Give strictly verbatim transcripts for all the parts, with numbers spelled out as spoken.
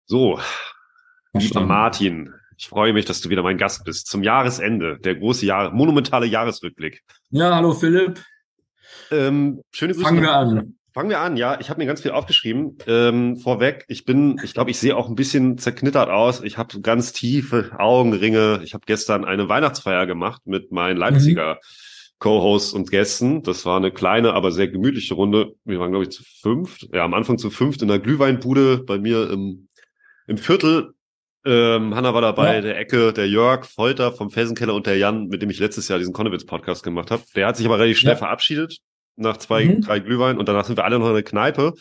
So, lieber Verstanden. Martin, ich freue mich, dass du wieder mein Gast bist. Zum Jahresende, der große Jahr, monumentale Jahresrückblick. Ja, hallo Philipp. Ähm, schöne Grüße Fangen nach wir München. an. Fangen wir an, ja. Ich habe mir ganz viel aufgeschrieben. Ähm, vorweg, ich bin, ich glaube, ich sehe auch ein bisschen zerknittert aus. Ich habe so ganz tiefe Augenringe. Ich habe gestern eine Weihnachtsfeier gemacht mit meinen Mhm. Leipziger Co-Hosts und Gästen. Das war eine kleine, aber sehr gemütliche Runde. Wir waren, glaube ich, zu fünft. Ja, am Anfang zu fünft in der Glühweinbude bei mir im Im Viertel, ähm, Hanna war dabei, Ja. der Ecke, der Jörg Folter vom Felsenkeller und der Jan, mit dem ich letztes Jahr diesen Konnewitz-Podcast gemacht habe. Der hat sich aber relativ schnell Ja. verabschiedet nach zwei, Mhm. drei Glühwein und danach sind wir alle noch in der Kneipe.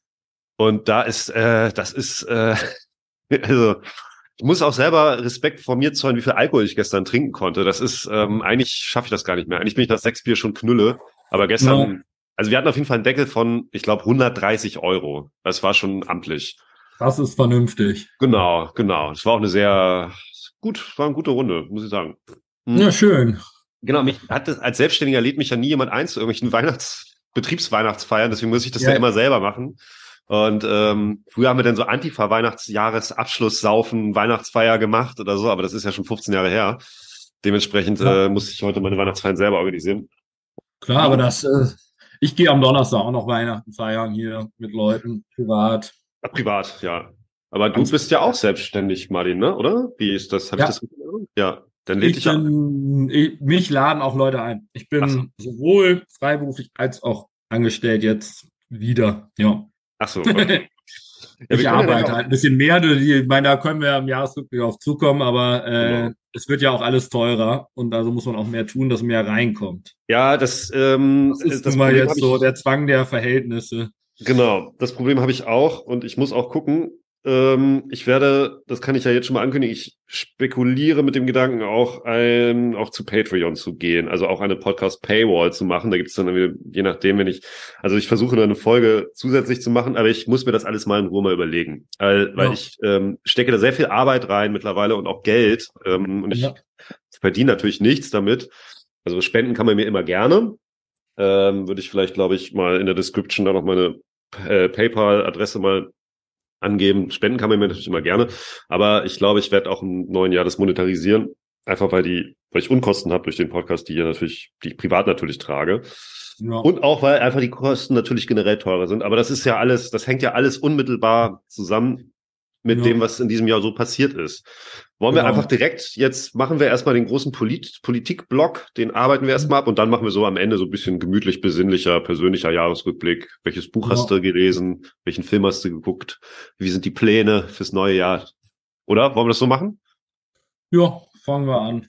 Und da ist, äh, das ist, äh, also ich muss auch selber Respekt vor mir zollen, wie viel Alkohol ich gestern trinken konnte. Das ist, ähm, eigentlich schaffe ich das gar nicht mehr. Eigentlich bin ich nach sechs Bier schon knülle. Aber Ja. gestern, also wir hatten auf jeden Fall einen Deckel von, ich glaube, hundertdreißig Euro. Das war schon amtlich. Das ist vernünftig. Genau, genau. Es war auch eine sehr gut, war eine gute Runde, muss ich sagen. Ja, Hm. schön. Genau, mich hat das, als Selbstständiger lädt mich ja nie jemand ein zu irgendwelchen Weihnachts, Betriebsweihnachtsfeiern, deswegen muss ich das ja Ja, immer selber machen. Und ähm, früher haben wir dann so Antifa-Weihnachtsjahresabschlusssaufen, Weihnachtsfeier gemacht oder so, aber das ist ja schon fünfzehn Jahre her. Dementsprechend ja, äh, muss ich heute meine Weihnachtsfeiern selber organisieren. klar, aber Wie? das, äh, ich gehe am Donnerstag auch noch Weihnachten feiern hier mit Leuten, privat. Ah, privat, ja. Aber du Ganz bist ja auch privat. selbstständig, Martin, ne? Oder? Wie ist das? Habe ich das Ja, richtig erinnert? Ja, dann lädt ich dich ja. bin, ich, mich laden auch Leute ein. Ich Ach so, bin sowohl freiberuflich als auch angestellt jetzt wieder. Ja. ach so, okay. Ja, wir Ich können ja nachher arbeite auch. halt ein bisschen mehr. Die- Ich meine, da können wir im Jahresrückblick auf zukommen, aber äh, Genau. es wird ja auch alles teurer und also muss man auch mehr tun, dass mehr reinkommt. Ja, das, ähm, Das ist nun das mal Problem jetzt habe so ich, der Zwang der Verhältnisse. genau, das Problem habe ich auch und ich muss auch gucken. Ähm, ich werde, das kann ich ja jetzt schon mal ankündigen, ich spekuliere mit dem Gedanken, auch ein, auch zu Patreon zu gehen, also auch eine Podcast-Paywall zu machen. Da gibt es dann irgendwie, je nachdem, wenn ich, also ich versuche nur eine Folge zusätzlich zu machen, aber ich muss mir das alles mal in Ruhe mal überlegen. Weil, weil Ja, ich ähm, stecke da sehr viel Arbeit rein mittlerweile und auch Geld. Ähm, und ich ja, verdiene natürlich nichts damit. Also spenden kann man mir immer gerne. Ähm, würde ich vielleicht, glaube ich, mal in der Description da noch meine äh, PayPal-Adresse mal angeben. Spenden kann man mir natürlich immer gerne. Aber ich glaube, ich werde auch im neuen Jahr das monetarisieren. Einfach weil die, weil ich Unkosten habe durch den Podcast, die ja natürlich, die ich privat natürlich trage. ja, Und auch, weil einfach die Kosten natürlich generell teurer sind. Aber das ist ja alles, das hängt ja alles unmittelbar zusammen mit dem, ja, was in diesem Jahr so passiert ist. Wollen wir einfach genau. direkt, jetzt machen wir erstmal den großen Polit Politikblock, den arbeiten wir erstmal ab und dann machen wir so am Ende so ein bisschen gemütlich, besinnlicher, persönlicher Jahresrückblick. Welches Buch hast Ja, du gelesen? Welchen Film hast du geguckt? Wie sind die Pläne fürs neue Jahr? Oder? Wollen wir das so machen? ja, fangen wir an.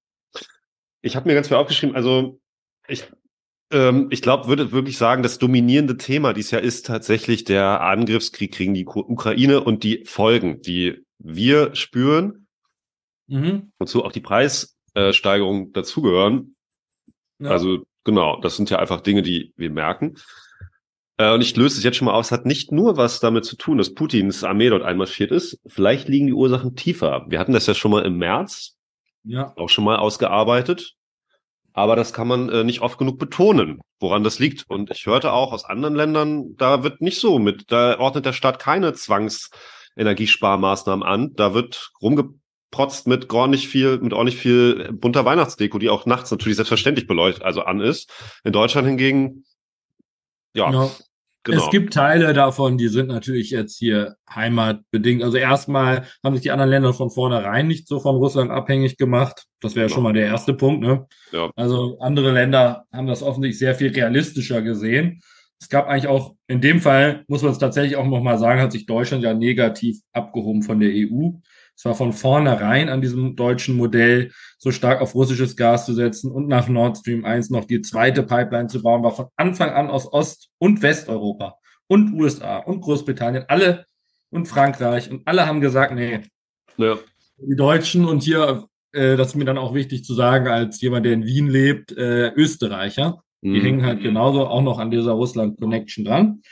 Ich habe mir ganz viel aufgeschrieben. Also ich, ähm, ich glaube, würde wirklich sagen, das dominierende Thema dieses Jahr ist tatsächlich der Angriffskrieg gegen die Ku- Ukraine und die Folgen, die wir spüren, Mhm. wozu auch die Preissteigerungen dazugehören. Ja, Also genau, das sind ja einfach Dinge, die wir merken. Äh, und ich löse es jetzt schon mal aus, hat nicht nur was damit zu tun, dass Putins Armee dort einmarschiert ist. Vielleicht liegen die Ursachen tiefer. Wir hatten das ja schon mal im März ja, auch schon mal ausgearbeitet. Aber das kann man äh, nicht oft genug betonen, woran das liegt. Und ich hörte auch aus anderen Ländern, da wird nicht so mit, da ordnet der Staat keine Zwangsenergiesparmaßnahmen an. Da wird rumgeprotzt mit ordentlich viel, mit ordentlich viel bunter Weihnachtsdeko, die auch nachts natürlich selbstverständlich beleuchtet, also an ist. In Deutschland hingegen, ja, ja. Es genau. gibt Teile davon, die sind natürlich jetzt hier heimatbedingt. Also erstmal haben sich die anderen Länder von vornherein nicht so von Russland abhängig gemacht. Das wäre schon Genau. mal der erste Punkt, ne? Ja, Also andere Länder haben das offensichtlich sehr viel realistischer gesehen. Es gab eigentlich auch, in dem Fall, muss man es tatsächlich auch nochmal sagen, hat sich Deutschland ja negativ abgehoben von der E U. Es war von vornherein an diesem deutschen Modell, so stark auf russisches Gas zu setzen und nach Nord Stream eins noch die zweite Pipeline zu bauen, war von Anfang an aus Ost- und Westeuropa und U S A und Großbritannien, alle und Frankreich und alle haben gesagt, nee, ja. die Deutschen und hier, äh, das ist mir dann auch wichtig zu sagen, als jemand, der in Wien lebt, äh, Österreicher, die Mhm. hängen halt genauso auch noch an dieser Russland-Connection dran.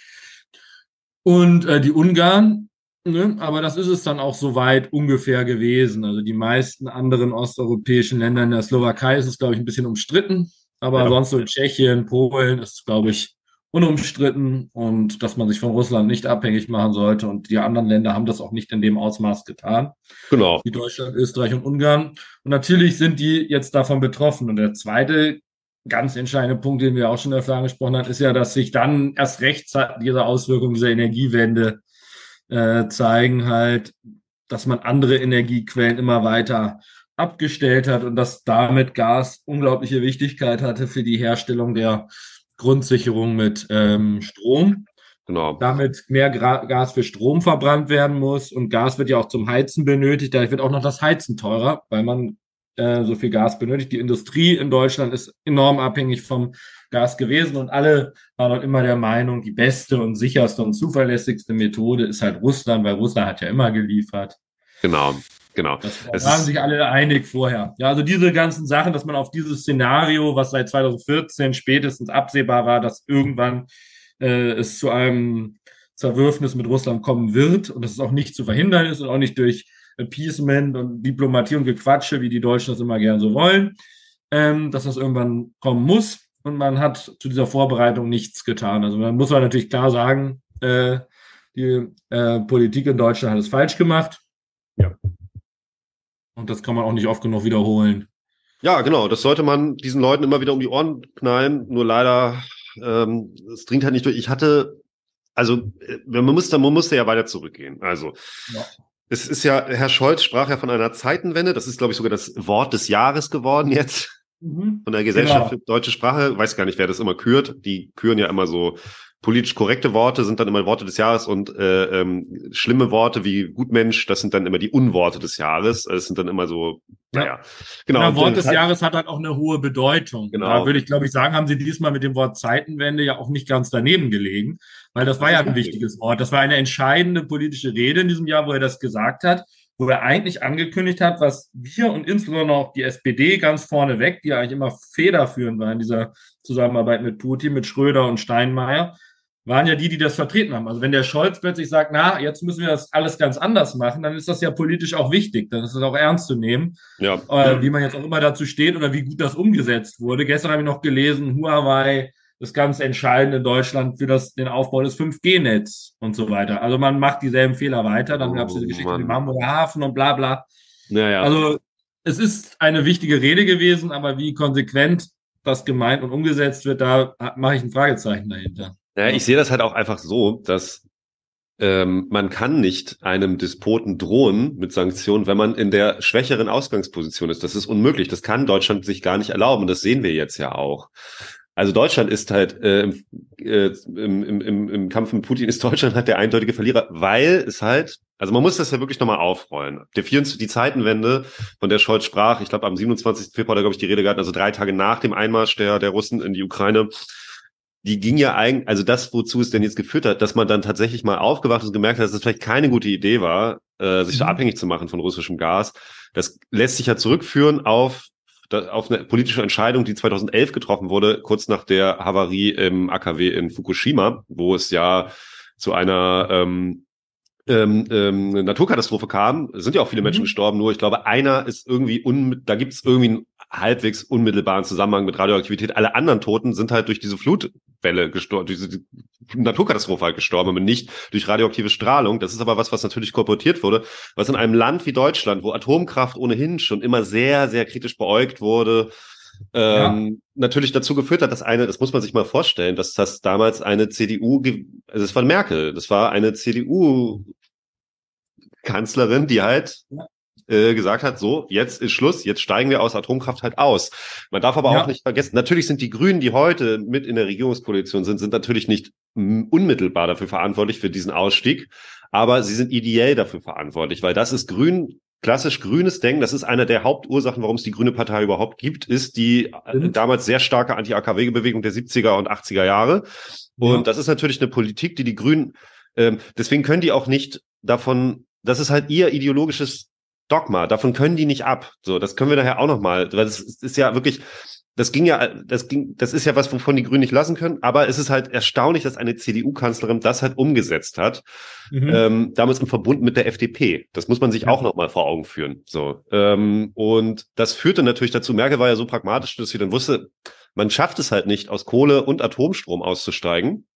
Und äh, die Ungarn, ne, aber das ist es dann auch soweit ungefähr gewesen. Also die meisten anderen osteuropäischen Länder, in der Slowakei ist es, glaube ich, ein bisschen umstritten, aber Ja. sonst so in Tschechien, Polen ist es, glaube ich, unumstritten und dass man sich von Russland nicht abhängig machen sollte. Und die anderen Länder haben das auch nicht in dem Ausmaß getan, Genau. wie Deutschland, Österreich und Ungarn. Und natürlich sind die jetzt davon betroffen. Und der zweite ganz entscheidende Punkt, den wir auch schon öfter angesprochen haben, ist ja, dass sich dann erst recht diese Auswirkungen dieser Energiewende äh, zeigen, halt, dass man andere Energiequellen immer weiter abgestellt hat und dass damit Gas unglaubliche Wichtigkeit hatte für die Herstellung der Grundsicherung mit ähm, Strom. Genau. Damit mehr Gra- Gas für Strom verbrannt werden muss. Und Gas wird ja auch zum Heizen benötigt. Dadurch wird auch noch das Heizen teurer, weil man äh, so viel Gas benötigt. Die Industrie in Deutschland ist enorm abhängig vom Gas gewesen. Und alle waren halt immer der Meinung, die beste und sicherste und zuverlässigste Methode ist halt Russland, weil Russland hat ja immer geliefert. Genau. Genau. Das Es waren ist, sich alle einig vorher. Ja, also diese ganzen Sachen, dass man auf dieses Szenario, was seit zwanzig vierzehn spätestens absehbar war, dass irgendwann äh, es zu einem Zerwürfnis mit Russland kommen wird und dass es auch nicht zu verhindern ist und auch nicht durch Appeasement und Diplomatie und Gequatsche, wie die Deutschen das immer gern so wollen, ähm, dass das irgendwann kommen muss. Und man hat zu dieser Vorbereitung nichts getan. Also man muss man natürlich klar sagen, äh, die äh, Politik in Deutschland hat es falsch gemacht. ja. Und das kann man auch nicht oft genug wiederholen. Ja, genau. Das sollte man diesen Leuten immer wieder um die Ohren knallen. Nur leider, ähm, es dringt halt nicht durch. Ich hatte, also man muss, man musste ja weiter zurückgehen. Also Ja. es ist ja, Herr Scholz sprach ja von einer Zeitenwende. Das ist, glaube ich, sogar das Wort des Jahres geworden jetzt. Mhm. Von der Gesellschaft Genau. für deutsche Sprache. Weiß gar nicht, wer das immer kürt. Die küren ja immer so politisch korrekte Worte, sind dann immer Worte des Jahres und äh, ähm, schlimme Worte wie Gutmensch, das sind dann immer die Unworte des Jahres. Es sind dann immer so, Ja. naja. Genau. Ein Wort Und, des äh, Jahres hat halt auch eine hohe Bedeutung. Genau. Da würde ich, glaube ich, sagen, haben Sie diesmal mit dem Wort Zeitenwende ja auch nicht ganz daneben gelegen, weil das war ja ein wichtiges Wort. Das war eine entscheidende politische Rede in diesem Jahr, wo er das gesagt hat, wo er eigentlich angekündigt hat, was wir und insbesondere auch die S P D ganz vorneweg, die ja eigentlich immer federführend war in dieser Zusammenarbeit mit Putin, mit Schröder und Steinmeier, waren ja die, die das vertreten haben. Also wenn der Scholz plötzlich sagt, na, jetzt müssen wir das alles ganz anders machen, dann ist das ja politisch auch wichtig, dann ist das auch ernst zu nehmen, ja. äh, wie man jetzt auch immer dazu steht oder wie gut das umgesetzt wurde. Gestern habe ich noch gelesen, Huawei ist ganz entscheidend in Deutschland für das, den Aufbau des fünf G Netz und so weiter. Also man macht dieselben Fehler weiter, dann gab es diese Geschichte mit dem Hamburger Hafen und bla bla. Naja. Also es ist eine wichtige Rede gewesen, aber wie konsequent das gemeint und umgesetzt wird, da mache ich ein Fragezeichen dahinter. Naja, ich sehe das halt auch einfach so, dass ähm, man kann nicht einem Despoten drohen mit Sanktionen, wenn man in der schwächeren Ausgangsposition ist. Das ist unmöglich. Das kann Deutschland sich gar nicht erlauben. Und das sehen wir jetzt ja auch. Also Deutschland ist halt äh, im, äh, im, im, im Kampf mit Putin ist Deutschland halt der eindeutige Verlierer, weil es halt, also man muss das ja wirklich nochmal aufrollen. Der vierundzwanzigste die Zeitenwende, von der Scholz sprach, ich glaube am siebenundzwanzigsten Februar, da glaube ich die Rede gehabt, also drei Tage nach dem Einmarsch der, der Russen in die Ukraine, die ging ja eigentlich, also das, wozu es denn jetzt geführt hat, dass man dann tatsächlich mal aufgewacht ist und gemerkt hat, dass es vielleicht keine gute Idee war, äh, sich so Mhm. abhängig zu machen von russischem Gas. Das lässt sich ja zurückführen auf auf eine politische Entscheidung, die zweitausendelf getroffen wurde, kurz nach der Havarie im A K W in Fukushima, wo es ja zu einer ähm, ähm, ähm, Naturkatastrophe kam. Es sind ja auch viele Menschen Mhm. gestorben, nur ich glaube, einer ist irgendwie, un da gibt es irgendwie einen halbwegs unmittelbaren Zusammenhang mit Radioaktivität. Alle anderen Toten sind halt durch diese Flutwelle gestorben, durch diese Naturkatastrophe halt gestorben, aber nicht durch radioaktive Strahlung. Das ist aber was, was natürlich kolportiert wurde, was in einem Land wie Deutschland, wo Atomkraft ohnehin schon immer sehr, sehr kritisch beäugt wurde, ähm, ja. natürlich dazu geführt hat, dass eine, das muss man sich mal vorstellen, dass das damals eine C D U, also es war Merkel, das war eine C D U-Kanzlerin, die halt ja. äh, gesagt hat, so, jetzt ist Schluss, jetzt steigen wir aus Atomkraft halt aus. Man darf aber ja. auch nicht vergessen, natürlich sind die Grünen, die heute mit in der Regierungskoalition sind, sind natürlich nicht unmittelbar dafür verantwortlich für diesen Ausstieg, aber sie sind ideell dafür verantwortlich, weil das ist Grün, klassisch grünes Denken, das ist eine der Hauptursachen, warum es die Grüne Partei überhaupt gibt, ist die mhm. damals sehr starke Anti-A K W-Bewegung der siebziger und achtziger Jahre. Und ja. das ist natürlich eine Politik, die die Grünen, ähm, deswegen können die auch nicht davon, das ist halt ihr ideologisches Dogma, davon können die nicht ab. So, das können wir daher auch nochmal, weil das ist ja wirklich, das ging ja, das ging, das ist ja was, wovon die Grünen nicht lassen können, aber es ist halt erstaunlich, dass eine C D U-Kanzlerin das halt umgesetzt hat, mhm. ähm, damals im Verbund mit der F D P. Das muss man sich ja. auch nochmal vor Augen führen. So, ähm, und das führte natürlich dazu, Merkel war ja so pragmatisch, dass sie dann wusste, man schafft es halt nicht, aus Kohle und Atomstrom auszusteigen.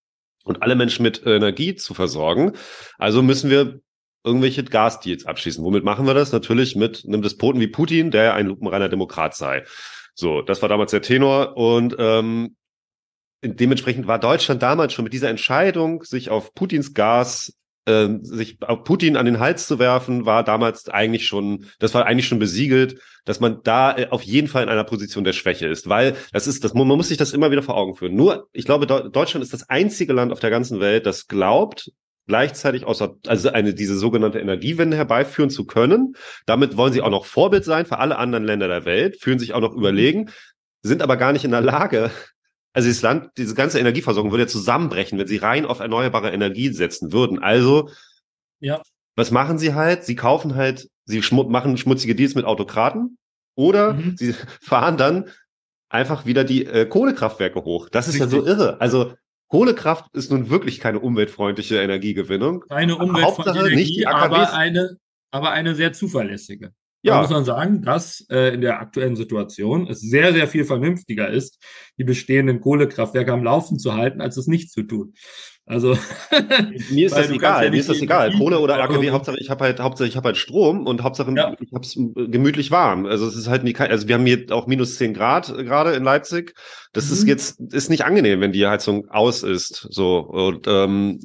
und alle Menschen mit Energie zu versorgen. Also müssen wir irgendwelche Gasdeals abschließen. Womit machen wir das? Natürlich mit einem Despoten wie Putin, der ja ein lupenreiner Demokrat sei. So, das war damals der Tenor und ähm, dementsprechend war Deutschland damals schon mit dieser Entscheidung, sich auf Putins Gas, äh, sich auf Putin an den Hals zu werfen, war damals eigentlich schon, das war eigentlich schon besiegelt, dass man da äh, auf jeden Fall in einer Position der Schwäche ist, weil das ist, das, man muss sich das immer wieder vor Augen führen. Nur, ich glaube, De- Deutschland ist das einzige Land auf der ganzen Welt, das glaubt, gleichzeitig außer, also eine, diese sogenannte Energiewende herbeiführen zu können. Damit wollen sie auch noch Vorbild sein für alle anderen Länder der Welt, fühlen sich auch noch überlegen, sind aber gar nicht in der Lage. Also dieses Land, diese ganze Energieversorgung würde ja zusammenbrechen, wenn sie rein auf erneuerbare Energie setzen würden. Also, Ja. was machen sie halt? Sie kaufen halt, sie schmu- machen schmutzige Deals mit Autokraten oder Mhm. sie fahren dann einfach wieder die äh, Kohlekraftwerke hoch. Das ist ja so Richtig. irre. Also Kohlekraft ist nun wirklich keine umweltfreundliche Energiegewinnung. Keine Aber umweltfreundliche Hauptsache nicht Energie, die aber A K Ws. eine, aber eine sehr zuverlässige. Da Ja, muss man sagen, dass äh, in der aktuellen Situation es sehr, sehr viel vernünftiger ist, die bestehenden Kohlekraftwerke am Laufen zu halten, als es nicht zu tun. Also, mir ist weil das du kannst ja egal. Mir nicht ist das die egal. Kohle oder A K W, Energieversorgung. Hauptsache ich habe halt, Hauptsache ich habe halt Strom und Hauptsache Ja. ich habe es gemütlich warm. Also es ist halt nicht, also wir haben hier auch minus zehn Grad gerade in Leipzig. Das ist Mhm. jetzt ist nicht angenehm, wenn die Heizung aus ist. So und ähm,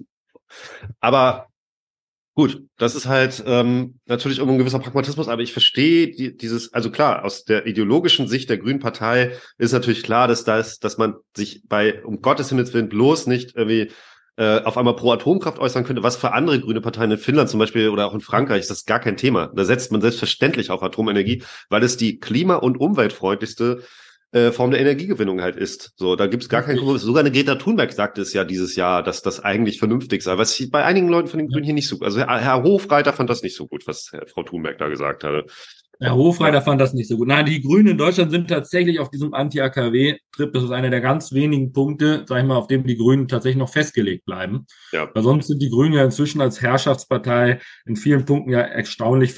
aber gut, das ist halt ähm, natürlich irgendwo ein gewisser Pragmatismus, aber ich verstehe die, dieses, also klar, aus der ideologischen Sicht der Grünen Partei ist natürlich klar, dass das, dass man sich bei, um Gottes Himmels Willen, bloß nicht irgendwie äh, auf einmal pro Atomkraft äußern könnte, was für andere grüne Parteien in Finnland zum Beispiel oder auch in Frankreich ist das gar kein Thema. Da setzt man selbstverständlich auf Atomenergie, weil es die klima- und umweltfreundlichste äh, Form der Energiegewinnung halt ist. So, da gibt's gar keinen Richtig. Kompromiss. Sogar eine Greta Thunberg sagte es ja dieses Jahr, dass das eigentlich vernünftig sei. Was ich bei einigen Leuten von den Grünen hier nicht so, also Herr, Herr Hofreiter fand das nicht so gut, was Herr, Frau Thunberg da gesagt hatte. Herr Hofreiter fand das nicht so gut. Nein, die Grünen in Deutschland sind tatsächlich auf diesem Anti-A K W-Trip. Das ist einer der ganz wenigen Punkte, sag ich mal, auf dem die Grünen tatsächlich noch festgelegt bleiben. Ja, Weil sonst sind die Grünen ja inzwischen als Herrschaftspartei in vielen Punkten ja erstaunlich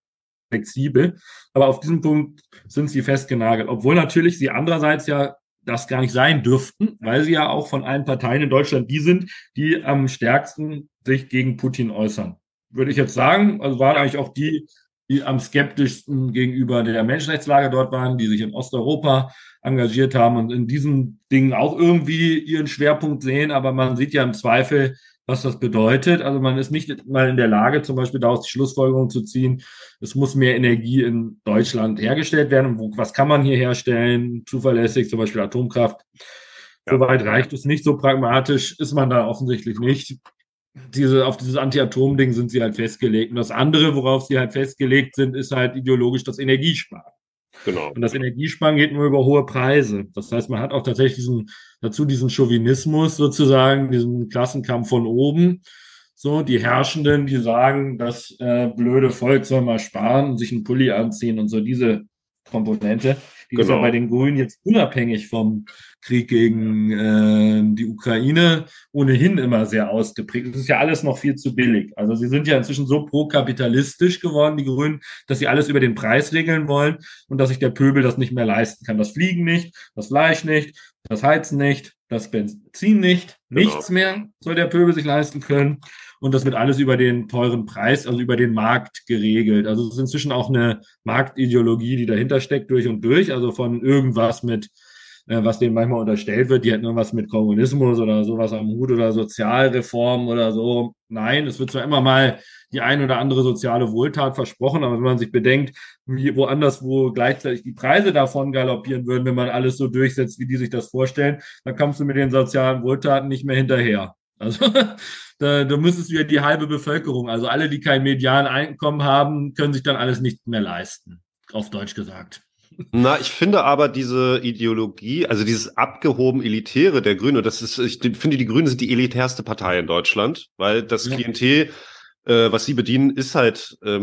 flexibel. Aber auf diesem Punkt sind sie festgenagelt. Obwohl natürlich sie andererseits ja das gar nicht sein dürften, weil sie ja auch von allen Parteien in Deutschland die sind, die am stärksten sich gegen Putin äußern. Würde ich jetzt sagen, also waren eigentlich auch die, die am skeptischsten gegenüber der Menschenrechtslage dort waren, die sich in Osteuropa engagiert haben und in diesen Dingen auch irgendwie ihren Schwerpunkt sehen. Aber man sieht ja im Zweifel, was das bedeutet. Also man ist nicht mal in der Lage, zum Beispiel daraus die Schlussfolgerung zu ziehen, es muss mehr Energie in Deutschland hergestellt werden. Und was kann man hier herstellen? Zuverlässig, zum Beispiel Atomkraft. Ja. Soweit reicht es nicht. So pragmatisch ist man da offensichtlich nicht. Diese, auf dieses Anti-Atom-Ding sind sie halt festgelegt. Und das andere, worauf sie halt festgelegt sind, ist halt ideologisch das Energiesparen. genau. Und das Energiesparen geht nur über hohe Preise. Das heißt, man hat auch tatsächlich diesen, dazu diesen Chauvinismus sozusagen, diesen Klassenkampf von oben. So, die Herrschenden, die sagen, das äh, blöde Volk soll mal sparen und sich einen Pulli anziehen und so diese Komponente. Die ist ja Genau. bei den Grünen jetzt unabhängig vom Krieg gegen äh, die Ukraine ohnehin immer sehr ausgeprägt. Es ist ja alles noch viel zu billig. Also sie sind ja inzwischen so pro-kapitalistisch geworden, die Grünen, dass sie alles über den Preis regeln wollen und dass sich der Pöbel das nicht mehr leisten kann. Das Fliegen nicht, das Fleisch nicht, das Heizen nicht, das Benzin nicht, Genau. nichts mehr soll der Pöbel sich leisten können. Und das wird alles über den teuren Preis, also über den Markt geregelt. Also es ist inzwischen auch eine Marktideologie, die dahinter steckt, durch und durch. Also von irgendwas mit, äh, was denen manchmal unterstellt wird, die hätten irgendwas mit Kommunismus oder sowas am Hut oder Sozialreform oder so. Nein, es wird zwar immer mal die ein oder andere soziale Wohltat versprochen, aber wenn man sich bedenkt, wie woanders, wo gleichzeitig die Preise davon galoppieren würden, wenn man alles so durchsetzt, wie die sich das vorstellen, dann kommst du mit den sozialen Wohltaten nicht mehr hinterher. Also da, da müsstest du ja die halbe Bevölkerung, also alle, die kein medianen Einkommen haben, können sich dann alles nicht mehr leisten, auf Deutsch gesagt. Na, ich finde aber diese Ideologie, also dieses abgehoben Elitäre der Grünen, und das ist, ich finde, die Grünen sind die elitärste Partei in Deutschland, weil das Ja. Klientel, äh, was sie bedienen, ist halt ähm,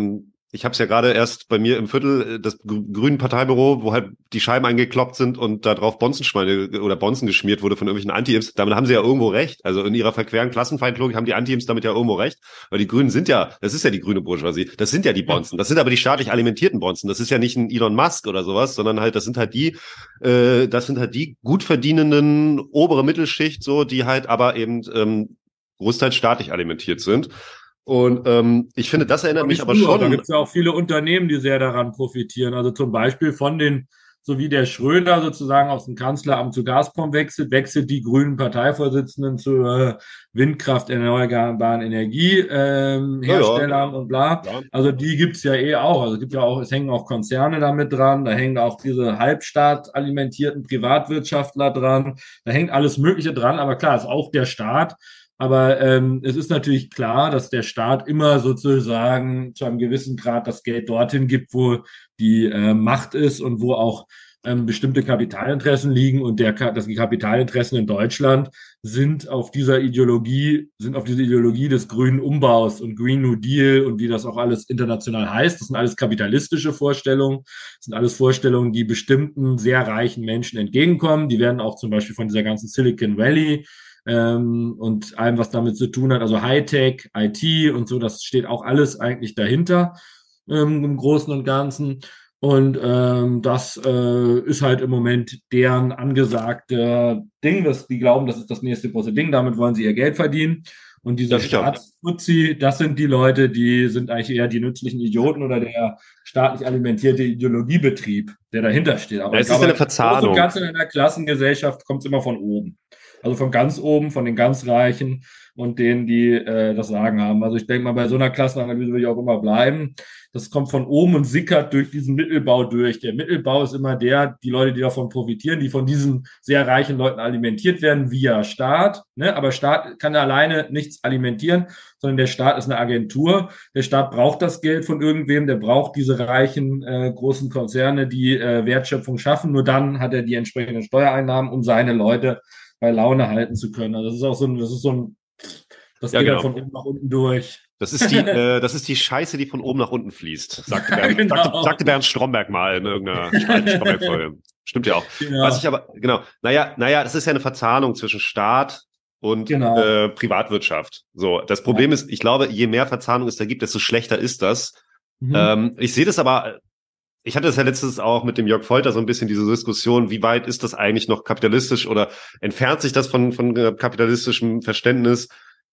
Ich habe es ja gerade erst bei mir im Viertel, das grünen Parteibüro, wo halt die Scheiben eingekloppt sind und da drauf Bonzenschweine oder Bonzen geschmiert wurde von irgendwelchen Anti-Imps. Damit haben sie ja irgendwo recht. Also in ihrer verqueren Klassenfeindlogik haben die Anti-Imps damit ja irgendwo recht. Weil die Grünen sind ja, das ist ja die grüne Bourgeoisie, das sind ja die Bonzen. Das sind aber die staatlich alimentierten Bonzen. Das ist ja nicht ein Elon Musk oder sowas, sondern halt, das sind halt die, äh, das sind halt die gut verdienenden obere Mittelschicht, so, die halt aber eben ähm, großteils staatlich alimentiert sind. Und ähm, ich finde, das erinnert Aber mich nicht aber nur, schon. da gibt es ja auch viele Unternehmen, die sehr daran profitieren. Also zum Beispiel von den, so wie der Schröder sozusagen aus dem Kanzleramt zu Gazprom wechselt, wechselt die grünen Parteivorsitzenden zu äh, Windkraft, erneuerbaren Energieherstellern äh, Ja, ja. und bla. Ja. Also die gibt's ja eh auch. Also es gibt ja auch, es hängen auch Konzerne damit dran, da hängen auch diese halbstaat alimentierten Privatwirtschaftler dran, da hängt alles Mögliche dran, aber klar, ist auch der Staat. Aber ähm, es ist natürlich klar, dass der Staat immer sozusagen zu einem gewissen Grad das Geld dorthin gibt, wo die äh, Macht ist und wo auch ähm, bestimmte Kapitalinteressen liegen. Und der, dass die Kapitalinteressen in Deutschland sind auf dieser Ideologie, sind auf diese Ideologie des grünen Umbaus und Green New Deal und wie das auch alles international heißt. Das sind alles kapitalistische Vorstellungen. Das sind alles Vorstellungen, die bestimmten sehr reichen Menschen entgegenkommen. Die werden auch zum Beispiel von dieser ganzen Silicon Valley ähm, und allem, was damit zu tun hat, also Hightech, I T und so, das steht auch alles eigentlich dahinter ähm, im Großen und Ganzen. Und ähm, das äh, ist halt im Moment deren angesagte Ding, dass die glauben, das ist das nächste große Ding, damit wollen sie ihr Geld verdienen. Und diese Staatsfuzzi, das sind die Leute, die sind eigentlich eher die nützlichen Idioten oder der staatlich alimentierte Ideologiebetrieb, der dahinter steht. Aber Es ich ist glaube, eine Verzahnung. groß und ganz in einer Klassengesellschaft kommt es immer von oben. Also von ganz oben, von den ganz Reichen und denen, die äh, das Sagen haben. Also ich denke mal, bei so einer Klassenanalyse will ich auch immer bleiben. Das kommt von oben und sickert durch diesen Mittelbau durch. Der Mittelbau ist immer der, die Leute, die davon profitieren, die von diesen sehr reichen Leuten alimentiert werden via Staat. Ne? Aber Staat kann alleine nichts alimentieren, sondern der Staat ist eine Agentur. Der Staat braucht das Geld von irgendwem, der braucht diese reichen äh, großen Konzerne, die äh, Wertschöpfung schaffen. Nur dann hat er die entsprechenden Steuereinnahmen, um seine Leute bei Laune halten zu können. Also das ist auch so ein, das ist so ein, das ja, geht genau. dann von oben nach unten durch. Das ist die, äh, das ist die Scheiße, die von oben nach unten fließt, sagte Bernd, genau. sagte, sagte Bernd Stromberg mal in irgendeiner Stromberg-Folge. Stimmt ja auch. Genau. Was ich aber, genau, naja, naja, das ist ja eine Verzahnung zwischen Staat und genau. äh, Privatwirtschaft. So, das Problem ja. ist, ich glaube, je mehr Verzahnung es da gibt, desto schlechter ist das. Mhm. Ähm, ich sehe das aber, ich hatte das ja letztens auch mit dem Jörg Folter so ein bisschen diese Diskussion, wie weit ist das eigentlich noch kapitalistisch oder entfernt sich das von, von kapitalistischem Verständnis?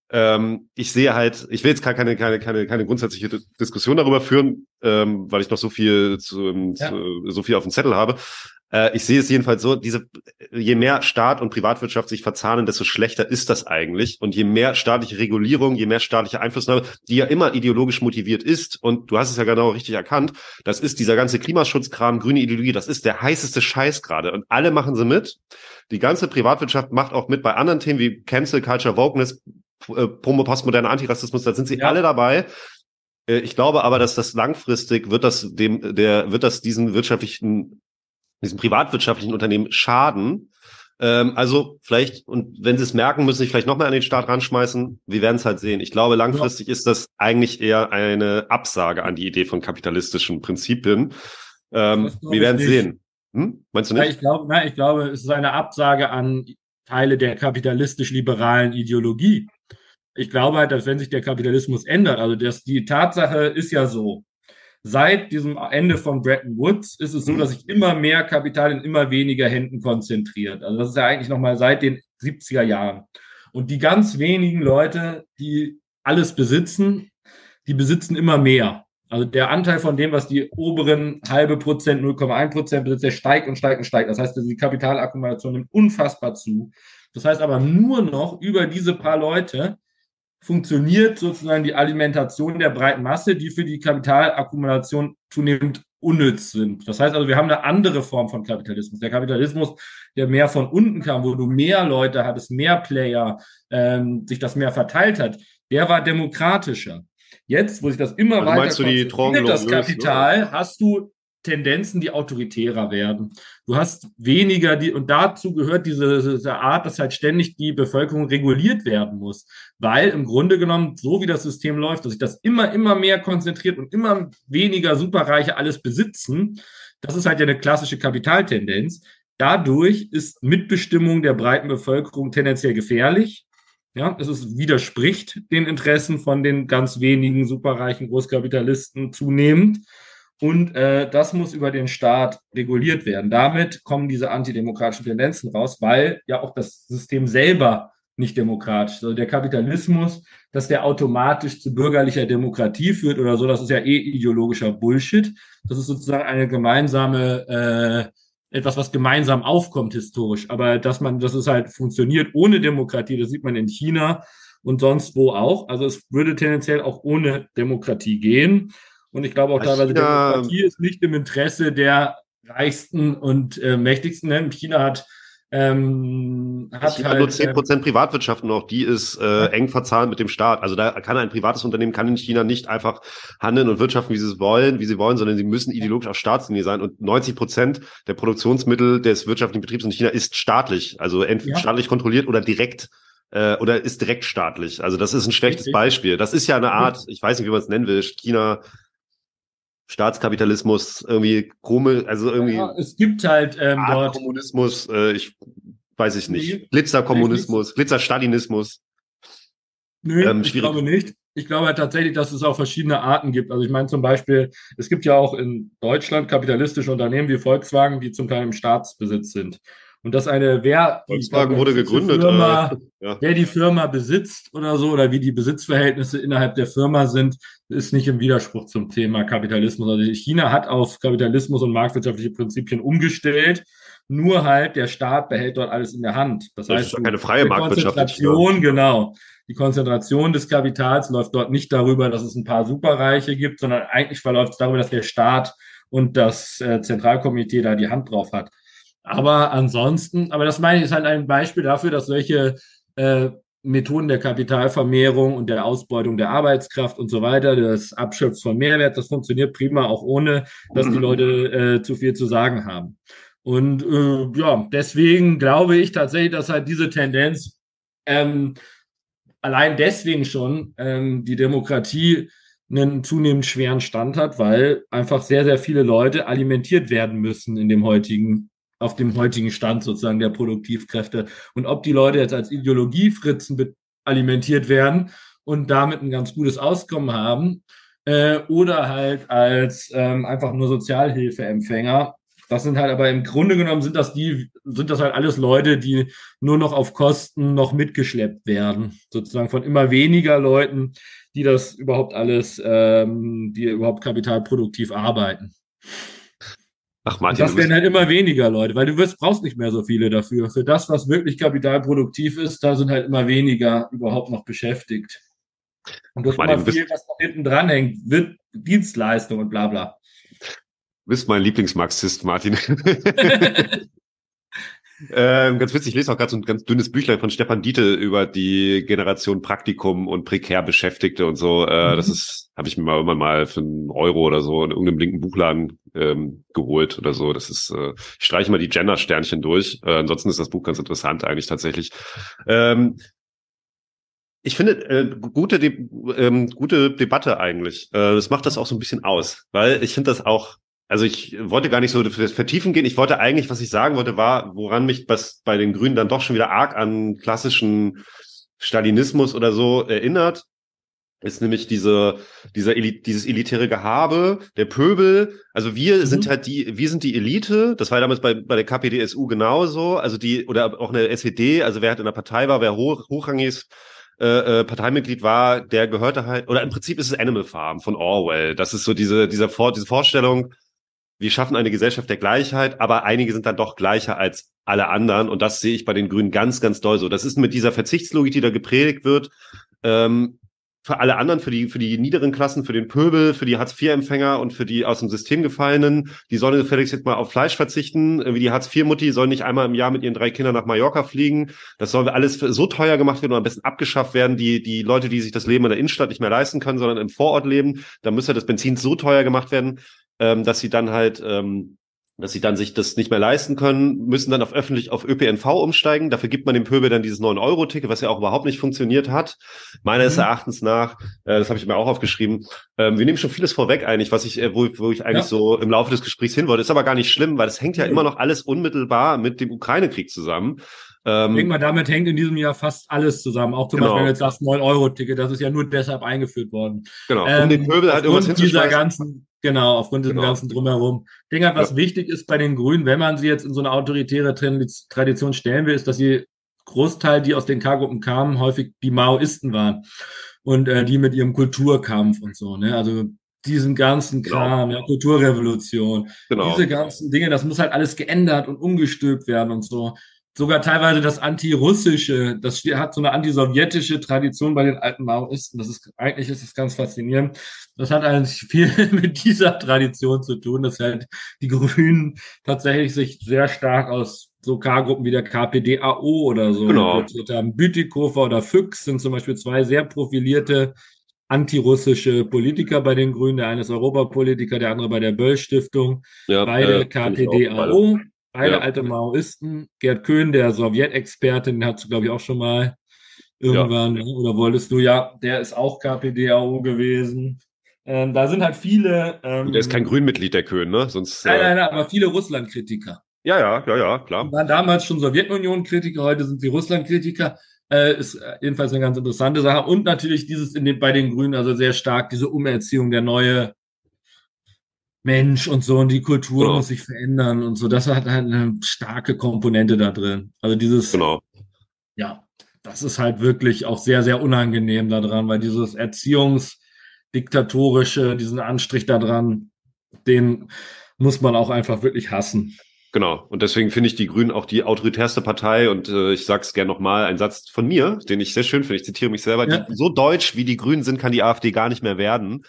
Ähm, ich sehe halt, ich will jetzt keine, keine, keine, keine grundsätzliche Diskussion darüber führen, ähm, weil ich noch so viel zu, ja. zu, so viel auf dem Zettel habe. Äh, ich sehe es jedenfalls so, diese, je mehr Staat und Privatwirtschaft sich verzahnen, desto schlechter ist das eigentlich. Und je mehr staatliche Regulierung, je mehr staatliche Einflussnahme, die ja immer ideologisch motiviert ist, und du hast es ja genau richtig erkannt, das ist dieser ganze Klimaschutzkram, grüne Ideologie, das ist der heißeste Scheiß gerade. Und alle machen sie mit. Die ganze Privatwirtschaft macht auch mit bei anderen Themen wie Cancel Culture, Wokeness, Promo postmoderner Antirassismus, da sind sie ja. alle dabei. Ich glaube aber, dass das langfristig wird das dem, der, wird das diesen wirtschaftlichen, diesen privatwirtschaftlichen Unternehmen schaden. Ähm, also vielleicht, und wenn sie es merken, müssen sie vielleicht nochmal an den Staat ranschmeißen. Wir werden es halt sehen. Ich glaube, langfristig ja. ist das eigentlich eher eine Absage an die Idee von kapitalistischen Prinzipien. Ähm, wir werden es sehen. Hm? Meinst du nicht? Ja, ich glaube, nein, ich glaube, es ist eine Absage an Teile der kapitalistisch-liberalen Ideologie. Ich glaube halt, dass wenn sich der Kapitalismus ändert, also das, die Tatsache ist ja so, seit diesem Ende von Bretton Woods ist es so, dass sich immer mehr Kapital in immer weniger Händen konzentriert. Also das ist ja eigentlich nochmal seit den siebziger Jahren. Und die ganz wenigen Leute, die alles besitzen, die besitzen immer mehr. Also der Anteil von dem, was die oberen halbe Prozent, null Komma eins Prozent besitzt, der steigt und steigt und steigt. Das heißt, die Kapitalakkumulation nimmt unfassbar zu. Das heißt aber nur noch über diese paar Leute funktioniert sozusagen die Alimentation der breiten Masse, die für die Kapitalakkumulation zunehmend unnütz sind. Das heißt also, wir haben eine andere Form von Kapitalismus. Der Kapitalismus, der mehr von unten kam, wo du mehr Leute hattest, mehr Player, ähm, sich das mehr verteilt hat, der war demokratischer. Jetzt, wo sich das immer also weiter konzentriert, das Kapital, ne? hast du Tendenzen, die autoritärer werden. Du hast weniger die, und dazu gehört diese, diese Art, dass halt ständig die Bevölkerung reguliert werden muss. Weil im Grunde genommen, so wie das System läuft, dass sich das immer, immer mehr konzentriert und immer weniger Superreiche alles besitzen, das ist halt ja eine klassische Kapitaltendenz. Dadurch ist Mitbestimmung der breiten Bevölkerung tendenziell gefährlich. Ja, es ist, widerspricht den Interessen von den ganz wenigen superreichen Großkapitalisten zunehmend. Und äh, das muss über den Staat reguliert werden. Damit kommen diese antidemokratischen Tendenzen raus, weil ja auch das System selber nicht demokratisch ist. Also der Kapitalismus, dass der automatisch zu bürgerlicher Demokratie führt oder so, das ist ja eh ideologischer Bullshit. Das ist sozusagen eine gemeinsame, äh, etwas, was gemeinsam aufkommt historisch. Aber dass man, dass es halt funktioniert ohne Demokratie, das sieht man in China und sonst wo auch. Also es würde tendenziell auch ohne Demokratie gehen. Und ich glaube auch teilweise, China, Demokratie ist nicht im Interesse der reichsten und äh, mächtigsten. China hat, ähm, hat China halt nur zehn ähm, Prozent Privatwirtschaft und auch die ist äh, eng verzahnt mit dem Staat. Also da kann ein privates Unternehmen kann in China nicht einfach handeln und wirtschaften, wie sie es wollen, wie sie wollen, sondern sie müssen ideologisch auf Staatslinie sein. Und neunzig Prozent der Produktionsmittel des wirtschaftlichen Betriebs in China ist staatlich, also entweder ja, staatlich kontrolliert oder direkt äh, oder ist direkt staatlich. Also das ist ein schlechtes richtig. Beispiel. Das ist ja eine Art, ich weiß nicht, wie man es nennen will, China Staatskapitalismus, irgendwie komisch, also irgendwie Ja, es gibt halt ähm, Art dort. Kommunismus, äh, ich weiß ich nicht. Nee, Glitzerkommunismus, Glitzerstalinismus. Nö, Ähm, ich schwierig. glaube nicht. Ich glaube halt tatsächlich, dass es auch verschiedene Arten gibt. Also ich meine zum Beispiel, es gibt ja auch in Deutschland kapitalistische Unternehmen wie Volkswagen, die zum Teil im Staatsbesitz sind. Und dass eine, wer die Volkswagen wurde gegründet. Firma, Äh, ja. wer die Firma besitzt oder so, oder wie die Besitzverhältnisse innerhalb der Firma sind, ist nicht im Widerspruch zum Thema Kapitalismus. Also China hat auf Kapitalismus und marktwirtschaftliche Prinzipien umgestellt. Nur halt der Staat behält dort alles in der Hand. Das Das ist heißt, ja du, keine freie die Marktwirtschaft in China. Konzentration, genau. Die Konzentration des Kapitals läuft dort nicht darüber, dass es ein paar Superreiche gibt, sondern eigentlich verläuft es darüber, dass der Staat und das äh, Zentralkomitee da die Hand drauf hat. Aber ansonsten, aber das meine ich, ist halt ein Beispiel dafür, dass solche äh, Methoden der Kapitalvermehrung und der Ausbeutung der Arbeitskraft und so weiter, das Abschöpfen von Mehrwert, das funktioniert prima, auch ohne, dass die Leute äh, zu viel zu sagen haben. Und äh, ja, deswegen glaube ich tatsächlich, dass halt diese Tendenz ähm, allein deswegen schon ähm, die Demokratie einen zunehmend schweren Stand hat, weil einfach sehr, sehr viele Leute alimentiert werden müssen in dem heutigen, auf dem heutigen Stand sozusagen der Produktivkräfte. Und ob die Leute jetzt als Ideologiefritzen alimentiert werden und damit ein ganz gutes Auskommen haben äh, oder halt als ähm, einfach nur Sozialhilfeempfänger, das sind halt aber im Grunde genommen sind das die, sind das halt alles Leute, die nur noch auf Kosten noch mitgeschleppt werden. Sozusagen von immer weniger Leuten, die das überhaupt alles, ähm, die überhaupt kapitalproduktiv arbeiten. Ach, Und Martin, das du werden bist, halt immer weniger Leute, weil du wirst, brauchst nicht mehr so viele dafür. Für das, was wirklich kapitalproduktiv ist, da sind halt immer weniger überhaupt noch beschäftigt. Und ach, das Martin, immer du bist, viel, was noch hinten dran hängt, wird Dienstleistung und bla bla. du bist mein Lieblingsmarxist, Martin. Ähm, ganz witzig, ich lese auch gerade so ein ganz dünnes Büchlein von Stefan Dietl über die Generation Praktikum und prekär Beschäftigte und so. Äh, Mhm. Das ist, habe ich mir mal irgendwann mal für einen Euro oder so in irgendeinem linken Buchladen ähm, geholt oder so. Das ist, äh, ich streiche mal die Gender-Sternchen durch. Äh, ansonsten ist das Buch ganz interessant eigentlich tatsächlich. Ähm, Ich finde, äh, gute, De ähm, gute Debatte eigentlich. Äh, das macht das auch so ein bisschen aus, weil ich finde das auch, also ich wollte gar nicht so vertiefen gehen. Ich wollte eigentlich, was ich sagen wollte, war, woran mich was bei den Grünen dann doch schon wieder arg an klassischen Stalinismus oder so erinnert, ist nämlich diese, dieser Eli dieses elitäre Gehabe, der Pöbel. Also wir Mhm. sind halt die, wir sind die Elite. Das war damals bei, bei der K P D S U genauso. Also die, oder auch eine S E D, also wer halt in der Partei war, wer hoch, hochrangig Äh, äh, Parteimitglied war, der gehörte halt, oder im Prinzip ist es Animal Farm von Orwell. Das ist so diese, dieser Vor diese Vorstellung, wir schaffen eine Gesellschaft der Gleichheit, aber einige sind dann doch gleicher als alle anderen. Und das sehe ich bei den Grünen ganz, ganz doll so. Das ist mit dieser Verzichtslogik, die da gepredigt wird, ähm, für alle anderen, für die, für die niederen Klassen, für den Pöbel, für die Hartz vier Empfänger und für die aus dem System Gefallenen, die sollen gefälligst jetzt mal auf Fleisch verzichten, wie die Hartz vier Mutti soll nicht einmal im Jahr mit ihren drei Kindern nach Mallorca fliegen. Das soll alles so teuer gemacht werden und am besten abgeschafft werden, die, die Leute, die sich das Leben in der Innenstadt nicht mehr leisten können, sondern im Vorort leben, da müsste das Benzin so teuer gemacht werden. ähm, dass sie dann halt, ähm, dass sie dann sich das nicht mehr leisten können, müssen dann auf öffentlich auf Ö P N V umsteigen. Dafür gibt man dem Pöbel dann dieses neun Euro Ticket, was ja auch überhaupt nicht funktioniert hat. Meines Mhm. Erachtens nach, äh, das habe ich mir auch aufgeschrieben, ähm, wir nehmen schon vieles vorweg eigentlich, was ich, äh, wo, wo ich eigentlich Ja. so im Laufe des Gesprächs hin wollte. Ist aber gar nicht schlimm, weil es hängt ja Nee. immer noch alles unmittelbar mit dem Ukraine-Krieg zusammen. Ich denke Ähm, mal, damit hängt in diesem Jahr fast alles zusammen. Auch zum Beispiel, wenn du genau, jetzt sagst, neun Euro Ticket, das ist ja nur deshalb eingeführt worden. genau. Um den Ähm, Pöbel halt irgendwas aufgrund dieser hinzuschmeißen. ganzen, genau, aufgrund diesem Genau. ganzen Drumherum. Ich denke halt, was Ja. wichtig ist bei den Grünen, wenn man sie jetzt in so eine autoritäre Tradi- Tradition stellen will, ist, dass sie Großteil, die aus den K-Gruppen kamen, häufig die Maoisten waren. Und äh, die mit ihrem Kulturkampf und so, ne? Also diesen ganzen Genau, Kram, ja, Kulturrevolution, diese genau. ganzen Dinge, das muss halt alles geändert und umgestülpt werden und so. Sogar teilweise das Antirussische, das hat so eine antisowjetische Tradition bei den alten Maoisten. Das ist, eigentlich ist es ganz faszinierend. Das hat eigentlich viel mit dieser Tradition zu tun, dass halt die Grünen tatsächlich sich sehr stark aus so K-Gruppen wie der K P D A O oder so Genau. rekrutiert haben. Bütikofer oder Füchs sind zum Beispiel zwei sehr profilierte antirussische Politiker bei den Grünen. Der eine ist Europapolitiker, der andere bei der Böll-Stiftung. Ja, äh, Beide finde ich auch beide. K P D A O, beide Ja, alte Maoisten. Gerd Köhn, der Sowjetexperte, den hast du, glaube ich, auch schon mal ja. irgendwann, ne? Oder wolltest du? Ja, der ist auch K P D A O gewesen. Ähm, da sind halt viele, Und der ist kein ähm, Grünmitglied, der Köhn, ne? Sonst, nein, äh, nein, nein, aber viele Russland-Kritiker. ja, ja, ja, ja, Die klar. waren damals schon Sowjetunion-Kritiker, heute sind sie Russland-Kritiker. Äh, ist jedenfalls eine ganz interessante Sache. Und natürlich dieses in den, bei den Grünen, also sehr stark, diese Umerziehung, der neue Mensch und so, und die Kultur Genau, muss sich verändern und so. Das hat halt eine starke Komponente da drin. Also dieses, genau. ja, das ist halt wirklich auch sehr, sehr unangenehm daran, weil dieses Erziehungsdiktatorische, diesen Anstrich daran, den muss man auch einfach wirklich hassen. Genau. Und deswegen finde ich die Grünen auch die autoritärste Partei. Und äh, ich sage es gerne nochmal, ein Satz von mir, den ich sehr schön finde. Ich zitiere mich selber. Die, Ja. so deutsch wie die Grünen sind, kann die AfD gar nicht mehr werden.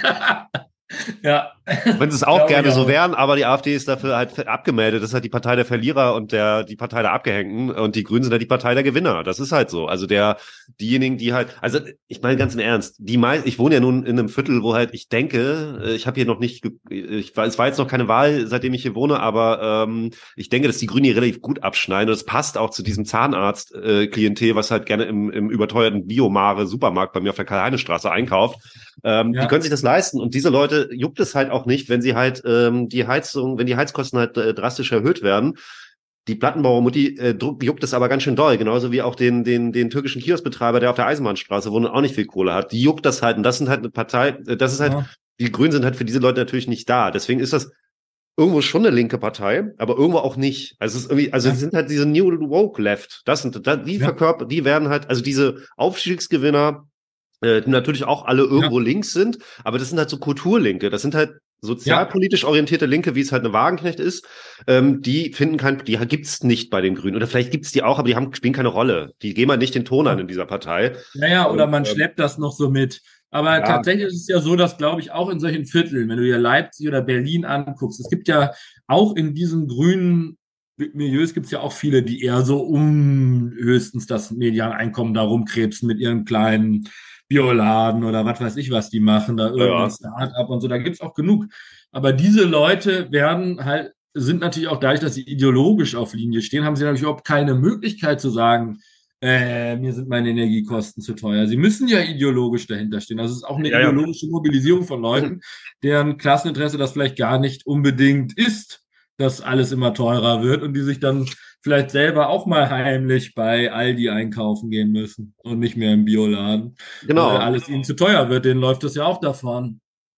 Ja, Wenn sie es auch glaube ich gerne so auch. wären, aber die AfD ist dafür halt abgemeldet. Das ist halt die Partei der Verlierer und der die Partei der Abgehängten und die Grünen sind halt die Partei der Gewinner. Das ist halt so. Also der diejenigen, die halt, also ich meine ganz im Ernst, die mei ich wohne ja nun in einem Viertel, wo halt ich denke, ich habe hier noch nicht, ich es war jetzt noch keine Wahl, seitdem ich hier wohne, aber ähm, ich denke, dass die Grünen hier relativ gut abschneiden und es passt auch zu diesem Zahnarzt-Klientel, äh, was halt gerne im, im überteuerten Biomare Supermarkt bei mir auf der Karl-Heine-Straße einkauft. Ähm, Ja. Die können sich das leisten und diese Leute juckt es halt auch nicht, wenn sie halt ähm, die Heizung, wenn die Heizkosten halt äh, drastisch erhöht werden. Die Plattenbauermutti äh, juckt es aber ganz schön doll, genauso wie auch den den den türkischen Kioskbetreiber, der auf der Eisenbahnstraße wohnt und auch nicht viel Kohle hat. Die juckt das halt und das sind halt eine Partei, äh, das ist halt, Ja. die Grünen sind halt für diese Leute natürlich nicht da. Deswegen ist das irgendwo schon eine linke Partei, aber irgendwo auch nicht. Also es ist irgendwie, also Ja. die sind halt diese New Woke Left. Das sind, die Ja. verkörpern, die werden halt, also diese Aufstiegsgewinner, äh, die natürlich auch alle irgendwo Ja. links sind, aber das sind halt so Kulturlinke. Das sind halt Ja. sozialpolitisch orientierte Linke, wie es halt eine Wagenknecht ist. Ähm, die finden kein, die gibt's nicht bei den Grünen. Oder vielleicht gibt's die auch, aber die haben, spielen keine Rolle. Die gehen halt nicht den Ton an in dieser Partei. Naja, oder Und, man ähm, schleppt das noch so mit. Aber ja, tatsächlich ist es ja so, dass, glaube ich, auch in solchen Vierteln, wenn du dir Leipzig oder Berlin anguckst, es gibt ja auch in diesen grünen Milieus gibt es ja auch viele, die eher so um höchstens das Medianeinkommen da rumkrebsen mit ihren kleinen Bioladen oder was weiß ich, was die machen, da irgendein ja, Start-up und so, da gibt es auch genug. Aber diese Leute werden halt, sind natürlich auch dadurch, dass sie ideologisch auf Linie stehen, haben sie natürlich überhaupt keine Möglichkeit zu sagen, äh, mir sind meine Energiekosten zu teuer. Sie müssen ja ideologisch dahinter stehen. Also es ist auch eine ja, ja. ideologische Mobilisierung von Leuten, deren Klasseninteresse das vielleicht gar nicht unbedingt ist, dass alles immer teurer wird und die sich dann vielleicht selber auch mal heimlich bei Aldi einkaufen gehen müssen und nicht mehr im Bioladen, weil Genau. alles ihnen zu teuer wird. Denen läuft das ja auch davon.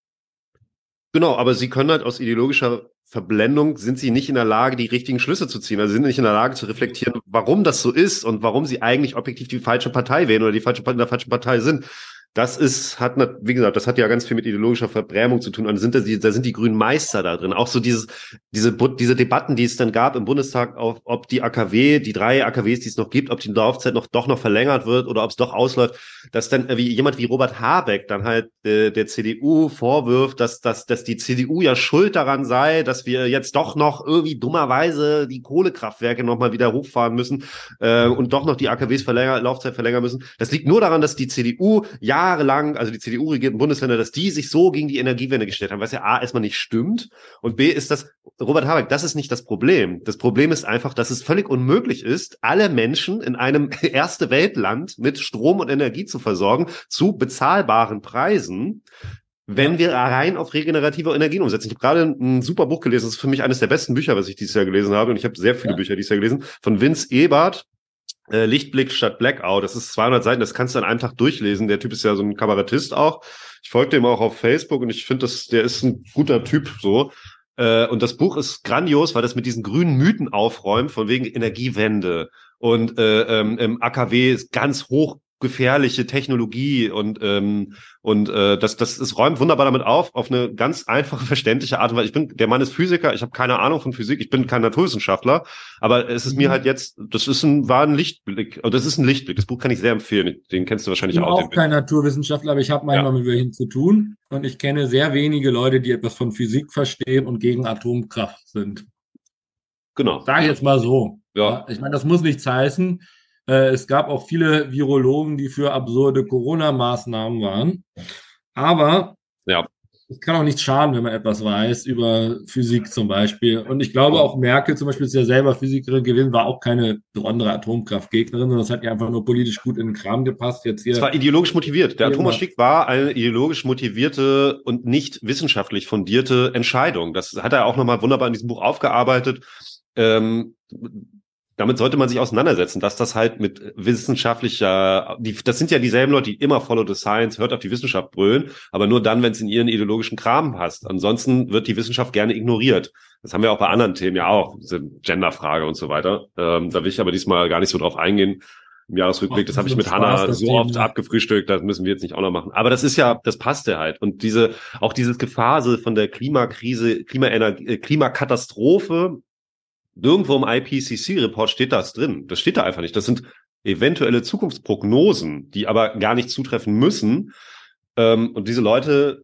Genau, aber sie können halt aus ideologischer Verblendung sind sie nicht in der Lage, die richtigen Schlüsse zu ziehen. Also sie sind nicht in der Lage zu reflektieren, warum das so ist und warum sie eigentlich objektiv die falsche Partei wählen oder die falsche in der falschen Partei sind. Das ist, hat, wie gesagt, das hat ja ganz viel mit ideologischer Verbrämung zu tun. Und sind da, die, da sind die Grünen Meister da drin. Auch so dieses, diese, diese Debatten, die es dann gab im Bundestag, auf, ob die A K W, die drei A K Ws, die es noch gibt, ob die Laufzeit noch, doch noch verlängert wird oder ob es doch ausläuft, dass dann wie jemand wie Robert Habeck dann halt äh, der C D U vorwirft, dass, dass, dass die C D U ja schuld daran sei, dass wir jetzt doch noch irgendwie dummerweise die Kohlekraftwerke nochmal wieder hochfahren müssen äh, und doch noch die A K Ws verlängern, Laufzeit verlängern müssen. Das liegt nur daran, dass die C D U ja jahrelang, also die C D U regierten Bundesländer, dass die sich so gegen die Energiewende gestellt haben, was ja A, erstmal nicht stimmt und B, ist das, Robert Habeck, das ist nicht das Problem. Das Problem ist einfach, dass es völlig unmöglich ist, alle Menschen in einem Erste-Welt-Land mit Strom und Energie zu versorgen, zu bezahlbaren Preisen, wenn wir rein auf regenerative Energien umsetzen. Ich habe gerade ein super Buch gelesen, das ist für mich eines der besten Bücher, was ich dieses Jahr gelesen habe, und ich habe sehr viele ja. Bücher dieses Jahr gelesen, von Vince Ebert, äh, Lichtblick statt Blackout. Das ist zweihundert Seiten, das kannst du an einem Tag durchlesen. Der Typ ist ja so ein Kabarettist auch. Ich folge dem auch auf Facebook und ich finde, der ist ein guter Typ so. Äh, und das Buch ist grandios, weil das mit diesen grünen Mythen aufräumt, von wegen Energiewende und äh, ähm, A K W ist ganz hoch gefährliche Technologie und ähm, und äh, das das es räumt wunderbar damit auf, auf eine ganz einfache, verständliche Art und Weise. Ich bin, der Mann ist Physiker, ich habe keine Ahnung von Physik, ich bin kein Naturwissenschaftler, aber es ist mhm. mir halt jetzt, das ist ein, war ein Lichtblick, also das ist ein Lichtblick, das Buch kann ich sehr empfehlen, den kennst du wahrscheinlich auch. Ich bin auch kein Naturwissenschaftler, aber ich habe manchmal ja. mit welchen zu tun und ich kenne sehr wenige Leute, die etwas von Physik verstehen und gegen Atomkraft sind. Genau. Sag ich jetzt mal so. Ja. Ja, ich meine, das muss nichts heißen. Es gab auch viele Virologen, die für absurde Corona-Maßnahmen waren. Aber ja. es kann auch nicht schaden, wenn man etwas weiß über Physik zum Beispiel. Und ich glaube auch Merkel zum Beispiel ist ja selber Physikerin gewesen, war auch keine besondere Atomkraftgegnerin, sondern das hat ja einfach nur politisch gut in den Kram gepasst. Jetzt hier. Es war ideologisch motiviert. Der Atomausstieg war eine ideologisch motivierte und nicht wissenschaftlich fundierte Entscheidung. Das hat er auch nochmal wunderbar in diesem Buch aufgearbeitet. Ähm, Damit sollte man sich auseinandersetzen, dass das halt mit wissenschaftlicher, die, das sind ja dieselben Leute, die immer follow the science, hört auf die Wissenschaft brüllen, aber nur dann, wenn es in ihren ideologischen Kram passt. Ansonsten wird die Wissenschaft gerne ignoriert. Das haben wir auch bei anderen Themen ja auch, diese Genderfrage und so weiter. Ähm, da will ich aber diesmal gar nicht so drauf eingehen. Im Jahresrückblick, das habe ich mit Hanna so oft abgefrühstückt, das müssen wir jetzt nicht auch noch machen. Aber das ist ja, das passt ja halt. Und diese, auch dieses Gefasel von der Klimakrise, Klimaenergie, Klimakatastrophe, nirgendwo im I P C C-Report steht das drin. Das steht da einfach nicht. Das sind eventuelle Zukunftsprognosen, die aber gar nicht zutreffen müssen. Ähm, und diese Leute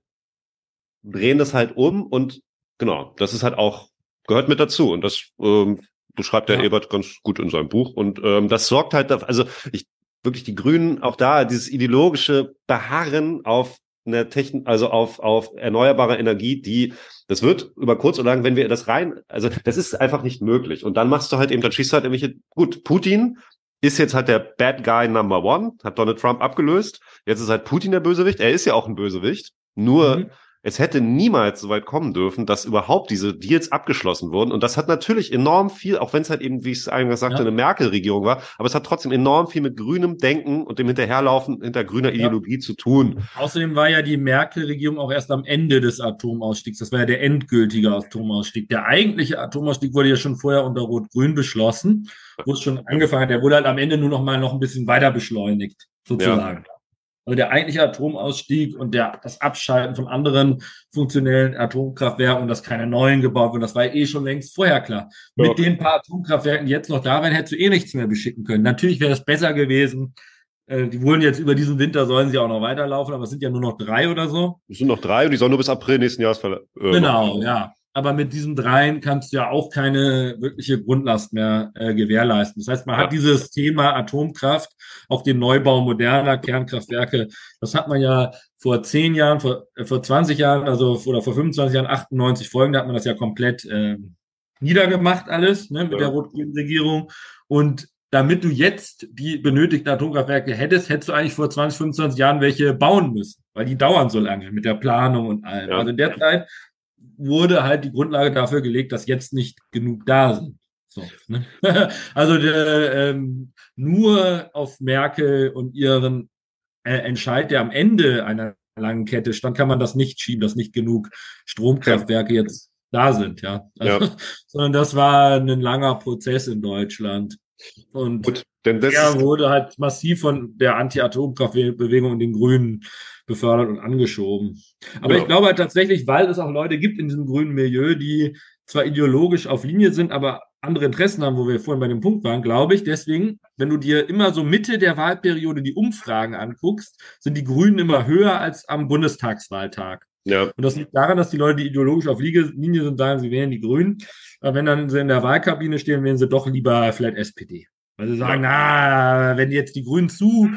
drehen das halt um und genau, das ist halt auch, gehört mit dazu. Und das ähm, beschreibt der ja. Ebert ganz gut in seinem Buch. Und ähm, das sorgt halt dafür, also ich wirklich die Grünen, auch da dieses ideologische Beharren auf eine Technik, also auf, auf erneuerbare Energie, die, das wird über kurz oder lang, wenn wir das rein, also das ist einfach nicht möglich. Und dann machst du halt eben, dann schießt du halt irgendwelche, gut, Putin ist jetzt halt der Bad Guy Number One, hat Donald Trump abgelöst. Jetzt ist halt Putin der Bösewicht. Er ist ja auch ein Bösewicht. Nur, mhm. es hätte niemals so weit kommen dürfen, dass überhaupt diese Deals abgeschlossen wurden. Und das hat natürlich enorm viel, auch wenn es halt eben, wie ich es eingangs sagte, ja. eine Merkel-Regierung war, aber es hat trotzdem enorm viel mit grünem Denken und dem Hinterherlaufen hinter grüner Ideologie ja. zu tun. Außerdem war ja die Merkel-Regierung auch erst am Ende des Atomausstiegs. Das war ja der endgültige Atomausstieg. Der eigentliche Atomausstieg wurde ja schon vorher unter Rot-Grün beschlossen, wo es schon angefangen hat. Der wurde halt am Ende nur noch mal noch ein bisschen weiter beschleunigt, sozusagen. Ja. Also der eigentliche Atomausstieg und der, das Abschalten von anderen funktionellen Atomkraftwerken und dass keine neuen gebaut werden, das war ja eh schon längst vorher klar. Ja. Mit den paar Atomkraftwerken, die jetzt noch da wären, hättest du eh nichts mehr beschicken können. Natürlich wäre es besser gewesen. Äh, die wurden jetzt über diesen Winter, sollen sie auch noch weiterlaufen, aber es sind ja nur noch drei oder so. Es sind noch drei und die sollen nur bis April nächsten Jahres verla- äh, Genau, machen. Ja. Aber mit diesen dreien kannst du ja auch keine wirkliche Grundlast mehr äh, gewährleisten. Das heißt, man ja. hat dieses Thema Atomkraft, auch den Neubau moderner Kernkraftwerke, das hat man ja vor zehn Jahren, vor, äh, vor zwanzig Jahren, also oder vor fünfundzwanzig Jahren, achtundneunzig Folgen, da hat man das ja komplett äh, niedergemacht alles, ne, mit ja. der rot-grünen Regierung. Und damit du jetzt die benötigten Atomkraftwerke hättest, hättest du eigentlich vor zwanzig, fünfundzwanzig Jahren welche bauen müssen, weil die dauern so lange mit der Planung und allem. Ja. Also derzeit wurde halt die Grundlage dafür gelegt, dass jetzt nicht genug da sind. So, ne? Also der, ähm, nur auf Merkel und ihren äh, Entscheid, der am Ende einer langen Kette stand, kann man das nicht schieben, dass nicht genug Stromkraftwerke jetzt da sind, ja. Also, ja. Sondern das war ein langer Prozess in Deutschland. Und Gut, denn das er wurde halt massiv von der Anti-Atomkraftbewegung und den Grünen befördert und angeschoben. Aber ja. ich glaube halt tatsächlich, weil es auch Leute gibt in diesem grünen Milieu, die zwar ideologisch auf Linie sind, aber andere Interessen haben, wo wir vorhin bei dem Punkt waren, glaube ich. Deswegen, wenn du dir immer so Mitte der Wahlperiode die Umfragen anguckst, sind die Grünen immer höher als am Bundestagswahltag. Ja. Und das liegt daran, dass die Leute, die ideologisch auf Linie sind, sagen, sie wählen die Grünen. Aber wenn dann sie in der Wahlkabine stehen, wählen sie doch lieber vielleicht S P D. Weil sie sagen, ja. na, wenn jetzt die Grünen zu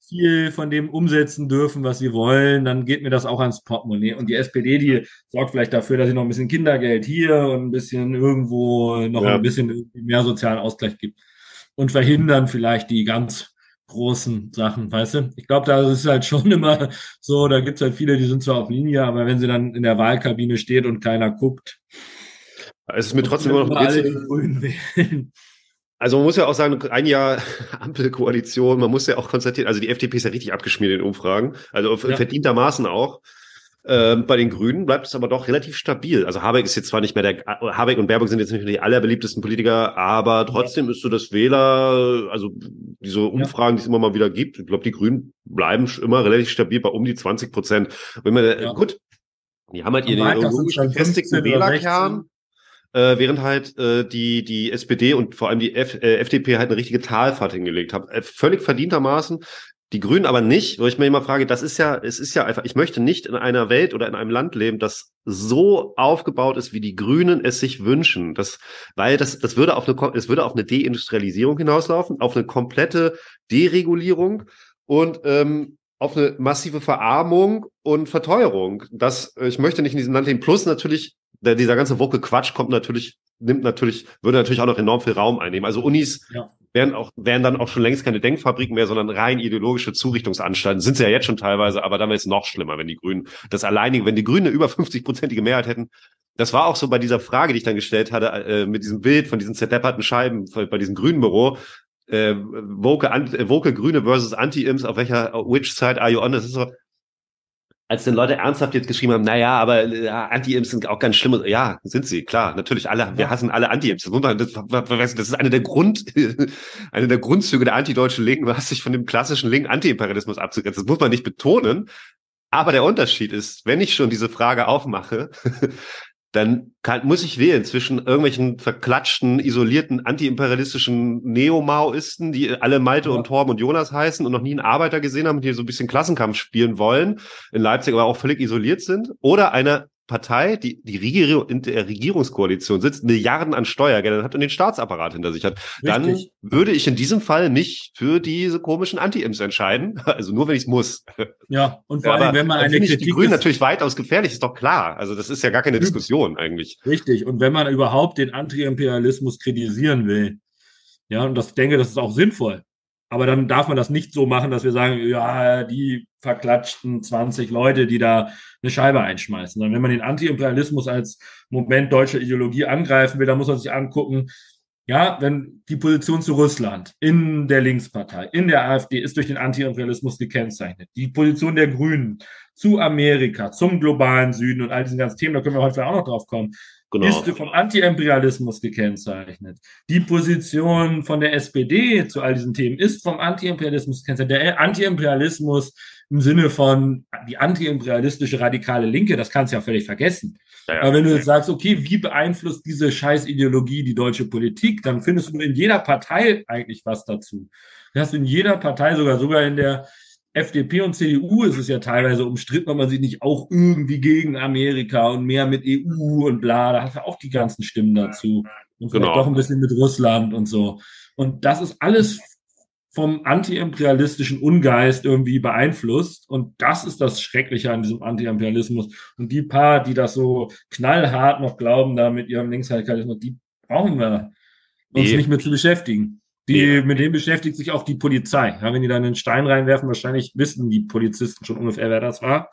viel von dem umsetzen dürfen, was sie wollen, dann geht mir das auch ans Portemonnaie. Und die S P D, die sorgt vielleicht dafür, dass sie noch ein bisschen Kindergeld hier und ein bisschen irgendwo noch ein Ja. bisschen mehr sozialen Ausgleich gibt und verhindern vielleicht die ganz großen Sachen, weißt du? Ich glaube, da ist halt schon immer so, da gibt es halt viele, die sind zwar auf Linie, aber wenn sie dann in der Wahlkabine steht und keiner guckt, Es ist mir und trotzdem dann immer noch immer ein alle die Rätsel. Grünen wählen. Also man muss ja auch sagen, ein Jahr Ampelkoalition, man muss ja auch konstatieren, also die F D P ist ja richtig abgeschmiert in den Umfragen, also Ja. verdientermaßen auch. Ähm, bei den Grünen bleibt es aber doch relativ stabil. Also Habeck ist jetzt zwar nicht mehr der, Habeck und Baerbock sind jetzt nicht die allerbeliebtesten Politiker, aber trotzdem ist so das Wähler, also diese Umfragen, die es immer mal wieder gibt, ich glaube, die Grünen bleiben immer relativ stabil bei um die zwanzig Prozent. Wenn man, Ja. gut, die haben halt Am ihren Wahltag sind's ideologisch dann gefestigten fünfzehn oder Wählerkern. Äh, während halt äh, die die S P D und vor allem die F, äh, F D P halt eine richtige Talfahrt hingelegt haben. Äh, völlig verdientermaßen. Die Grünen aber nicht, wo ich mir immer frage, das ist ja, es ist ja einfach, ich möchte nicht in einer Welt oder in einem Land leben, das so aufgebaut ist, wie die Grünen es sich wünschen. Das, weil das, das würde auf eine, es würde auf eine Deindustrialisierung hinauslaufen, auf eine komplette Deregulierung und ähm, auf eine massive Verarmung und Verteuerung. Das, ich möchte nicht in diesem Land leben. Plus natürlich, der, dieser ganze woke Quatsch kommt natürlich, nimmt natürlich, würde natürlich auch noch enorm viel Raum einnehmen. Also Unis Ja. wären auch, wären dann auch schon längst keine Denkfabriken mehr, sondern rein ideologische Zurichtungsanstalten. Sind sie ja jetzt schon teilweise, aber dann wäre es noch schlimmer, wenn die Grünen das alleinige, wenn die Grünen eine über fünfzig-prozentige Mehrheit hätten. Das war auch so bei dieser Frage, die ich dann gestellt hatte, äh, mit diesem Bild von diesen zerdepperten Scheiben bei diesem grünen Büro. Äh, woke, äh, woke Grüne versus Anti-Imps, auf welcher, which side are you on? Das ist so, als dann Leute ernsthaft jetzt geschrieben haben, naja, aber äh, Anti-Imps sind auch ganz schlimm. Ja, sind sie, klar, natürlich alle, ja. Wir hassen alle Anti-Imps. Das, das, das ist eine der Grund, eine der Grundzüge der antideutschen Linken, was sich von dem klassischen linken Anti-Imperialismus abzugrenzen. Das muss man nicht betonen. Aber der Unterschied ist, wenn ich schon diese Frage aufmache, dann kann, muss ich wählen zwischen irgendwelchen verklatschten, isolierten, antiimperialistischen Neo-Maoisten, die alle Malte Ja. und Torben und Jonas heißen und noch nie einen Arbeiter gesehen haben, die so ein bisschen Klassenkampf spielen wollen, in Leipzig aber auch völlig isoliert sind, oder einer Partei, die die Regierung, in der Regierungskoalition sitzt, Milliarden an Steuergeldern hat und den Staatsapparat hinter sich hat, Richtig. dann würde ich in diesem Fall mich für diese komischen Anti-Imps entscheiden. Also nur, wenn ich es muss. Ja, und vor Aber allem, wenn man dann eine finde ich die Kritik Grünen ist, natürlich weitaus gefährlich, ist doch klar. Also das ist ja gar keine Diskussion eigentlich. richtig. Und wenn man überhaupt den Anti-Imperialismus kritisieren will, ja, und das ich denke, das ist auch sinnvoll. Aber dann darf man das nicht so machen, dass wir sagen, ja, die verklatschten zwanzig Leute, die da eine Scheibe einschmeißen. Sondern wenn man den Anti-Imperialismus als Moment deutscher Ideologie angreifen will, dann muss man sich angucken, ja, wenn die Position zu Russland in der Linkspartei, in der AfD ist durch den Anti-Imperialismus gekennzeichnet. Die Position der Grünen zu Amerika, zum globalen Süden und all diesen ganzen Themen, da können wir heute auch noch drauf kommen, Genau. ist vom Anti-Imperialismus gekennzeichnet. Die Position von der S P D zu all diesen Themen ist vom Anti-Imperialismus gekennzeichnet. Der Anti-Imperialismus im Sinne von die anti-imperialistische radikale Linke, das kannst du ja völlig vergessen. Ja, ja. Aber wenn du jetzt sagst, okay, wie beeinflusst diese Scheißideologie die deutsche Politik, dann findest du in jeder Partei eigentlich was dazu. Du hast in jeder Partei, sogar sogar in der F D P und C D U ist es ja teilweise umstritten, ob man sich nicht auch irgendwie gegen Amerika und mehr mit E U und bla, da hast du auch die ganzen Stimmen dazu. Und vielleicht Genau. doch ein bisschen mit Russland und so. Und das ist alles vom antiimperialistischen Ungeist irgendwie beeinflusst. Und das ist das Schreckliche an diesem Antiimperialismus. Und die paar, die das so knallhart noch glauben, da mit ihrem Linksradikalismus, die brauchen wir uns Nee. nicht mehr zu beschäftigen. Die, Ja. mit dem beschäftigt sich auch die Polizei. Ja, wenn die da einen Stein reinwerfen, wahrscheinlich wissen die Polizisten schon ungefähr, wer das war.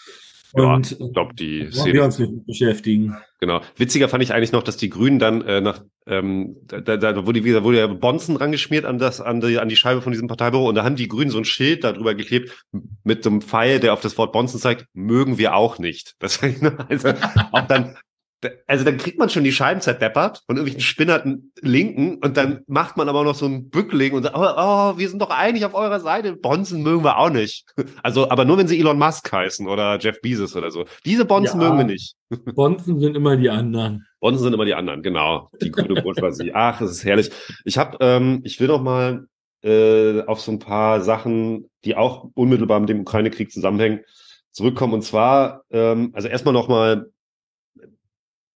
Ja, Und ich glaube, die wollen sehen wir uns nicht mit beschäftigen. Genau. Witziger fand ich eigentlich noch, dass die Grünen dann äh, nach ähm, da, da, da wurde wieder wurde ja Bonzen rangeschmiert an das an die an die Scheibe von diesem Parteibüro und da haben die Grünen so ein Schild darüber geklebt mit so einem Pfeil, der auf das Wort Bonzen zeigt. Mögen wir auch nicht. Das also auch dann. Also dann kriegt man schon die Scheiben zerdeppert von irgendwelchen spinnerten Linken und dann macht man aber auch noch so ein Bückling und sagt, oh, oh, wir sind doch eigentlich auf eurer Seite. Bonzen mögen wir auch nicht. Also, aber nur wenn sie Elon Musk heißen oder Jeff Bezos oder so. Diese Bonzen Ja. mögen wir nicht. Bonzen sind immer die anderen. Bonzen sind immer die anderen, genau. Die grüne Bourgeoisie. Ach, es ist herrlich. Ich habe, ähm, ich will noch mal äh, auf so ein paar Sachen, die auch unmittelbar mit dem Ukraine-Krieg zusammenhängen, zurückkommen. Und zwar, ähm, also erstmal noch mal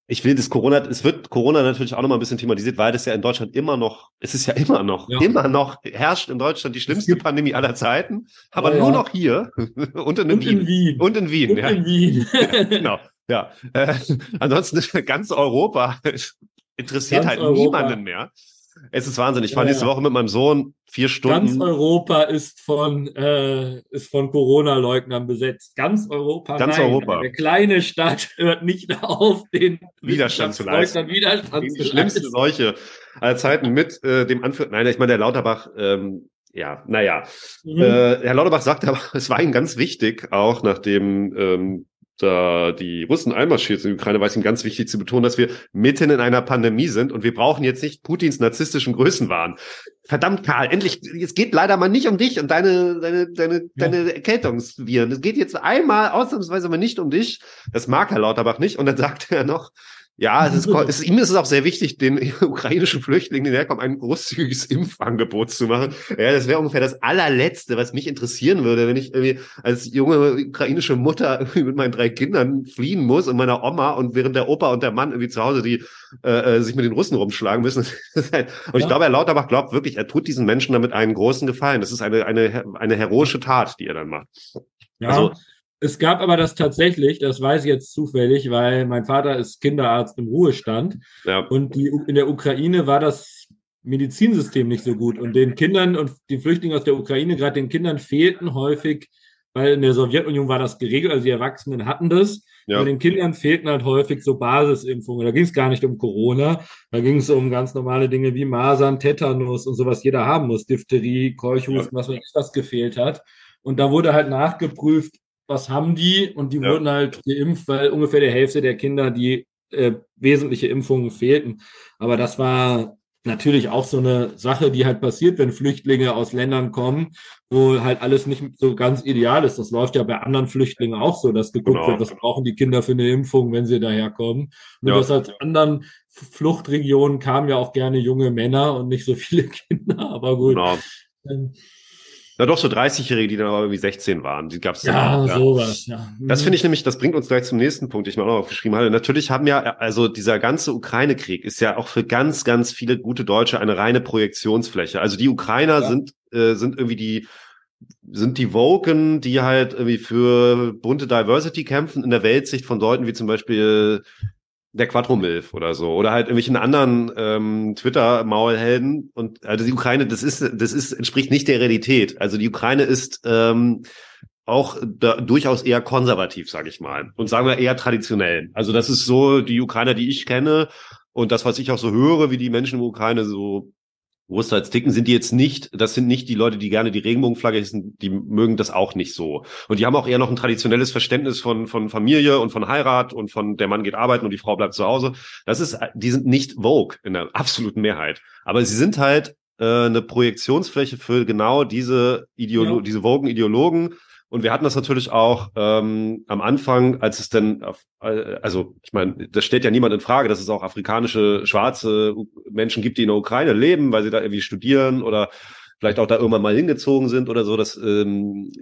Ich will das Corona, es wird Corona natürlich auch noch mal ein bisschen thematisiert, weil das ja in Deutschland immer noch, es ist ja immer noch, ja. immer noch, herrscht in Deutschland die schlimmste Pandemie aller Zeiten, aber ja, nur ja. noch hier und in, und Wien. in Wien. Und in Wien, und ja. in Wien. ja, genau, ja. Äh, ansonsten ganz Europa interessiert ganz halt Europa. niemanden mehr. Es ist Wahnsinn. Ich fahre ja, nächste Woche mit meinem Sohn vier Stunden. Ganz Europa ist von äh, ist von Corona-Leugnern besetzt. Ganz Europa. Ganz nein. Europa. Eine kleine Stadt hört nicht auf, den Widerstand zu leisten. Widerstand die zu schlimmste leisten. Seuche aller Zeiten mit äh, dem Anführer. Nein, ich meine, der Lauterbach, ähm, ja, naja. Mhm. Äh, Herr Lauterbach sagte aber, es war ihm ganz wichtig, auch nachdem ähm, da die Russen einmarschiert sind in die Ukraine, war es ihm ganz wichtig zu betonen, dass wir mitten in einer Pandemie sind und wir brauchen jetzt nicht Putins narzisstischen Größenwahn. Verdammt, Karl, endlich, es geht leider mal nicht um dich und deine, deine, deine, ja. deine Erkältungsviren. Es geht jetzt einmal ausnahmsweise mal nicht um dich. Das mag Herr Lauterbach nicht. Und dann sagt er noch, ja, es ist, es, ihm ist es auch sehr wichtig, den ukrainischen Flüchtlingen, die herkommen, ein großzügiges Impfangebot zu machen. Ja, das wäre ungefähr das allerletzte, was mich interessieren würde, wenn ich irgendwie als junge ukrainische Mutter irgendwie mit meinen drei Kindern fliehen muss und meiner Oma und während der Opa und der Mann irgendwie zu Hause die äh, sich mit den Russen rumschlagen müssen. Und ich ja. glaube, Herr Lauterbach glaubt wirklich, er tut diesen Menschen damit einen großen Gefallen. Das ist eine eine eine heroische Tat, die er dann macht. Ja. Also es gab aber das tatsächlich, das weiß ich jetzt zufällig, weil mein Vater ist Kinderarzt im Ruhestand ja. und die, in der Ukraine war das Medizinsystem nicht so gut und den Kindern und den Flüchtlingen aus der Ukraine, gerade den Kindern fehlten häufig, weil in der Sowjetunion war das geregelt, also die Erwachsenen hatten das, ja. aber den Kindern fehlten halt häufig so Basisimpfungen. Da ging es gar nicht um Corona, da ging es um ganz normale Dinge wie Masern, Tetanus und so, was jeder haben muss, Diphtherie, Keuchhusten, ja. was weiß ich, was gefehlt hat. Und da wurde halt nachgeprüft, was haben die? Und die ja. wurden halt geimpft, weil ungefähr die Hälfte der Kinder die äh, wesentliche Impfungen fehlten. Aber das war natürlich auch so eine Sache, die halt passiert, wenn Flüchtlinge aus Ländern kommen, wo halt alles nicht so ganz ideal ist. Das läuft ja bei anderen Flüchtlingen auch so, dass geguckt genau. wird, was brauchen die Kinder für eine Impfung, wenn sie daherkommen. Nur ja. dass aus anderen Fluchtregionen kamen ja auch gerne junge Männer und nicht so viele Kinder, aber gut. Genau. Ähm, Ja, doch, so dreißigjährige, die dann aber irgendwie sechzehn waren. Die gab's dann ja, auch, ja, sowas, ja. Das finde ich nämlich, das bringt uns gleich zum nächsten Punkt, den ich mir auch noch aufgeschrieben habe. Natürlich haben ja, also dieser ganze Ukraine-Krieg ist ja auch für ganz, ganz viele gute Deutsche eine reine Projektionsfläche. Also die Ukrainer ja. sind, äh, sind irgendwie die, sind die Woken, die halt irgendwie für bunte Diversity kämpfen in der Weltsicht von Leuten wie zum Beispiel der Quattro-Milf oder so. Oder halt irgendwelchen anderen ähm, Twitter-Maulhelden. Und also die Ukraine, das ist, das ist, entspricht nicht der Realität. Also die Ukraine ist ähm, auch da, durchaus eher konservativ, sage ich mal. Und sagen wir eher traditionell. Also das ist so die Ukrainer, die ich kenne. Und das, was ich auch so höre, wie die Menschen in der Ukraine so großteils ticken, sind die jetzt nicht, das sind nicht die Leute, die gerne die Regenbogenflagge hissen, die mögen das auch nicht so. Und die haben auch eher noch ein traditionelles Verständnis von von Familie und von Heirat und von der Mann geht arbeiten und die Frau bleibt zu Hause. Das ist, die sind nicht Vogue in der absoluten Mehrheit. Aber sie sind halt äh, eine Projektionsfläche für genau diese Ideolo ja. diese Vogue-Ideologen. Und wir hatten das natürlich auch ähm, am Anfang, als es dann, auf, also ich meine, das stellt ja niemand in Frage, dass es auch afrikanische, schwarze Menschen gibt, die in der Ukraine leben, weil sie da irgendwie studieren oder vielleicht auch da irgendwann mal hingezogen sind oder so. Das, ähm,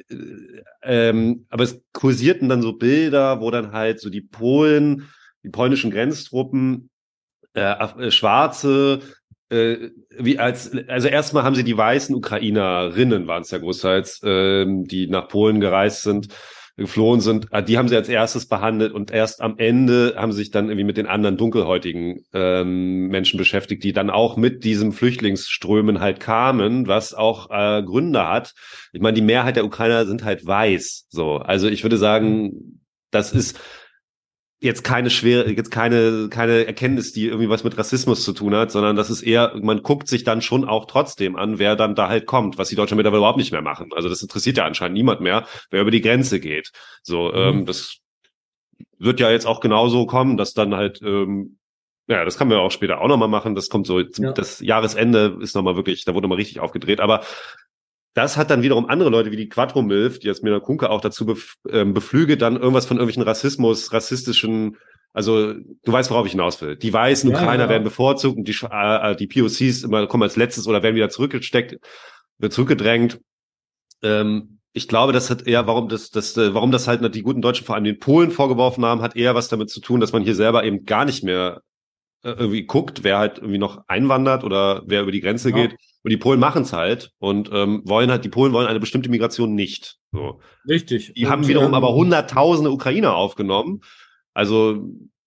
ähm, aber es kursierten dann so Bilder, wo dann halt so die Polen, die polnischen Grenztruppen, äh, Schwarze, Äh, wie als also erstmal haben sie die weißen Ukrainerinnen, waren es ja großteils, ähm, die nach Polen gereist sind, geflohen sind, die haben sie als erstes behandelt und erst am Ende haben sie sich dann irgendwie mit den anderen dunkelhäutigen ähm, Menschen beschäftigt, die dann auch mit diesem Flüchtlingsströmen halt kamen, was auch äh, Gründe hat. Ich meine, die Mehrheit der Ukrainer sind halt weiß, so. Also ich würde sagen, das ist jetzt keine schwere, jetzt keine, keine Erkenntnis, die irgendwie was mit Rassismus zu tun hat, sondern das ist eher, man guckt sich dann schon auch trotzdem an, wer dann da halt kommt, was die Deutschen mittlerweile überhaupt nicht mehr machen. Also das interessiert ja anscheinend niemand mehr, wer über die Grenze geht. So, mhm. ähm, das wird ja jetzt auch genauso kommen, dass dann halt, ähm, ja, das kann man ja auch später auch nochmal machen. Das kommt so, zum, ja. das Jahresende ist nochmal wirklich, da wurde mal richtig aufgedreht, aber das hat dann wiederum andere Leute wie die Quattro-Milf, die jetzt Mina Kunke auch dazu bef- ähm, beflügelt, dann irgendwas von irgendwelchen Rassismus, rassistischen, also du weißt, worauf ich hinaus will. Die weißen ja, Ukrainer ja. werden bevorzugt und die, äh, die P O Cs immer kommen als letztes oder werden wieder zurückgesteckt, wird zurückgedrängt. Ähm, Ich glaube, das hat eher, warum das, das, äh, warum das halt die guten Deutschen vor allem den Polen vorgeworfen haben, hat eher was damit zu tun, dass man hier selber eben gar nicht mehr äh, irgendwie guckt, wer halt irgendwie noch einwandert oder wer über die Grenze Ja, geht. Und die Polen machen es halt und ähm, wollen halt, die Polen wollen eine bestimmte Migration nicht. So. richtig. Die haben Und wiederum aber ähm, hunderttausende Ukrainer aufgenommen. Also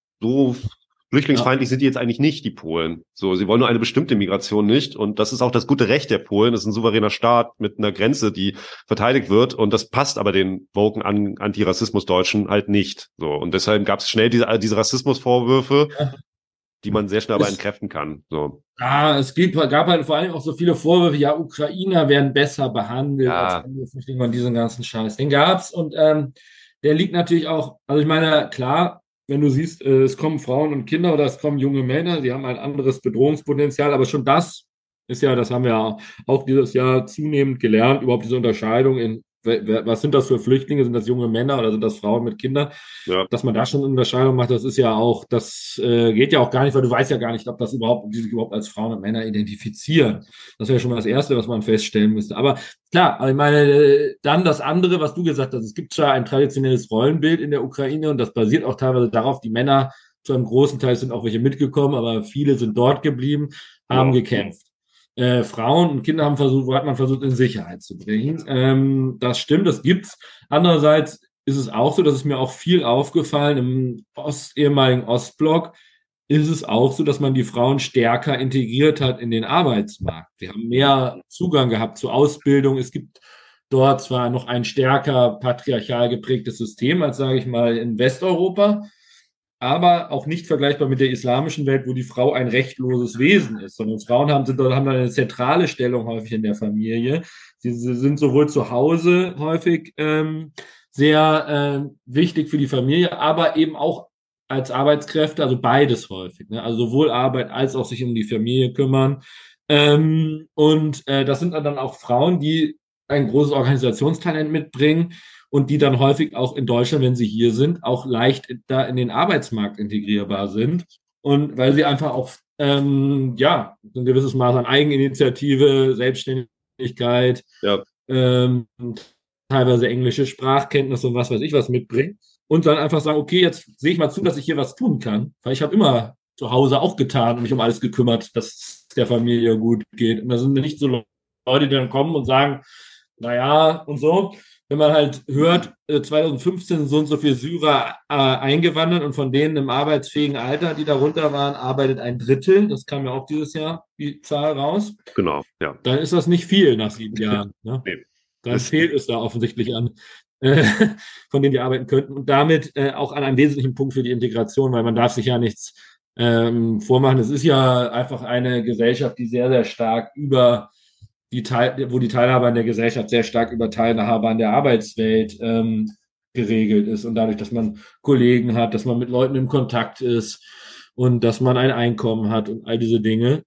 so ja, flüchtlingsfeindlich sind die jetzt eigentlich nicht, die Polen. So, sie wollen nur eine bestimmte Migration nicht. Und das ist auch das gute Recht der Polen. Das ist ein souveräner Staat mit einer Grenze, die verteidigt wird. Und das passt aber den woken An- Antirassismus-Deutschen halt nicht. So, und deshalb gab es schnell diese, diese Rassismusvorwürfe, ja. die man sehr schnell aber Es, entkräften kann. So. ja, es gibt, gab halt vor allem auch so viele Vorwürfe, ja, Ukrainer werden besser behandelt als Ja, andere Flüchtlinge und diesen ganzen Scheiß. Den gab's und ähm, der liegt natürlich auch, also ich meine, klar, wenn du siehst, äh, es kommen Frauen und Kinder oder es kommen junge Männer, die haben ein anderes Bedrohungspotenzial, aber schon das ist ja, das haben wir ja auch dieses Jahr zunehmend gelernt, überhaupt diese Unterscheidung in, wer- wer- was sind das für Flüchtlinge? Sind das junge Männer oder sind das Frauen mit Kindern? ja, Dass man da schon eine Unterscheidung macht, das ist ja auch, das äh, geht ja auch gar nicht, weil du weißt ja gar nicht, ob das überhaupt, ob die sich überhaupt als Frauen und Männer identifizieren. Das wäre schon mal das Erste, was man feststellen müsste. Aber klar, aber ich meine, äh, dann das andere, was du gesagt hast, es gibt zwar ein traditionelles Rollenbild in der Ukraine und das basiert auch teilweise darauf, die Männer zu einem großen Teil sind auch welche mitgekommen, aber viele sind dort geblieben, haben genau. gekämpft. Äh, Frauen und Kinder haben versucht, hat man versucht, in Sicherheit zu bringen. Ähm, das stimmt, das gibt's. Andererseits ist es auch so, dass es mir auch viel aufgefallen im Ost, ehemaligen Ostblock, ist es auch so, dass man die Frauen stärker integriert hat in den Arbeitsmarkt. Sie haben mehr Zugang gehabt zur Ausbildung. Es gibt dort zwar noch ein stärker patriarchal geprägtes System als, sage ich mal, in Westeuropa, aber auch nicht vergleichbar mit der islamischen Welt, wo die Frau ein rechtloses Wesen ist, sondern Frauen haben, sind, haben eine zentrale Stellung häufig in der Familie. Sie, sie sind sowohl zu Hause häufig ähm, sehr äh, wichtig für die Familie, aber eben auch als Arbeitskräfte, also beides häufig. Ne? Also sowohl Arbeit als auch sich um die Familie kümmern. Ähm, und äh, das sind dann auch Frauen, die ein großes Organisationstalent mitbringen und die dann häufig auch in Deutschland, wenn sie hier sind, auch leicht da in den Arbeitsmarkt integrierbar sind. Und weil sie einfach auch ähm, ja ein gewisses Maß an Eigeninitiative, Selbstständigkeit, Ja, ähm, teilweise englische Sprachkenntnisse und was weiß ich was mitbringen. Und dann einfach sagen, okay, jetzt sehe ich mal zu, dass ich hier was tun kann, weil ich habe immer zu Hause auch getan und mich um alles gekümmert, dass es der Familie gut geht. Und da sind nicht so Leute, die dann kommen und sagen, naja, und so. Wenn man halt hört, äh, zwanzig fünfzehn sind so und so viele Syrer äh, eingewandert und von denen im arbeitsfähigen Alter, die darunter waren, arbeitet ein Drittel. Das kam ja auch dieses Jahr die Zahl raus. genau, ja. Dann ist das nicht viel nach sieben Jahren. Ne? Nee. Dann Das, fehlt es da offensichtlich an, äh, von denen die arbeiten könnten. Und damit äh, auch an einem wesentlichen Punkt für die Integration, weil man darf sich ja nichts ähm, vormachen. Es ist ja einfach eine Gesellschaft, die sehr, sehr stark über die Teil, wo die Teilhabe an der Gesellschaft sehr stark über Teilhabe an der Arbeitswelt ähm, geregelt ist. Und dadurch, dass man Kollegen hat, dass man mit Leuten im Kontakt ist und dass man ein Einkommen hat und all diese Dinge.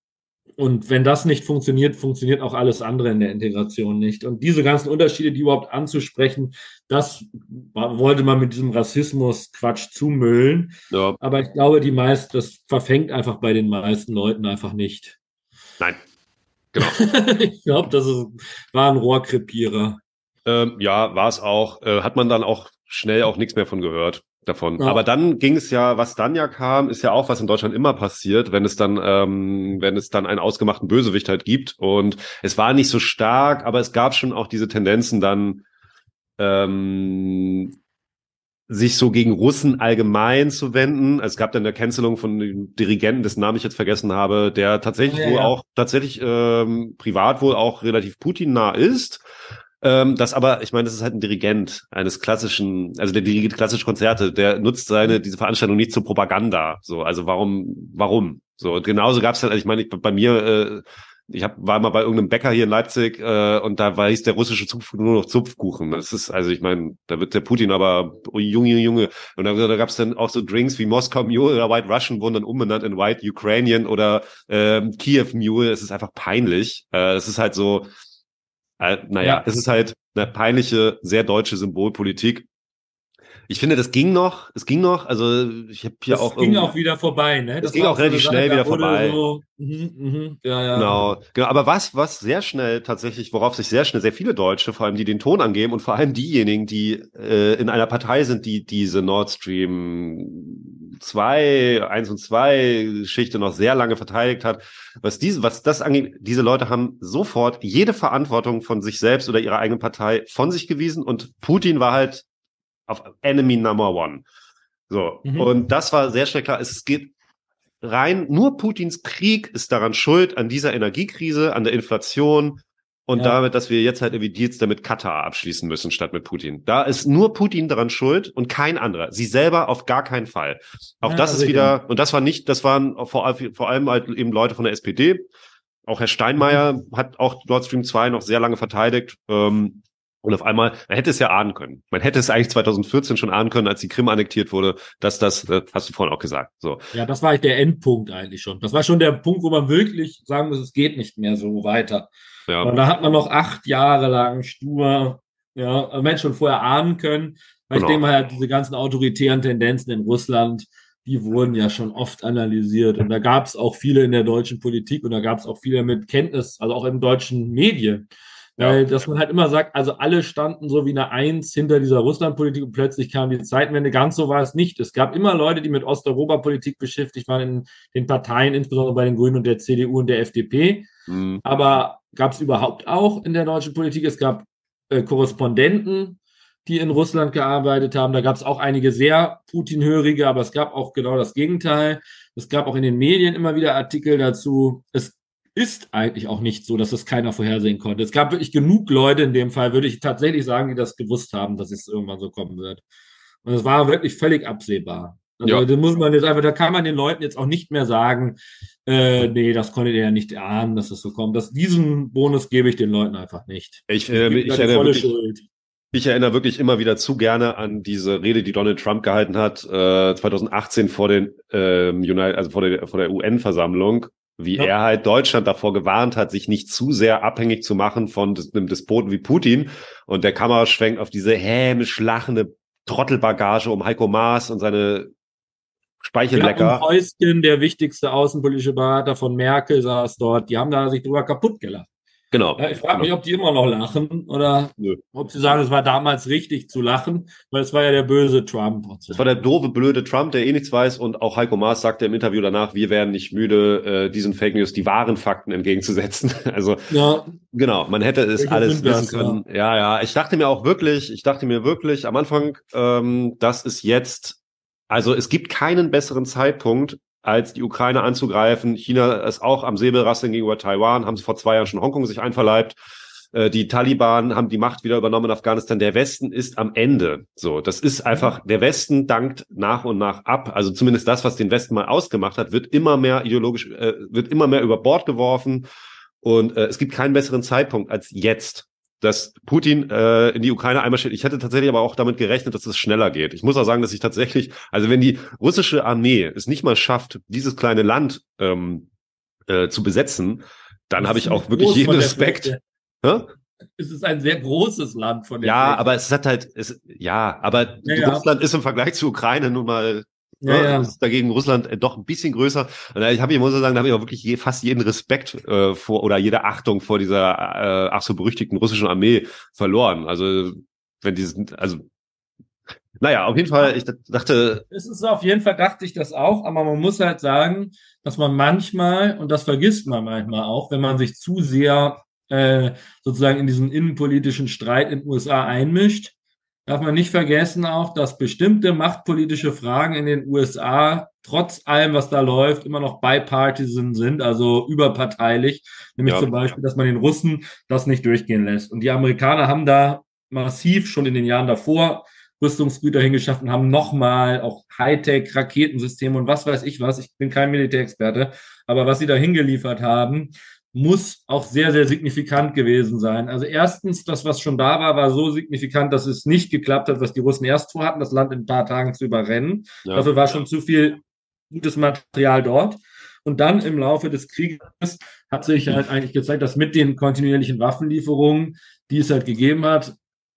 Und wenn das nicht funktioniert, funktioniert auch alles andere in der Integration nicht. Und diese ganzen Unterschiede, die überhaupt anzusprechen, das wollte man mit diesem Rassismus-Quatsch zumüllen. ja, Aber ich glaube, die meist, das verfängt einfach bei den meisten Leuten einfach nicht. nein, genau. Ich glaube, das ist, war ein Rohrkrepierer. Ähm, ja, war es auch. Äh, hat man dann auch schnell auch nichts mehr von gehört davon. Aber Ja, dann ging es ja, was dann ja kam, ist ja auch, was in Deutschland immer passiert, wenn es dann, ähm, wenn es dann einen ausgemachten Bösewicht halt gibt. Und es war nicht so stark, aber es gab schon auch diese Tendenzen dann, ähm, sich so gegen Russen allgemein zu wenden. Es gab dann eine Cancelung von dem Dirigenten, dessen Namen ich jetzt vergessen habe, der tatsächlich ja, wohl ja. auch, tatsächlich ähm, privat wohl auch relativ Putin-nah ist. Ähm, das aber, ich meine, das ist halt ein Dirigent eines klassischen, also der dirigiert klassische Konzerte, der nutzt seine, diese Veranstaltung nicht zur Propaganda. So, also warum, warum? So, und genauso gab es halt, also ich meine, ich, bei mir, äh, ich hab, war mal bei irgendeinem Bäcker hier in Leipzig äh, und da war hieß der russische Zupfkuchen nur noch Zupfkuchen. Das ist, also ich meine, da wird der Putin aber, oh, Junge, Junge. Und da, da gab es dann auch so Drinks wie Moskau Mule oder White Russian wurden dann umbenannt in White Ukrainian oder ähm, Kiew Mule. Es ist einfach peinlich. Äh, es ist halt so, äh, naja, Ja, es ist halt eine peinliche, sehr deutsche Symbolpolitik. Ich finde, das ging noch, es ging noch, also ich habe hier Das auch ging auch wieder vorbei, ne? es Das ging war auch auch so eine relativ Sache, schnell da wieder wurde vorbei. so, mhm, mhm, ja, ja. Genau, genau. Aber was, was sehr schnell tatsächlich, worauf sich sehr schnell sehr viele Deutsche, vor allem die den Ton angeben und vor allem diejenigen, die äh, in einer Partei sind, die diese Nord Stream zwei, eins und zwei Geschichte noch sehr lange verteidigt hat, was diese, was das angeht, diese Leute haben sofort jede Verantwortung von sich selbst oder ihrer eigenen Partei von sich gewiesen und Putin war halt auf Enemy Number One. So. Mhm. Und das war sehr schnell klar. Es geht rein, nur Putins Krieg ist daran schuld, an dieser Energiekrise, an der Inflation und Ja. damit, dass wir jetzt halt irgendwie Deals damit Katar abschließen müssen statt mit Putin. Da ist nur Putin daran schuld und kein anderer. Sie selber auf gar keinen Fall. Auch Ja, das ist sicher. wieder, und das war nicht, das waren vor, vor allem halt eben Leute von der S P D. Auch Herr Steinmeier Mhm. hat auch Nord Stream zwei noch sehr lange verteidigt. Ähm, und auf einmal, man hätte es ja ahnen können. Man hätte es eigentlich zwanzig vierzehn schon ahnen können, als die Krim annektiert wurde, dass das, das hast du vorhin auch gesagt. So. Ja, das war halt der Endpunkt eigentlich schon. Das war schon der Punkt, wo man wirklich sagen muss, es geht nicht mehr so weiter. Ja. Und da hat man noch acht Jahre lang stur, ja, Mensch schon vorher ahnen können. Weil Genau. ich denke mal, halt, diese ganzen autoritären Tendenzen in Russland, die wurden ja schon oft analysiert. Und da gab es auch viele in der deutschen Politik und da gab es auch viele mit Kenntnis, also auch in deutschen Medien. Ja. Weil, dass man halt immer sagt, also alle standen so wie eine Eins hinter dieser Russlandpolitik und plötzlich kam die Zeitenwende. Ganz so war es nicht. Es gab immer Leute, die mit Osteuropapolitik beschäftigt waren in den Parteien, insbesondere bei den Grünen und der C D U und der F D P. Mhm. Aber gab es überhaupt auch in der deutschen Politik? Es gab äh, Korrespondenten, die in Russland gearbeitet haben. Da gab es auch einige sehr Putin-hörige, aber es gab auch genau das Gegenteil. Es gab auch in den Medien immer wieder Artikel dazu. Es ist eigentlich auch nicht so, dass es keiner vorhersehen konnte. Es gab wirklich genug Leute in dem Fall, würde ich tatsächlich sagen, die das gewusst haben, dass es irgendwann so kommen wird. Und es war wirklich völlig absehbar. Also Ja. da muss man jetzt einfach, da kann man den Leuten jetzt auch nicht mehr sagen, äh, nee, das konntet ihr ja nicht erahnen, dass es so kommt. Das, diesen Bonus gebe ich den Leuten einfach nicht. Ich, Ich äh, gebe ich, da die erinnere volle wirklich, Schuld. ich erinnere wirklich immer wieder zu gerne an diese Rede, die Donald Trump gehalten hat, äh, zwanzig achtzehn vor den ähm, United, also vor der, vor der U N-Versammlung, wie Ja. er halt Deutschland davor gewarnt hat, sich nicht zu sehr abhängig zu machen von des, einem Despoten wie Putin. Und der Kameraschwenk auf diese hämisch lachende Trottelbagage um Heiko Maas und seine Speichellecker. Ja, und Häuschen, der wichtigste außenpolitische Berater von Merkel, saß dort. Die haben da sich drüber kaputt gelacht. Genau. Ja, ich frage mich, genau. ob die immer noch lachen oder Nö. ob sie sagen, es war damals richtig zu lachen, weil es war ja der böse Trump. Und so. Das war der doofe, blöde Trump, der eh nichts weiß. Und auch Heiko Maas sagte im Interview danach, wir werden nicht müde, äh, diesen Fake News die wahren Fakten entgegenzusetzen. Also Ja, genau, man hätte es welche alles sind wissen das? können. Ja. ja, ja. Ich dachte mir auch wirklich, ich dachte mir wirklich am Anfang, ähm, das ist jetzt, also es gibt keinen besseren Zeitpunkt, als die Ukraine anzugreifen. China ist auch am Säbelrasseln gegenüber Taiwan, haben sie vor zwei Jahren schon Hongkong sich einverleibt. Äh, die Taliban haben die Macht wieder übernommen in Afghanistan. Der Westen ist am Ende. So, das ist einfach, der Westen dankt nach und nach ab. Also zumindest das, was den Westen mal ausgemacht hat, wird immer mehr ideologisch, äh, wird immer mehr über Bord geworfen. Und äh, es gibt keinen besseren Zeitpunkt als jetzt, dass Putin äh, in die Ukraine einmarschiert. Ich hätte tatsächlich aber auch damit gerechnet, dass es schneller geht. Ich muss auch sagen, dass ich tatsächlich, also wenn die russische Armee es nicht mal schafft, dieses kleine Land ähm, äh, zu besetzen, dann habe ich auch wirklich jeden Respekt. Hä? Es ist ein sehr großes Land von der Ja, Fläche. aber es hat halt, es, ja, aber Ja, ja. Russland ist im Vergleich zu Ukraine nun mal Ja, ja. ist dagegen Russland äh, doch ein bisschen größer. Und ich habe, ich muss sagen, da habe ich auch wirklich je, fast jeden Respekt äh, vor oder jede Achtung vor dieser äh, ach so berüchtigten russischen Armee verloren. Also wenn die sind, also naja, auf jeden Fall, ich dachte. Es ist auf jeden Fall, dachte ich das auch, aber man muss halt sagen, dass man manchmal, und das vergisst man manchmal auch, wenn man sich zu sehr äh, sozusagen in diesen innenpolitischen Streit in den U S A einmischt, darf man nicht vergessen auch, dass bestimmte machtpolitische Fragen in den U S A trotz allem, was da läuft, immer noch bipartisan sind, also überparteilich. Nämlich Ja. zum Beispiel, dass man den Russen das nicht durchgehen lässt. Und die Amerikaner haben da massiv schon in den Jahren davor Rüstungsgüter hingeschafft und haben nochmal auch Hightech-Raketensysteme und was weiß ich was. Ich bin kein Militärexperte, aber was sie da hingeliefert haben, muss auch sehr, sehr signifikant gewesen sein. Also erstens, das, was schon da war, war so signifikant, dass es nicht geklappt hat, was die Russen erst vorhatten, das Land in ein paar Tagen zu überrennen. Ja. Dafür war schon zu viel gutes Material dort. Und dann im Laufe des Krieges hat sich halt eigentlich gezeigt, dass mit den kontinuierlichen Waffenlieferungen, die es halt gegeben hat,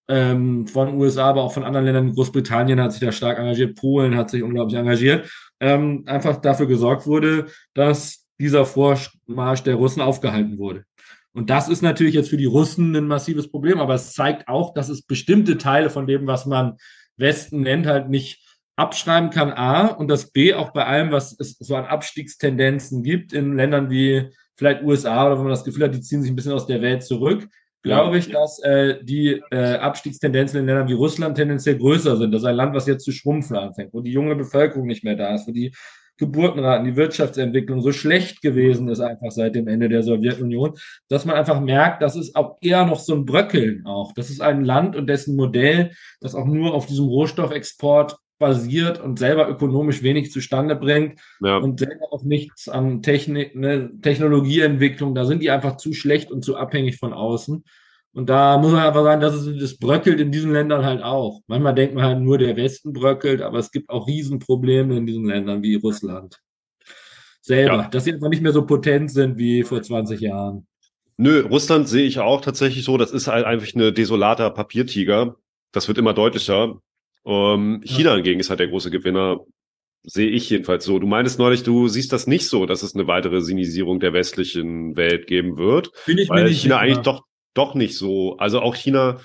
ähm, von U S A, aber auch von anderen Ländern. Großbritannien hat sich da stark engagiert, Polen hat sich unglaublich engagiert, ähm, einfach dafür gesorgt wurde, dass dieser Vormarsch der Russen aufgehalten wurde. Und das ist natürlich jetzt für die Russen ein massives Problem, aber es zeigt auch, dass es bestimmte Teile von dem, was man Westen nennt, halt nicht abschreiben kann, A, und das B, auch bei allem, was es so an Abstiegstendenzen gibt in Ländern wie vielleicht U S A oder wenn man das Gefühl hat, die ziehen sich ein bisschen aus der Welt zurück, glaube Ja. ich, dass äh, die äh, Abstiegstendenzen in Ländern wie Russland tendenziell größer sind. Das ist ein Land, was jetzt zu schrumpfen anfängt, wo die junge Bevölkerung nicht mehr da ist, wo die Geburtenraten, die Wirtschaftsentwicklung so schlecht gewesen ist, einfach seit dem Ende der Sowjetunion, dass man einfach merkt, das ist auch eher noch so ein Bröckeln auch. Das ist ein Land und dessen Modell, das auch nur auf diesem Rohstoffexport basiert und selber ökonomisch wenig zustande bringt Ja. und selber auch nichts an Technik, ne, Technologieentwicklung, da sind die einfach zu schlecht und zu abhängig von außen. Und da muss man einfach sagen, dass es, das bröckelt in diesen Ländern halt auch. Manchmal denkt man halt nur, der Westen bröckelt, aber es gibt auch Riesenprobleme in diesen Ländern wie Russland selber, Ja. dass sie einfach nicht mehr so potent sind wie vor zwanzig Jahren. Nö, Russland sehe ich auch tatsächlich so. Das ist halt einfach eine desolater Papiertiger. Das wird immer deutlicher. Ähm, China Ja. hingegen ist halt der große Gewinner. Sehe ich jedenfalls so. Du meintest neulich, du siehst das nicht so, dass es eine weitere Sinisierung der westlichen Welt geben wird, Bin ich mir weil nicht China eigentlich sicher. doch, doch nicht so, also auch China,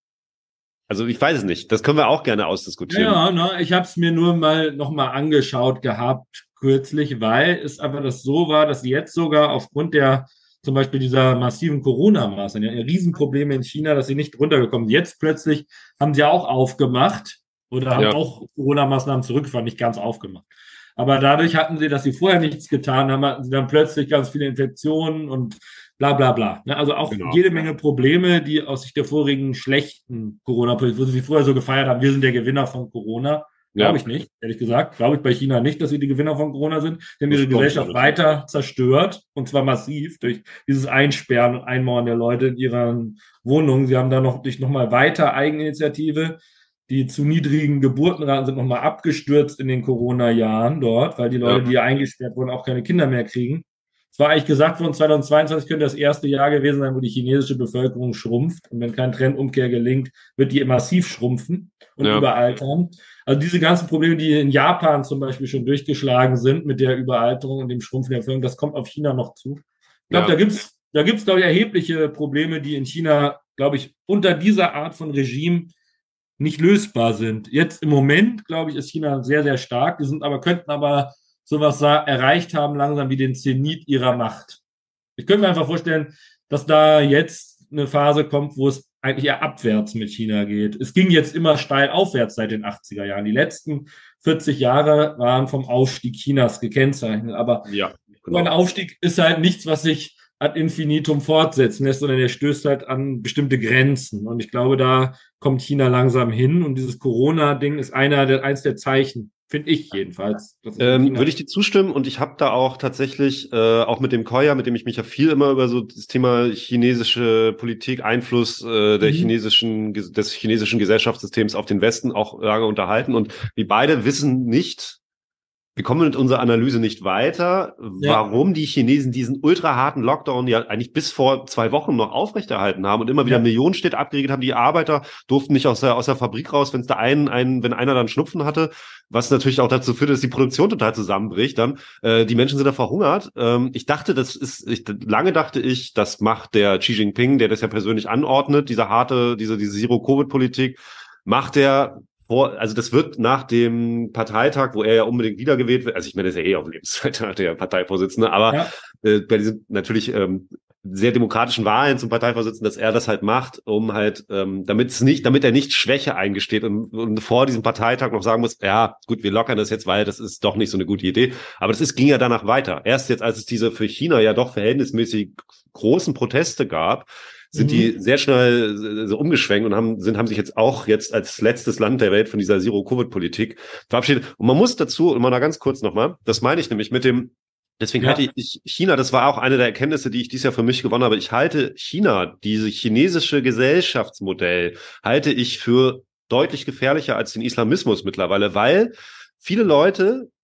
also ich weiß es nicht, das können wir auch gerne ausdiskutieren. Ja, ne, ich habe es mir nur mal noch mal angeschaut gehabt kürzlich, weil es aber das so war, dass sie jetzt sogar aufgrund der zum Beispiel dieser massiven Corona-Maßnahmen, ja, Riesenprobleme in China, dass sie nicht runtergekommen sind. Jetzt plötzlich haben sie auch aufgemacht oder haben Ja, auch Corona-Maßnahmen zurückgefahren, nicht ganz aufgemacht. Aber dadurch hatten sie, dass sie vorher nichts getan haben, hatten sie dann plötzlich ganz viele Infektionen und bla bla bla. Ne, also auch genau. jede Menge Probleme, die aus Sicht der vorigen schlechten Corona-Politik, wo sie sich vorher so gefeiert haben, wir sind der Gewinner von Corona. Glaube Ja, ich nicht, ehrlich gesagt. Glaube ich bei China nicht, dass sie die Gewinner von Corona sind. Sie haben das ihre glaube ich auch Gesellschaft nicht. weiter zerstört und zwar massiv durch dieses Einsperren und Einmauern der Leute in ihren Wohnungen. Sie haben da noch durch nochmal weiter Eigeninitiative. Die zu niedrigen Geburtenraten sind nochmal abgestürzt in den Corona-Jahren dort, weil die Leute, Ja, die eingesperrt wurden, auch keine Kinder mehr kriegen. Es war eigentlich gesagt worden, zweitausendzweiundzwanzig könnte das erste Jahr gewesen sein, wo die chinesische Bevölkerung schrumpft. Und wenn kein Trendumkehr gelingt, wird die massiv schrumpfen und ja, überaltern. Also diese ganzen Probleme, die in Japan zum Beispiel schon durchgeschlagen sind mit der Überalterung und dem Schrumpfen der Bevölkerung, das kommt auf China noch zu. Ich glaube, da ja, gibt's, da gibt's, glaube ich, erhebliche Probleme, die in China, glaube ich, unter dieser Art von Regime nicht lösbar sind. Jetzt im Moment, glaube ich, ist China sehr, sehr stark. Die sind aber, könnten aber sowas erreicht haben, langsam wie den Zenit ihrer Macht. Ich könnte mir einfach vorstellen, dass da jetzt eine Phase kommt, wo es eigentlich eher abwärts mit China geht. Es ging jetzt immer steil aufwärts seit den achtziger Jahren. Die letzten vierzig Jahre waren vom Aufstieg Chinas gekennzeichnet. Aber ja, so ein genau. Aufstieg ist halt nichts, was sich ad infinitum fortsetzen lässt, sondern der stößt halt an bestimmte Grenzen. Und ich glaube, da kommt China langsam hin. Und dieses Corona-Ding ist einer der, eins der Zeichen, finde ich jedenfalls. Dass es in Ähm, China würde ich dir zustimmen und ich habe da auch tatsächlich, äh, auch mit dem Koya, mit dem ich mich ja viel immer über so das Thema chinesische Politik, Einfluss äh, der Mhm. chinesischen, des chinesischen Gesellschaftssystems auf den Westen auch lange unterhalten und wir beide wissen nicht, wir kommen mit unserer Analyse nicht weiter, Ja, warum die Chinesen diesen ultra harten Lockdown ja eigentlich bis vor zwei Wochen noch aufrechterhalten haben und immer wieder ja. Millionen Städte abgeriegelt haben. Die Arbeiter durften nicht aus der, aus der Fabrik raus, wenn es da einen, einen, wenn einer dann Schnupfen hatte, was natürlich auch dazu führt, dass die Produktion total zusammenbricht. Dann äh, die Menschen sind da verhungert. Ähm, ich dachte, das ist, ich, lange dachte ich, das macht der Xi Jinping, der das ja persönlich anordnet, diese harte, diese, diese Zero-Covid-Politik, macht der vor, also das wird nach dem Parteitag, wo er ja unbedingt wiedergewählt wird, also ich meine, das ist ja eh auf Lebenszeit der Parteivorsitzende, aber Ja. äh, bei diesen natürlich ähm, sehr demokratischen Wahlen zum Parteivorsitzenden, dass er das halt macht, um halt, ähm, damit es nicht, damit er nicht Schwäche eingesteht und, und vor diesem Parteitag noch sagen muss, ja, gut, wir lockern das jetzt, weil das ist doch nicht so eine gute Idee. Aber das ist, ging ja danach weiter. Erst jetzt, als es diese für China ja doch verhältnismäßig großen Proteste gab, sind Mhm. die sehr schnell so umgeschwenkt und haben, sind, haben sich jetzt auch jetzt als letztes Land der Welt von dieser Zero-Covid-Politik verabschiedet. Und man muss dazu, immer noch ganz kurz nochmal, das meine ich nämlich mit dem, deswegen Ja. halte ich China, das war auch eine der Erkenntnisse, die ich dieses Jahr für mich gewonnen habe. Ich halte China, diese chinesische Gesellschaftsmodell, halte ich für deutlich gefährlicher als den Islamismus mittlerweile, weil viele Leute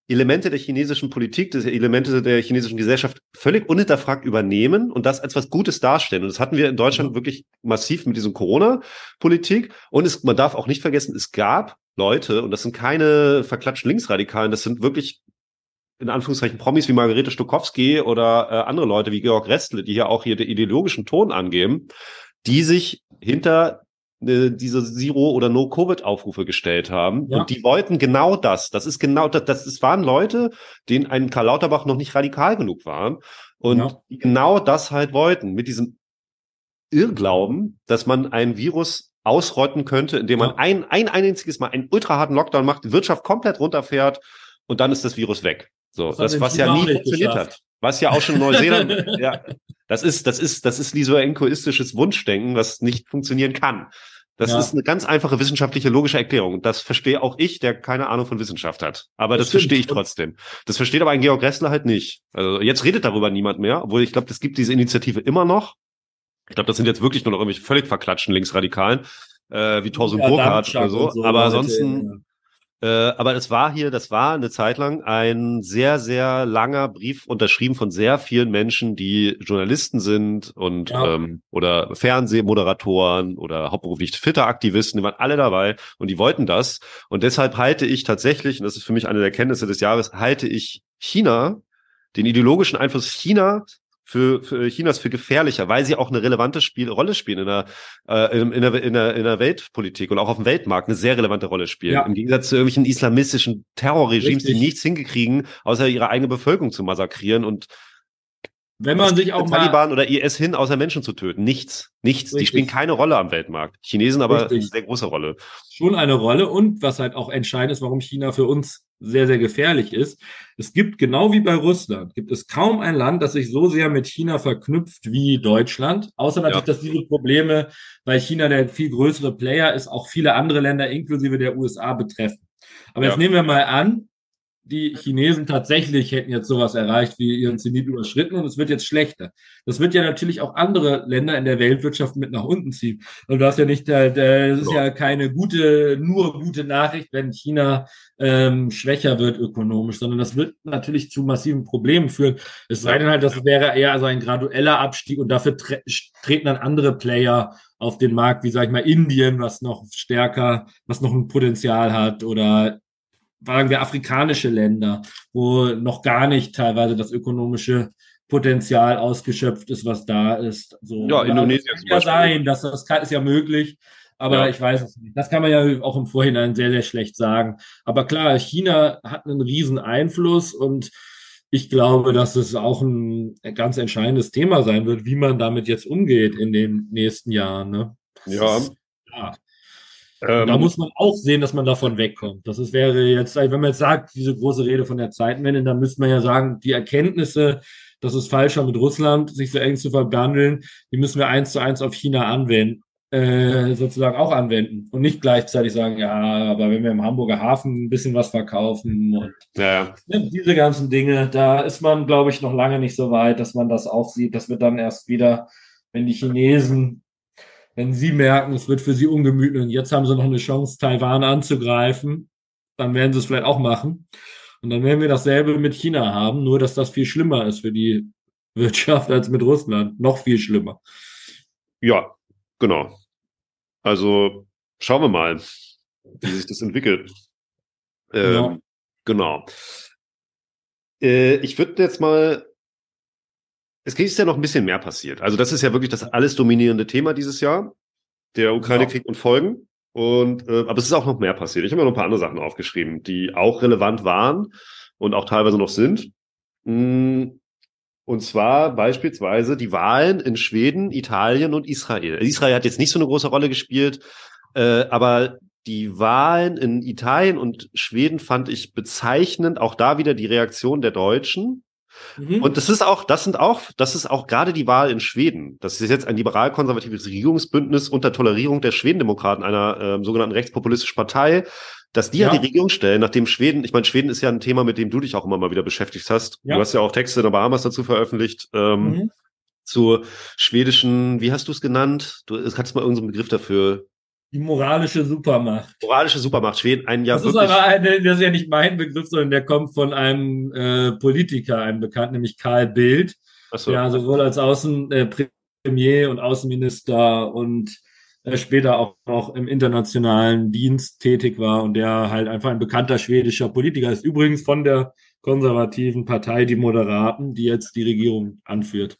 Elemente der chinesischen Politik, die Elemente der chinesischen Gesellschaft völlig unhinterfragt übernehmen und das als was Gutes darstellen. Und das hatten wir in Deutschland mhm. wirklich massiv mit diesem Corona-Politik. Und es, man darf auch nicht vergessen, es gab Leute, und das sind keine verklatschten Linksradikalen, das sind wirklich in Anführungszeichen Promis wie Margarete Stokowski oder äh, andere Leute wie Georg Restle, die hier auch hier den ideologischen Ton angeben, die sich hinter diese Zero- oder No-Covid-Aufrufe gestellt haben. Ja. Und die wollten genau das. Das ist genau das. Das, das waren Leute, denen ein Karl Lauterbach noch nicht radikal genug waren. Und ja. die genau das halt wollten. Mit diesem Irrglauben, dass man ein Virus ausrotten könnte, indem man ja. ein, ein einziges Mal einen ultraharten Lockdown macht, die Wirtschaft komplett runterfährt und dann ist das Virus weg. So, das, das was ja nie funktioniert geschafft. hat. Was ja auch schon in Neuseeland, ja, das ist, das ist, das ist lisoenkoistisches Wunschdenken, was nicht funktionieren kann. Das ja. ist eine ganz einfache wissenschaftliche, logische Erklärung. Das verstehe auch ich, der keine Ahnung von Wissenschaft hat. Aber das, das verstehe ich trotzdem. Das versteht aber ein Georg Restle halt nicht. Also jetzt redet darüber niemand mehr, obwohl ich glaube, es gibt diese Initiative immer noch. Ich glaube, das sind jetzt wirklich nur noch irgendwelche völlig verklatschten Linksradikalen, äh, wie Thorsten ja, Burkhardt oder so. so. Aber Leute, ansonsten... Ja. Äh, aber es war hier, das war eine Zeit lang ein sehr, sehr langer Brief unterschrieben von sehr vielen Menschen, die Journalisten sind und ja. ähm, oder Fernsehmoderatoren oder hauptberuflich Twitter-Aktivisten, die waren alle dabei und die wollten das. Und deshalb halte ich tatsächlich, und das ist für mich eine der Erkenntnisse des Jahres, halte ich China, den ideologischen Einfluss China für, für Chinas für gefährlicher, weil sie auch eine relevante Spiel, Rolle spielen in der, äh, in, in, der, in, der, in der Weltpolitik und auch auf dem Weltmarkt eine sehr relevante Rolle spielen. Ja. Im Gegensatz zu irgendwelchen islamistischen Terrorregimes, Richtig. die nichts hingekriegen, außer ihre eigene Bevölkerung zu massakrieren und wenn man sich auch Taliban oder I S hin, außer Menschen zu töten. Nichts. Nichts. Richtig. Die spielen keine Rolle am Weltmarkt. Chinesen aber Richtig. eine sehr große Rolle. Schon eine Rolle. Und was halt auch entscheidend ist, warum China für uns sehr, sehr gefährlich ist. Es gibt, genau wie bei Russland, gibt es kaum ein Land, das sich so sehr mit China verknüpft wie Deutschland. Außer natürlich, ja. dass diese Probleme, weil China der viel größere Player ist, auch viele andere Länder inklusive der U S A betreffen. Aber ja. jetzt nehmen wir mal an, die Chinesen tatsächlich hätten jetzt sowas erreicht wie ihren Zenit überschritten und es wird jetzt schlechter. Das wird ja natürlich auch andere Länder in der Weltwirtschaft mit nach unten ziehen. Und du hast ja nicht, das ist ja keine gute, nur gute Nachricht, wenn China ähm, schwächer wird ökonomisch, sondern das wird natürlich zu massiven Problemen führen. Es sei denn halt, das wäre eher also ein gradueller Abstieg und dafür tre- treten dann andere Player auf den Markt, wie sag ich mal Indien, was noch stärker, was noch ein Potenzial hat oder sagen wir afrikanische Länder, wo noch gar nicht teilweise das ökonomische Potenzial ausgeschöpft ist, was da ist. So, ja, Indonesien kann ja sein, dass das kann, ist ja möglich, aber ja. ich weiß es nicht. Das kann man ja auch im Vorhinein sehr, sehr schlecht sagen. Aber klar, China hat einen riesen Einfluss und ich glaube, dass es auch ein ganz entscheidendes Thema sein wird, wie man damit jetzt umgeht in den nächsten Jahren. Ne? Ja. Ist, ja. Und da muss man auch sehen, dass man davon wegkommt. Das ist, wäre jetzt, wenn man jetzt sagt, diese große Rede von der Zeitenwende, dann müsste man ja sagen, die Erkenntnisse, dass es falsch war, mit Russland sich so eng zu verbandeln, die müssen wir eins zu eins auf China anwenden, äh, sozusagen auch anwenden und nicht gleichzeitig sagen, ja, aber wenn wir im Hamburger Hafen ein bisschen was verkaufen und ja. ne, diese ganzen Dinge, da ist man, glaube ich, noch lange nicht so weit, dass man das auch sieht. Das wird dann erst wieder, wenn die Chinesen wenn sie merken, es wird für sie ungemütlich und jetzt haben sie noch eine Chance, Taiwan anzugreifen, dann werden sie es vielleicht auch machen. Und dann werden wir dasselbe mit China haben, nur dass das viel schlimmer ist für die Wirtschaft als mit Russland. Noch viel schlimmer. Ja, genau. Also schauen wir mal, wie sich das entwickelt. Ähm, ja. Genau. Äh, ich würde jetzt mal Es ist ja noch ein bisschen mehr passiert. Also das ist ja wirklich das alles dominierende Thema dieses Jahr, der Ukraine-Krieg ja. und Folgen. Und äh, aber es ist auch noch mehr passiert. Ich habe mir noch ein paar andere Sachen aufgeschrieben, die auch relevant waren und auch teilweise noch sind. Und zwar beispielsweise die Wahlen in Schweden, Italien und Israel. Israel hat jetzt nicht so eine große Rolle gespielt, äh, aber die Wahlen in Italien und Schweden fand ich bezeichnend. Auch da wieder die Reaktion der Deutschen. Mhm. Und das ist auch, das sind auch, das ist auch gerade die Wahl in Schweden. Das ist jetzt ein liberal-konservatives Regierungsbündnis unter Tolerierung der Schwedendemokraten, einer ähm, sogenannten rechtspopulistischen Partei, dass die ja die Regierung stellen, nachdem Schweden, ich meine, Schweden ist ja ein Thema, mit dem du dich auch immer mal wieder beschäftigt hast. Ja. Du hast ja auch Texte in der Bahamas dazu veröffentlicht, ähm, mhm. zu schwedischen, wie hast du es genannt? Du kannst mal irgendeinen Begriff dafür. Die moralische Supermacht. Moralische Supermacht. Schweden, ein ja Das ist wirklich. aber eine, das ist ja nicht mein Begriff, sondern der kommt von einem äh, Politiker, einem Bekannten, nämlich Karl Bildt, Achso. der sowohl als Außen, äh, Premier und Außenminister und äh, später auch noch im internationalen Dienst tätig war und der halt einfach ein bekannter schwedischer Politiker ist. Übrigens von der konservativen Partei, die Moderaten, die jetzt die Regierung anführt.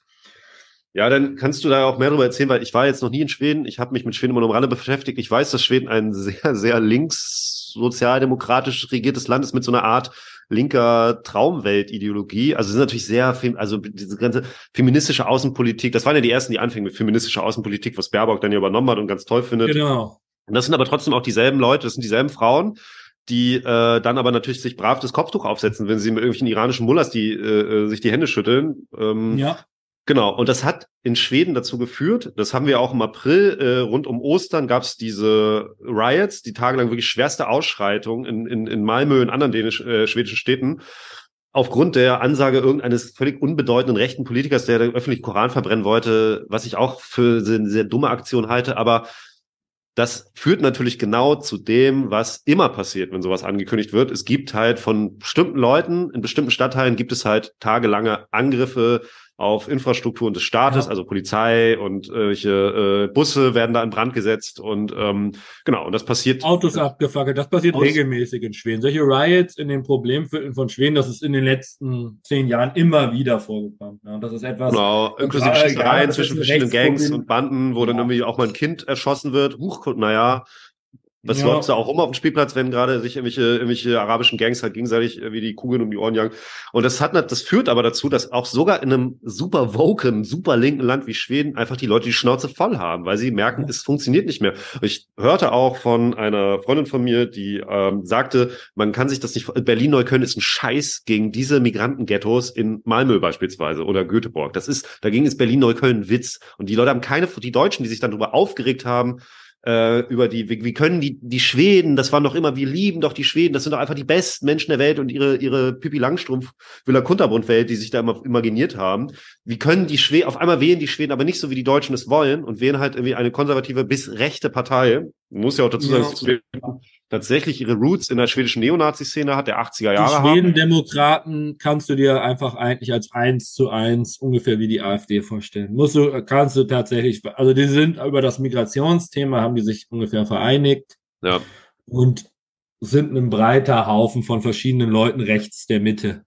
Ja, dann kannst du da auch mehr darüber erzählen, weil ich war jetzt noch nie in Schweden. Ich habe mich mit Schweden immer nur am Rande beschäftigt. Ich weiß, dass Schweden ein sehr, sehr links sozialdemokratisch regiertes Land ist mit so einer Art linker Traumweltideologie. Also es ist natürlich sehr, also diese ganze feministische Außenpolitik, das waren ja die ersten, die anfingen mit feministischer Außenpolitik, was Baerbock dann ja übernommen hat und ganz toll findet. Genau. Und das sind aber trotzdem auch dieselben Leute, das sind dieselben Frauen, die äh, dann aber natürlich sich brav das Kopftuch aufsetzen, wenn sie mit irgendwelchen iranischen Mullahs die äh, sich die Hände schütteln. Ähm, ja. Genau, und das hat in Schweden dazu geführt, das haben wir auch im April, äh, rund um Ostern gab es diese Riots, die tagelang wirklich schwerste Ausschreitungen in, in, in Malmö und anderen dänisch, äh, schwedischen Städten, aufgrund der Ansage irgendeines völlig unbedeutenden rechten Politikers, der den öffentlichen Koran verbrennen wollte, was ich auch für eine sehr dumme Aktion halte, aber das führt natürlich genau zu dem, was immer passiert, wenn sowas angekündigt wird. Es gibt halt von bestimmten Leuten, in bestimmten Stadtteilen gibt es halt tagelange Angriffe auf Infrastrukturen des Staates, ja. Also Polizei und irgendwelche äh, Busse werden da in Brand gesetzt und ähm, genau, und das passiert. Autos abgefackelt, das passiert Aus regelmäßig in Schweden. Solche Riots in den Problemvierteln von Schweden, das ist in den letzten zehn Jahren immer wieder vorgekommen. Ja, und das ist etwas. Genau, inklusive Schießereien zwischen verschiedenen Gangs und Banden, wo ja. dann irgendwie auch mal ein Kind erschossen wird. Huch, naja. Das ja. läuft da auch um auf dem Spielplatz, wenn gerade sich irgendwelche, irgendwelche arabischen Gangs halt gegenseitig wie die Kugeln um die Ohren jagen. Und das hat, das führt aber dazu, dass auch sogar in einem super woken, super linken Land wie Schweden einfach die Leute die Schnauze voll haben, weil sie merken, ja. es funktioniert nicht mehr. Ich hörte auch von einer Freundin von mir, die ähm, sagte, man kann sich das nicht, Berlin-Neukölln ist ein Scheiß gegen diese Migrantenghettos in Malmö beispielsweise oder Göteborg. Das ist, dagegen ist Berlin-Neukölln ein Witz. Und die Leute haben keine, die Deutschen, die sich dann darüber aufgeregt haben, über die, wie, wie können die, die Schweden, das waren doch immer, wir lieben doch die Schweden, das sind doch einfach die besten Menschen der Welt und ihre, ihre Pippi Langstrumpf, Villa Kunterbunt Welt, die sich da immer imaginiert haben. Wie können die Schweden, auf einmal wählen die Schweden aber nicht so, wie die Deutschen es wollen und wählen halt irgendwie eine konservative bis rechte Partei. Man muss ja auch dazu sagen, ja. dass Schweden tatsächlich ihre Roots in der schwedischen Neonazi-Szene hat, der achtziger Jahre haben. Die Schweden-Demokraten kannst du dir einfach eigentlich als eins zu eins ungefähr wie die AfD vorstellen. Musst du, kannst du tatsächlich, also die sind über das Migrationsthema, haben die sich ungefähr vereinigt. Ja. Und sind ein breiter Haufen von verschiedenen Leuten rechts der Mitte.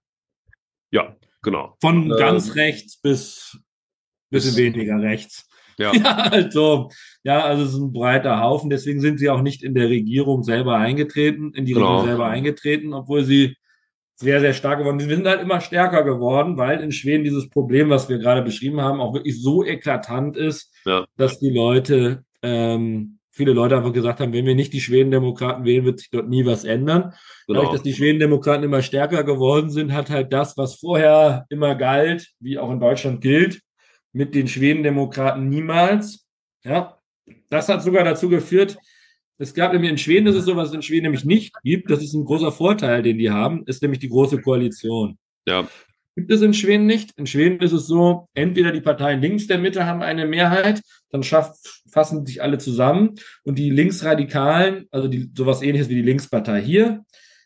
Ja, genau. Von ähm, ganz rechts bis bisschen bis, weniger rechts. Ja. ja, also, ja, also es ist ein breiter Haufen, deswegen sind sie auch nicht in der Regierung selber eingetreten, in die genau. Regierung selber eingetreten, obwohl sie sehr, sehr stark geworden sind. Wir sind halt immer stärker geworden, weil in Schweden dieses Problem, was wir gerade beschrieben haben, auch wirklich so eklatant ist, ja. dass die Leute, ähm, viele Leute einfach gesagt haben, wenn wir nicht die Schwedendemokraten wählen, wird sich dort nie was ändern. Genau. Dadurch, dass die Schwedendemokraten immer stärker geworden sind, hat halt das, was vorher immer galt, wie auch in Deutschland gilt, mit den Schwedendemokraten niemals. Ja, das hat sogar dazu geführt, es gab nämlich in Schweden, das ist so, was es in Schweden nämlich nicht gibt, das ist ein großer Vorteil, den die haben, ist nämlich die große Koalition. Ja. Gibt es in Schweden nicht. In Schweden ist es so, entweder die Parteien links der Mitte haben eine Mehrheit, dann schafft, fassen sich alle zusammen und die Linksradikalen, also die, sowas ähnliches wie die Linkspartei hier,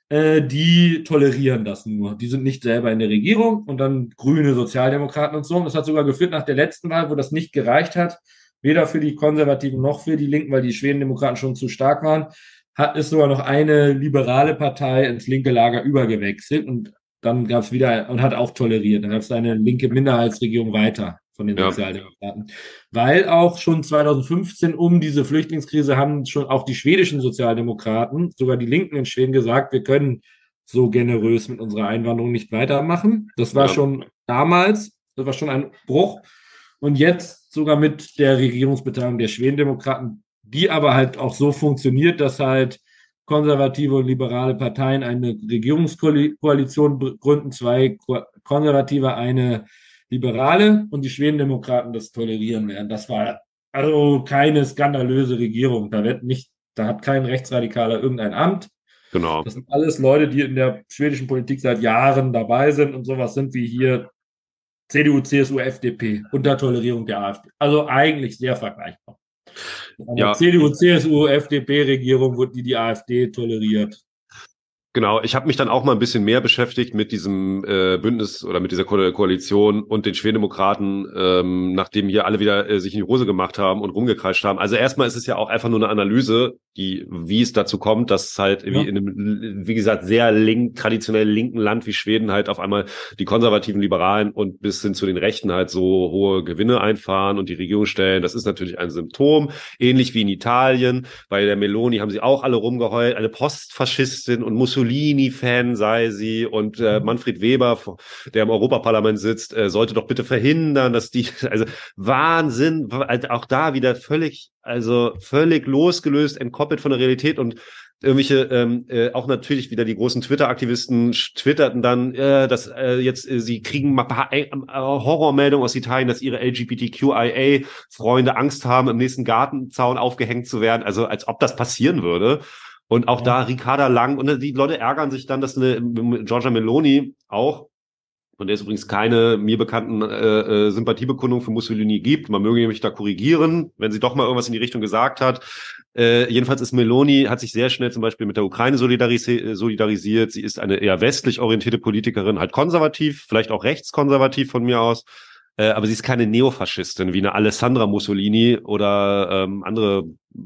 die tolerieren das nur. Die sind nicht selber in der Regierung und dann grüne Sozialdemokraten und so. Und das hat sogar geführt nach der letzten Wahl, wo das nicht gereicht hat, weder für die Konservativen noch für die Linken, weil die Schwedendemokraten schon zu stark waren, hat es sogar noch eine liberale Partei ins linke Lager übergewechselt und dann gab es wieder und hat auch toleriert. Dann gab es eine linke Minderheitsregierung weiter von den ja. Sozialdemokraten. Weil auch schon zwanzig fünfzehn um diese Flüchtlingskrise haben schon auch die schwedischen Sozialdemokraten, sogar die Linken in Schweden gesagt, wir können so generös mit unserer Einwanderung nicht weitermachen. Das war ja. schon damals, das war schon ein Bruch. Und jetzt sogar mit der Regierungsbeteiligung der Schwedendemokraten, die aber halt auch so funktioniert, dass halt konservative und liberale Parteien eine Regierungskoalition gründen, zwei konservative, eine Liberale und die Schwedendemokraten das tolerieren werden. Das war also keine skandalöse Regierung. Da wird nicht, da hat kein Rechtsradikaler irgendein Amt. Genau. Das sind alles Leute, die in der schwedischen Politik seit Jahren dabei sind und sowas sind wie hier C D U, C S U, F D P unter Tolerierung der AfD. Also eigentlich sehr vergleichbar. Eine Ja, C D U, C S U, F D P-Regierung wurde die die AfD toleriert. genau, ich habe mich dann auch mal ein bisschen mehr beschäftigt mit diesem äh, Bündnis oder mit dieser Ko Koalition und den Schwedemokraten, ähm, nachdem hier alle wieder äh, sich in die Hose gemacht haben und rumgekreischt haben. Also erstmal ist es ja auch einfach nur eine Analyse, die, wie es dazu kommt, dass halt Ja. wie in einem, wie gesagt, sehr link, traditionell linken Land wie Schweden halt auf einmal die konservativen Liberalen und bis hin zu den Rechten halt so hohe Gewinne einfahren und die Regierung stellen. Das ist natürlich ein Symptom, ähnlich wie in Italien. Bei der Meloni haben sie auch alle rumgeheult, eine Postfaschistin und Mussolini-Fan sei sie und äh, Manfred Weber, der im Europaparlament sitzt, äh, sollte doch bitte verhindern, dass die, also Wahnsinn, halt auch da wieder völlig, also völlig losgelöst, entkoppelt von der Realität und irgendwelche, ähm, äh, auch natürlich wieder die großen Twitter-Aktivisten twitterten dann, äh, dass äh, jetzt äh, sie kriegen mal paar, äh, Horrormeldungen aus Italien, dass ihre L G B T Q I A-Freunde Angst haben, im nächsten Gartenzaun aufgehängt zu werden, also als ob das passieren würde. Und auch ja. da Ricarda Lang, und die Leute ärgern sich dann, dass eine Giorgia Meloni auch, von der es übrigens keine mir bekannten äh, äh, Sympathiebekundung für Mussolini gibt. Man möge mich da korrigieren, wenn sie doch mal irgendwas in die Richtung gesagt hat. Äh, jedenfalls ist Meloni, hat sich sehr schnell zum Beispiel mit der Ukraine solidarisi- solidarisiert. Sie ist eine eher westlich orientierte Politikerin, halt konservativ, vielleicht auch rechtskonservativ von mir aus. Äh, aber sie ist keine Neofaschistin wie eine Alessandra Mussolini oder ähm, andere,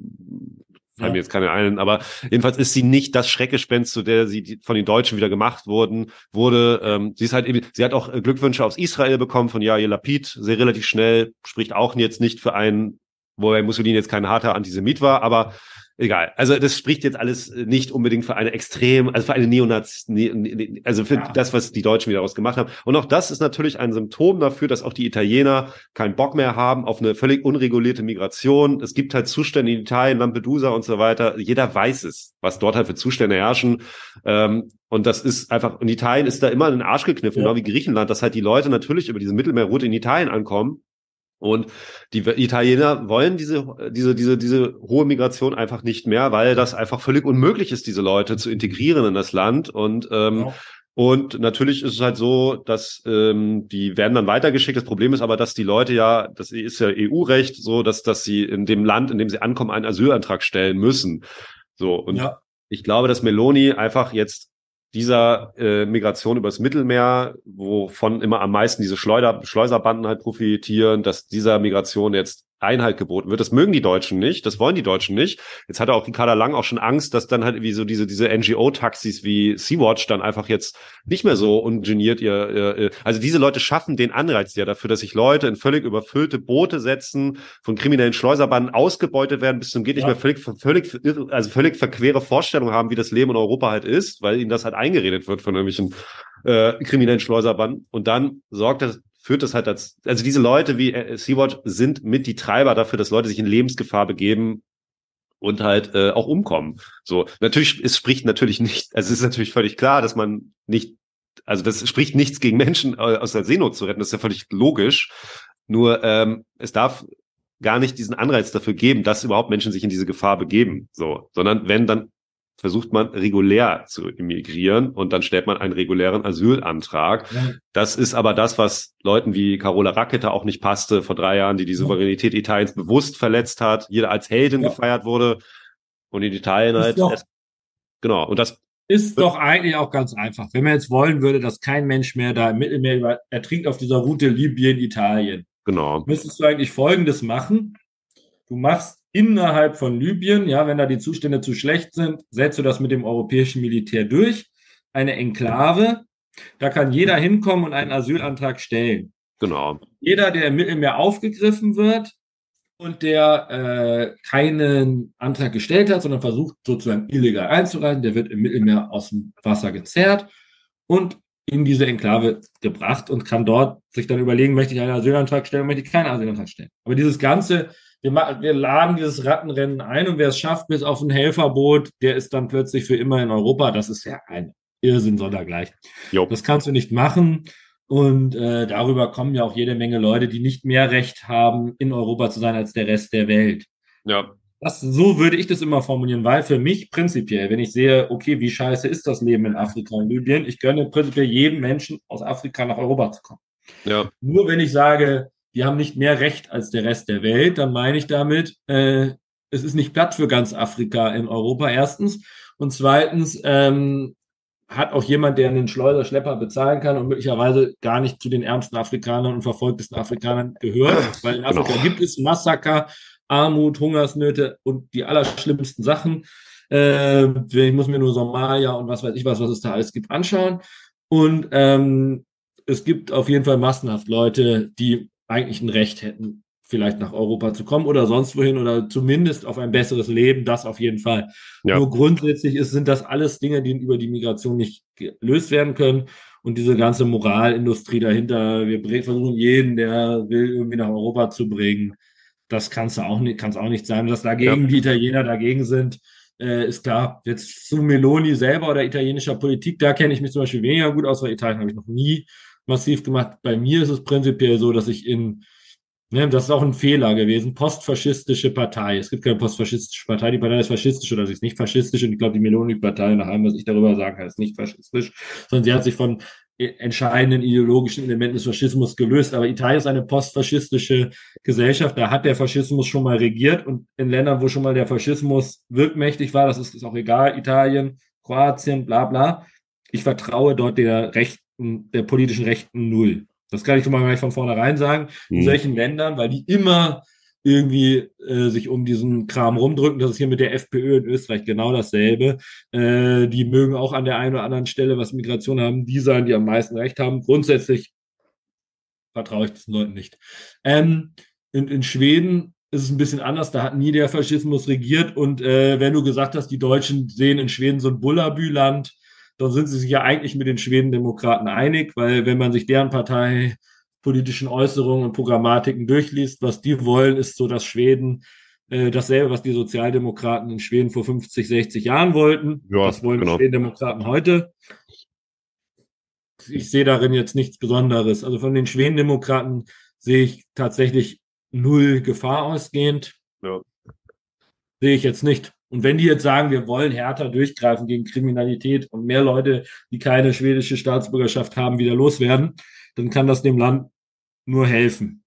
fallen mir jetzt keine ein, aber jedenfalls ist sie nicht das Schreckgespenst, zu der sie die, von den Deutschen wieder gemacht wurden, wurde. Ähm, sie ist halt eben, sie hat auch Glückwünsche aus Israel bekommen von Yair Lapid, sehr relativ schnell, spricht auch jetzt nicht für einen, wobei Mussolini jetzt kein harter Antisemit war, aber egal. Also das spricht jetzt alles nicht unbedingt für eine extrem, also für eine Neonazi, also für ja. das, was die Deutschen wieder daraus gemacht haben. Und auch das ist natürlich ein Symptom dafür, dass auch die Italiener keinen Bock mehr haben auf eine völlig unregulierte Migration. Es gibt halt Zustände in Italien, Lampedusa und so weiter. Jeder weiß es, was dort halt für Zustände herrschen. Ähm, und das ist einfach, und Italien ist da immer in den Arsch gekniffen, ja. genau wie Griechenland, dass halt die Leute natürlich über diese Mittelmeerroute in Italien ankommen. Und die Italiener wollen diese, diese, diese, diese hohe Migration einfach nicht mehr, weil das einfach völlig unmöglich ist, diese Leute zu integrieren in das Land. Und, ähm, ja. und natürlich ist es halt so, dass, ähm, die werden dann weitergeschickt. Das Problem ist aber, dass die Leute ja, das ist ja E U-Recht, so, dass, dass sie in dem Land, in dem sie ankommen, einen Asylantrag stellen müssen. So. Und ja. ich glaube, dass Meloni einfach jetzt dieser äh, Migration übers Mittelmeer, wovon immer am meisten diese Schleuder, Schleuserbanden halt profitieren, dass dieser Migration jetzt Einhalt geboten wird. Das mögen die Deutschen nicht, das wollen die Deutschen nicht. Jetzt hat auch Ricarda Lang auch schon Angst, dass dann halt wie so diese diese N G O-Taxis wie Sea-Watch dann einfach jetzt nicht mehr so ungeniert ihr, ihr also diese Leute schaffen den Anreiz ja dafür, dass sich Leute in völlig überfüllte Boote setzen, von kriminellen Schleuserbanden ausgebeutet werden, bis zum geht nicht ja. mehr völlig völlig also völlig verquere Vorstellungen haben, wie das Leben in Europa halt ist, weil ihnen das halt eingeredet wird von irgendwelchen äh, kriminellen Schleuserbanden. Und dann sorgt das führt das halt dazu, also diese Leute wie äh, Sea-Watch sind mit die Treiber dafür, dass Leute sich in Lebensgefahr begeben und halt äh, auch umkommen. So, natürlich, es spricht natürlich nicht, also es ist natürlich völlig klar, dass man nicht, also das spricht nichts gegen Menschen äh, aus der Seenot zu retten, das ist ja völlig logisch. Nur ähm, es darf gar nicht diesen Anreiz dafür geben, dass überhaupt Menschen sich in diese Gefahr begeben. So, sondern wenn dann versucht man regulär zu immigrieren und dann stellt man einen regulären Asylantrag. Ja. Das ist aber das, was Leuten wie Carola Rackete auch nicht passte vor drei Jahren, die die Souveränität ja. Italiens bewusst verletzt hat, jeder als Heldin ja. gefeiert wurde und in Italien halt. Doch, es, genau. Und das ist doch eigentlich auch ganz einfach. Wenn man jetzt wollen würde, dass kein Mensch mehr da im Mittelmeer ertrinkt auf dieser Route Libyen, Italien. Genau. Müsstest du eigentlich Folgendes machen. Du machst innerhalb von Libyen, ja, wenn da die Zustände zu schlecht sind, setzt du das mit dem europäischen Militär durch. Eine Enklave, da kann jeder hinkommen und einen Asylantrag stellen. Genau. Jeder, der im Mittelmeer aufgegriffen wird und der äh, keinen Antrag gestellt hat, sondern versucht sozusagen illegal einzureisen, der wird im Mittelmeer aus dem Wasser gezerrt und in diese Enklave gebracht und kann dort sich dann überlegen, möchte ich einen Asylantrag stellen, möchte ich keinen Asylantrag stellen. Aber dieses ganze Wir, machen, wir laden dieses Rattenrennen ein und wer es schafft bis auf ein Helferboot, der ist dann plötzlich für immer in Europa. Das ist ja ein Irrsinn sondergleich. Jo. Das kannst du nicht machen. Und äh, darüber kommen ja auch jede Menge Leute, die nicht mehr Recht haben, in Europa zu sein als der Rest der Welt. Ja. Das, so würde ich das immer formulieren, weil für mich prinzipiell, wenn ich sehe, okay, wie scheiße ist das Leben in Afrika und Libyen, ich gönne prinzipiell jedem Menschen aus Afrika nach Europa zu kommen. Ja. Nur wenn ich sage, die haben nicht mehr Recht als der Rest der Welt, dann meine ich damit, äh, es ist nicht Platz für ganz Afrika in Europa, erstens. Und zweitens ähm, hat auch jemand, der einen Schleuserschlepper bezahlen kann und möglicherweise gar nicht zu den ärmsten Afrikanern und verfolgtesten Afrikanern gehört, weil in Afrika Genau. gibt es Massaker, Armut, Hungersnöte und die allerschlimmsten Sachen. Äh, ich muss mir nur Somalia und was weiß ich was, was es da alles gibt, anschauen. Und ähm, es gibt auf jeden Fall massenhaft Leute, die eigentlich ein Recht hätten, vielleicht nach Europa zu kommen oder sonst wohin oder zumindest auf ein besseres Leben, das auf jeden Fall. Ja. Nur grundsätzlich ist, sind das alles Dinge, die über die Migration nicht gelöst werden können. Und diese ganze Moralindustrie dahinter, wir versuchen jeden, der will, irgendwie nach Europa zu bringen. Das kann's auch nicht, kann's auch nicht sein. Dass dagegen Ja. die Italiener dagegen sind, äh, ist klar. Jetzt zu Meloni selber oder italienischer Politik, da kenne ich mich zum Beispiel weniger gut aus, weil Italien habe ich noch nie massiv gemacht. Bei mir ist es prinzipiell so, dass ich in Ne, das ist auch ein Fehler gewesen. Postfaschistische Partei. Es gibt keine postfaschistische Partei. Die Partei ist faschistisch oder sie ist nicht faschistisch. Und ich glaube, die Meloni-Partei, nach allem, was ich darüber sagen kann, ist nicht faschistisch, sondern sie hat sich von entscheidenden ideologischen Elementen des Faschismus gelöst. Aber Italien ist eine postfaschistische Gesellschaft. Da hat der Faschismus schon mal regiert. Und in Ländern, wo schon mal der Faschismus wirkmächtig war, das ist, ist auch egal, Italien, Kroatien, bla bla. Ich vertraue dort der Rechten, der politischen Rechten null. Das kann ich schon mal gleich von vornherein sagen. In Hm. solchen Ländern, weil die immer irgendwie äh, sich um diesen Kram rumdrücken. Das ist hier mit der FPÖ in Österreich genau dasselbe. Äh, die mögen auch an der einen oder anderen Stelle, was Migration haben, die sein, die am meisten Recht haben. Grundsätzlich vertraue ich diesen Leuten nicht. Ähm, in, in Schweden ist es ein bisschen anders. Da hat nie der Faschismus regiert. Und äh, wenn du gesagt hast, die Deutschen sehen in Schweden so ein Bullabü-Land, dann sind sie sich ja eigentlich mit den Schwedendemokraten einig, weil wenn man sich deren parteipolitischen Äußerungen und Programmatiken durchliest, was die wollen, ist so, dass Schweden äh, dasselbe, was die Sozialdemokraten in Schweden vor fünfzig, sechzig Jahren wollten. Ja, das wollen genau. die Schwedendemokraten heute. Ich sehe darin jetzt nichts Besonderes. Also von den Schwedendemokraten sehe ich tatsächlich null Gefahr ausgehend. Ja. Sehe ich jetzt nicht. Und wenn die jetzt sagen, wir wollen härter durchgreifen gegen Kriminalität und mehr Leute, die keine schwedische Staatsbürgerschaft haben, wieder loswerden, dann kann das dem Land nur helfen.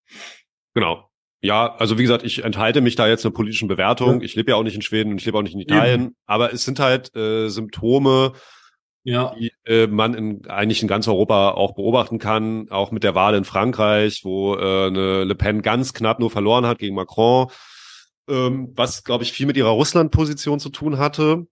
Genau. Ja, also wie gesagt, ich enthalte mich da jetzt einer politischen Bewertung. Ja. Ich lebe ja auch nicht in Schweden und ich lebe auch nicht in Italien. Eben. Aber es sind halt äh, Symptome, Ja. die äh, man in, eigentlich in ganz Europa auch beobachten kann. Auch mit der Wahl in Frankreich, wo äh, eine Le Pen ganz knapp nur verloren hat gegen Macron. Ähm, was, glaube ich, viel mit ihrer Russland-Position zu tun hatte.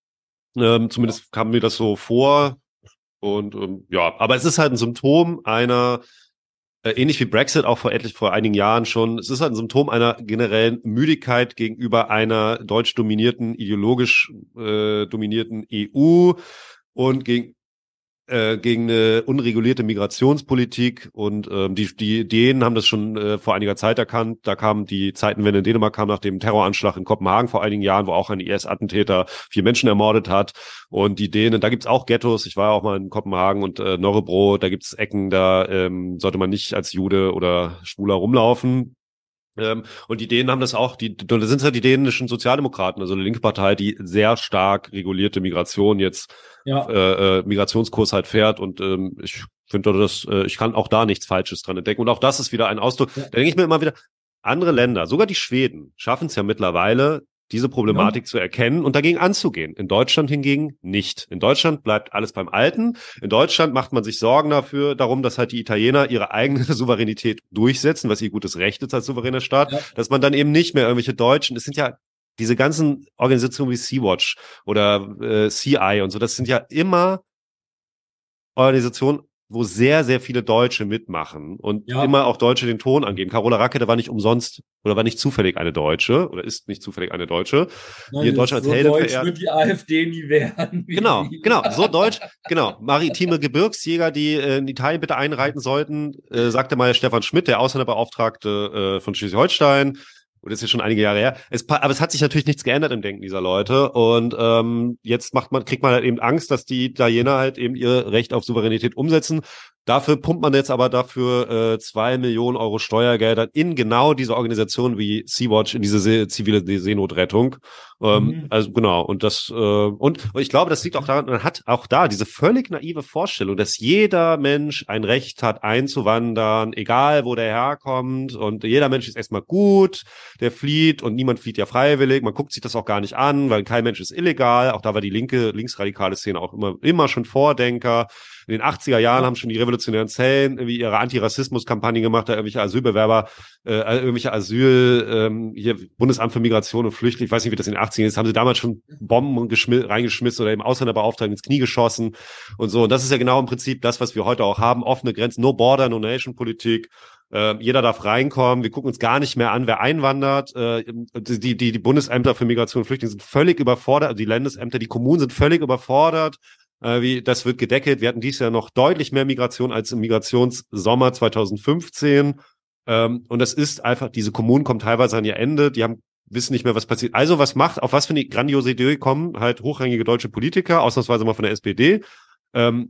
Ähm, zumindest kam mir das so vor. Und ähm, ja, aber es ist halt ein Symptom einer, äh, ähnlich wie Brexit auch vor etlich vor einigen Jahren schon, es ist halt ein Symptom einer generellen Müdigkeit gegenüber einer deutsch dominierten, ideologisch äh, dominierten E U und gegen äh, gegen eine unregulierte Migrationspolitik und ähm, die die Dänen haben das schon äh, vor einiger Zeit erkannt. Da kam die Zeitenwende in Dänemark kam nach dem Terroranschlag in Kopenhagen vor einigen Jahren, wo auch ein I S-Attentäter vier Menschen ermordet hat. Und die Dänen, da gibt's auch Ghettos. Ich war ja auch mal in Kopenhagen und äh, Nørrebro, da gibt's Ecken, da ähm, sollte man nicht als Jude oder Schwuler rumlaufen. Ähm, und die Dänen haben das auch, die, da sind halt die dänischen Sozialdemokraten, also eine linke Partei, die sehr stark regulierte Migration jetzt, Ja. äh, äh, Migrationskurs halt fährt und ähm, ich finde, das, äh, ich kann auch da nichts Falsches dran entdecken. Und auch das ist wieder ein Ausdruck, Ja. da denke ich mir immer wieder, andere Länder, sogar die Schweden, schaffen es ja mittlerweile, diese Problematik Ja. zu erkennen und dagegen anzugehen. In Deutschland hingegen nicht. In Deutschland bleibt alles beim Alten. In Deutschland macht man sich Sorgen dafür, darum, dass halt die Italiener ihre eigene Souveränität durchsetzen, was ihr gutes Recht ist als souveräner Staat, Ja. dass man dann eben nicht mehr irgendwelche Deutschen, es sind ja diese ganzen Organisationen wie Sea-Watch oder äh, C I und so, das sind ja immer Organisationen, wo sehr, sehr viele Deutsche mitmachen und Ja. immer auch Deutsche den Ton angeben. Carola Rackete war nicht umsonst oder war nicht zufällig eine Deutsche oder ist nicht zufällig eine Deutsche, Nein, die in Deutschland so als Heldin deutsch verehrt. wird die AfD nie werden. wie Genau, die. genau, so deutsch, genau. Maritime Gebirgsjäger, die äh, in Italien bitte einreiten sollten, äh, sagte mal Stefan Schmidt, der Ausländerbeauftragte äh, von Schleswig-Holstein. Und das ist jetzt schon einige Jahre her. Es, aber es hat sich natürlich nichts geändert im Denken dieser Leute. Und ähm, jetzt macht man, kriegt man halt eben Angst, dass die Italiener halt eben ihr Recht auf Souveränität umsetzen. Dafür pumpt man jetzt aber dafür äh, zwei Millionen Euro Steuergelder in genau diese Organisation wie Sea-Watch, in diese See zivile Seenotrettung. Ähm, Mhm. Also genau, und das, äh, und ich glaube, das liegt auch daran, man hat auch da diese völlig naive Vorstellung, dass jeder Mensch ein Recht hat, einzuwandern, egal wo der herkommt, und jeder Mensch ist erstmal gut, der flieht, und niemand flieht ja freiwillig, man guckt sich das auch gar nicht an, weil kein Mensch ist illegal, auch da war die linke, linksradikale Szene auch immer, immer schon Vordenker. In den achtziger Jahren haben schon die revolutionären Zellen irgendwie ihre Antirassismus-Kampagne gemacht, da irgendwelche Asylbewerber, äh, irgendwelche Asyl, ähm, hier Bundesamt für Migration und Flüchtlinge, ich weiß nicht, wie das in den achtzigern ist, haben sie damals schon Bomben reingeschmissen oder im Ausländerbeauftragten ins Knie geschossen und so. Und das ist ja genau im Prinzip das, was wir heute auch haben. Offene Grenzen, no border, no nation Politik. Äh, jeder darf reinkommen. Wir gucken uns gar nicht mehr an, wer einwandert. Äh, die, die, die Bundesämter für Migration und Flüchtlinge sind völlig überfordert, also die Landesämter, die Kommunen sind völlig überfordert. Äh, wie, das wird gedeckelt. Wir hatten dieses Jahr noch deutlich mehr Migration als im Migrationssommer zweitausendfünfzehn. Ähm, und das ist einfach, diese Kommunen kommen teilweise an ihr Ende, die haben, wissen nicht mehr, was passiert. Also was macht, auf was für eine grandiose Idee kommen halt hochrangige deutsche Politiker, ausnahmsweise mal von der S P D. Ähm,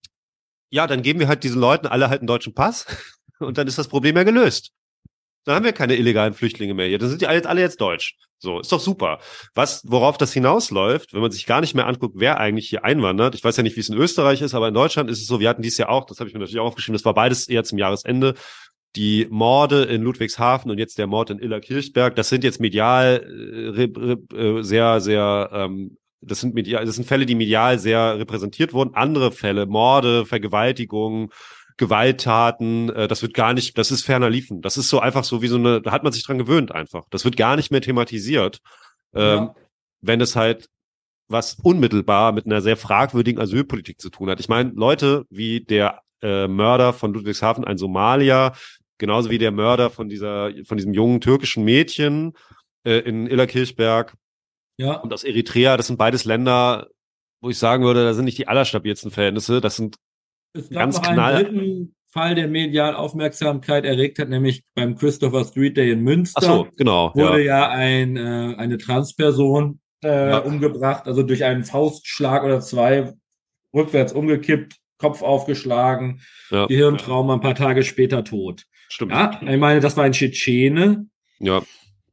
ja, dann geben wir halt diesen Leuten alle halt einen deutschen Pass und dann ist das Problem ja gelöst. Dann haben wir keine illegalen Flüchtlinge mehr hier. Dann sind die alle, alle jetzt deutsch. So, ist doch super. Was, worauf das hinausläuft, wenn man sich gar nicht mehr anguckt, wer eigentlich hier einwandert. Ich weiß ja nicht, wie es in Österreich ist, aber in Deutschland ist es so, wir hatten dies Jahr auch, das habe ich mir natürlich auch aufgeschrieben, das war beides eher zum Jahresende, die Morde in Ludwigshafen und jetzt der Mord in Illerkirchberg, das sind jetzt medial äh, äh, sehr, sehr, ähm, das sind medial, das sind Fälle, die medial sehr repräsentiert wurden. Andere Fälle, Morde, Vergewaltigungen, Gewalttaten, äh, das wird gar nicht, das ist ferner liefen. Das ist so einfach so wie so eine, da hat man sich dran gewöhnt einfach. Das wird gar nicht mehr thematisiert, ähm, Ja. wenn es halt was unmittelbar mit einer sehr fragwürdigen Asylpolitik zu tun hat. Ich meine, Leute wie der äh, Mörder von Ludwigshafen, ein Somalier, genauso wie der Mörder von dieser, von diesem jungen türkischen Mädchen äh, in Illerkirchberg Ja. und aus Eritrea, das sind beides Länder, wo ich sagen würde, da sind nicht die allerstabilsten Verhältnisse. Das sind Es gab ganz noch einen knall. dritten Fall, der medial Aufmerksamkeit erregt hat, nämlich beim Christopher Street Day in Münster. Ach so, genau. Wurde Ja, ja ein, äh, eine Transperson äh, Ja. umgebracht, also durch einen Faustschlag oder zwei rückwärts umgekippt, Kopf aufgeschlagen, ja, Gehirntrauma, ein paar Tage später tot. stimmt. Ja, ich meine, das war ein Tschetschene. Ja.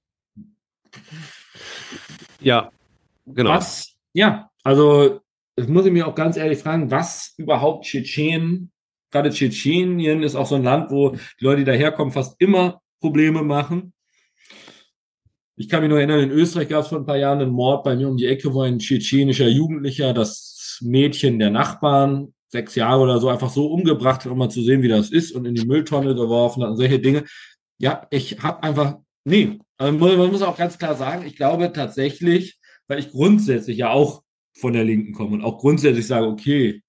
Ja, genau. Was, ja, also das muss ich mir auch ganz ehrlich fragen, was überhaupt Tschetschenen, gerade Tschetschenien ist auch so ein Land, wo die Leute, die daherkommen, fast immer Probleme machen. Ich kann mich noch erinnern, in Österreich gab es vor ein paar Jahren einen Mord bei mir um die Ecke, wo ein tschetschenischer Jugendlicher das Mädchen der Nachbarn, sechs Jahre oder so, einfach so umgebracht hat, um mal zu sehen, wie das ist, und in die Mülltonne geworfen hat und solche Dinge. Ja, ich habe einfach, nee, also man muss auch ganz klar sagen, ich glaube tatsächlich, weil ich grundsätzlich ja auch von der Linken komme und auch grundsätzlich sage, okay,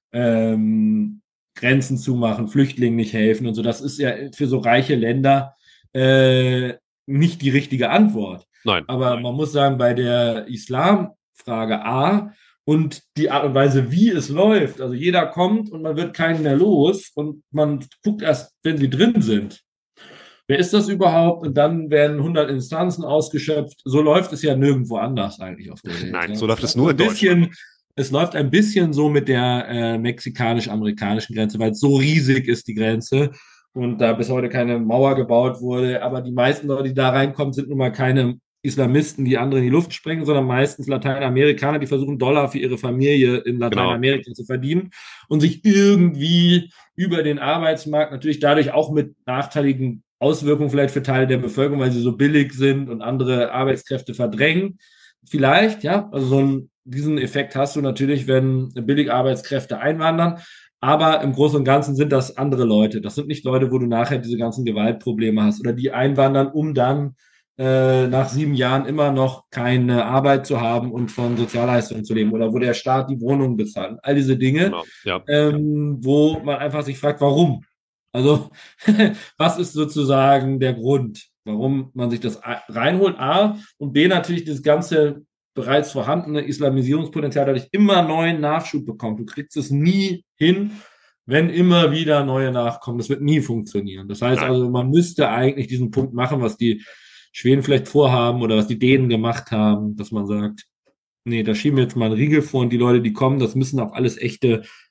ähm, Grenzen zumachen, Flüchtlingen nicht helfen und so, das ist ja für so reiche Länder äh, nicht die richtige Antwort. Nein. Aber man muss sagen, bei der Islamfrage A und die Art und Weise, wie es läuft, also jeder kommt und man wird keinen mehr los und man guckt erst, wenn sie drin sind. Wer ist das überhaupt? Und dann werden hundert Instanzen ausgeschöpft. So läuft es ja nirgendwo anders eigentlich auf der Welt. Nein, ja. so läuft es nur ein in bisschen, Deutschland. Es läuft ein bisschen so mit der äh, mexikanisch-amerikanischen Grenze, weil so riesig ist die Grenze und da bis heute keine Mauer gebaut wurde. Aber die meisten Leute, die da reinkommen, sind nun mal keine Islamisten, die andere in die Luft sprengen, sondern meistens Lateinamerikaner, die versuchen, Dollar für ihre Familie in Lateinamerika genau. zu verdienen und sich irgendwie über den Arbeitsmarkt natürlich dadurch auch mit nachteiligen Auswirkungen vielleicht für Teile der Bevölkerung, weil sie so billig sind und andere Arbeitskräfte verdrängen. Vielleicht, ja, also so einen, diesen Effekt hast du natürlich, wenn billig Arbeitskräfte einwandern. Aber im Großen und Ganzen sind das andere Leute. Das sind nicht Leute, wo du nachher diese ganzen Gewaltprobleme hast oder die einwandern, um dann äh, nach sieben Jahren immer noch keine Arbeit zu haben und von Sozialleistungen zu leben oder wo der Staat die Wohnungen bezahlt. All diese Dinge, Genau. Ja. ähm, wo man einfach sich fragt, warum? Also, was ist sozusagen der Grund, warum man sich das reinholt? A, und B, natürlich das ganze bereits vorhandene Islamisierungspotenzial dadurch immer neuen Nachschub bekommt. Du kriegst es nie hin, wenn immer wieder neue nachkommen. Das wird nie funktionieren. Das heißt also, man müsste eigentlich diesen Punkt machen, was die Schweden vielleicht vorhaben oder was die Dänen gemacht haben, dass man sagt, nee, da schieben wir jetzt mal einen Riegel vor und die Leute, die kommen, das müssen auch alles echte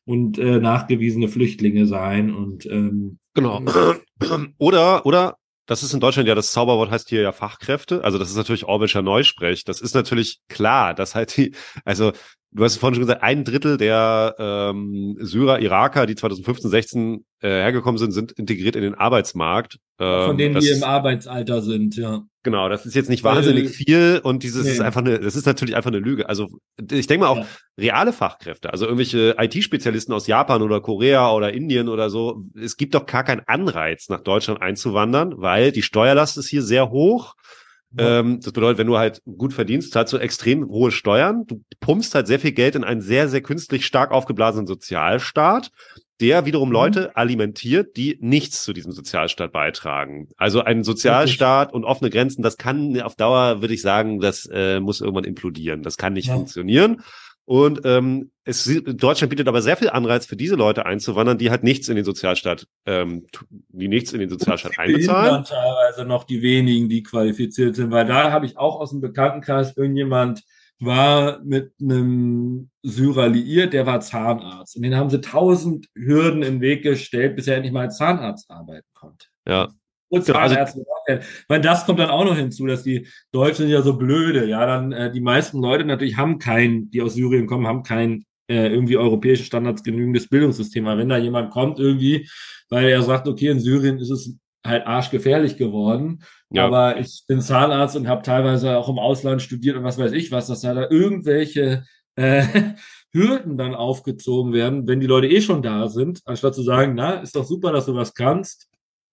und äh, nachgewiesene Flüchtlinge sein. Und ähm, Genau. Oder, oder, das ist in Deutschland ja, das Zauberwort heißt hier ja Fachkräfte. Also das ist natürlich Orwellscher Neusprech. Das ist natürlich klar, dass halt die, also du hast es vorhin schon gesagt, ein Drittel der ähm, Syrer, Iraker, die zweitausendfünfzehn, sechzehn äh, hergekommen sind, sind integriert in den Arbeitsmarkt. von Ähm, denen, die im das Arbeitsalter sind, ja. Genau, das ist jetzt nicht Weil, wahnsinnig viel und dieses ist nee, einfach eine, das ist natürlich einfach eine Lüge. Also ich denke mal auch ja. reale Fachkräfte, also irgendwelche I T-Spezialisten aus Japan oder Korea oder Indien oder so. Es gibt doch gar keinen Anreiz, nach Deutschland einzuwandern, weil die Steuerlast ist hier sehr hoch. Ja. Ähm, das bedeutet, wenn du halt gut verdienst, zahlst du extrem hohe Steuern. Du pumpst halt sehr viel Geld in einen sehr, sehr künstlich stark aufgeblasenen Sozialstaat, der wiederum Mhm. Leute alimentiert, die nichts zu diesem Sozialstaat beitragen. Also ein Richtig. Sozialstaat und offene Grenzen, das kann auf Dauer, würde ich sagen, das äh, muss irgendwann implodieren. Das kann nicht Ja. funktionieren. Und ähm, es, Deutschland bietet aber sehr viel Anreiz für diese Leute einzuwandern, die halt nichts in den Sozialstaat, ähm, die nichts in den Sozialstaat Sie behindern einbezahlen. teilweise noch die wenigen, die qualifiziert sind, weil da habe ich auch aus dem Bekanntenkreis irgendjemand war mit einem Syrer liiert, der war Zahnarzt. Und den haben sie tausend Hürden in den Weg gestellt, bis er endlich mal als Zahnarzt arbeiten konnte. Ja, Und genau. Also Zahnärzte. Ich meine, das kommt dann auch noch hinzu, dass die Deutschen sind ja so blöde. Ja, dann äh, die meisten Leute natürlich haben kein, die aus Syrien kommen, haben kein äh, irgendwie europäischen Standards genügendes Bildungssystem. Aber wenn da jemand kommt irgendwie, weil er sagt, okay, in Syrien ist es halt arschgefährlich geworden, ja. aber ich bin Zahnarzt und habe teilweise auch im Ausland studiert und was weiß ich was, dass da, da irgendwelche äh, Hürden dann aufgezogen werden, wenn die Leute eh schon da sind, anstatt zu sagen, na, ist doch super, dass du was kannst,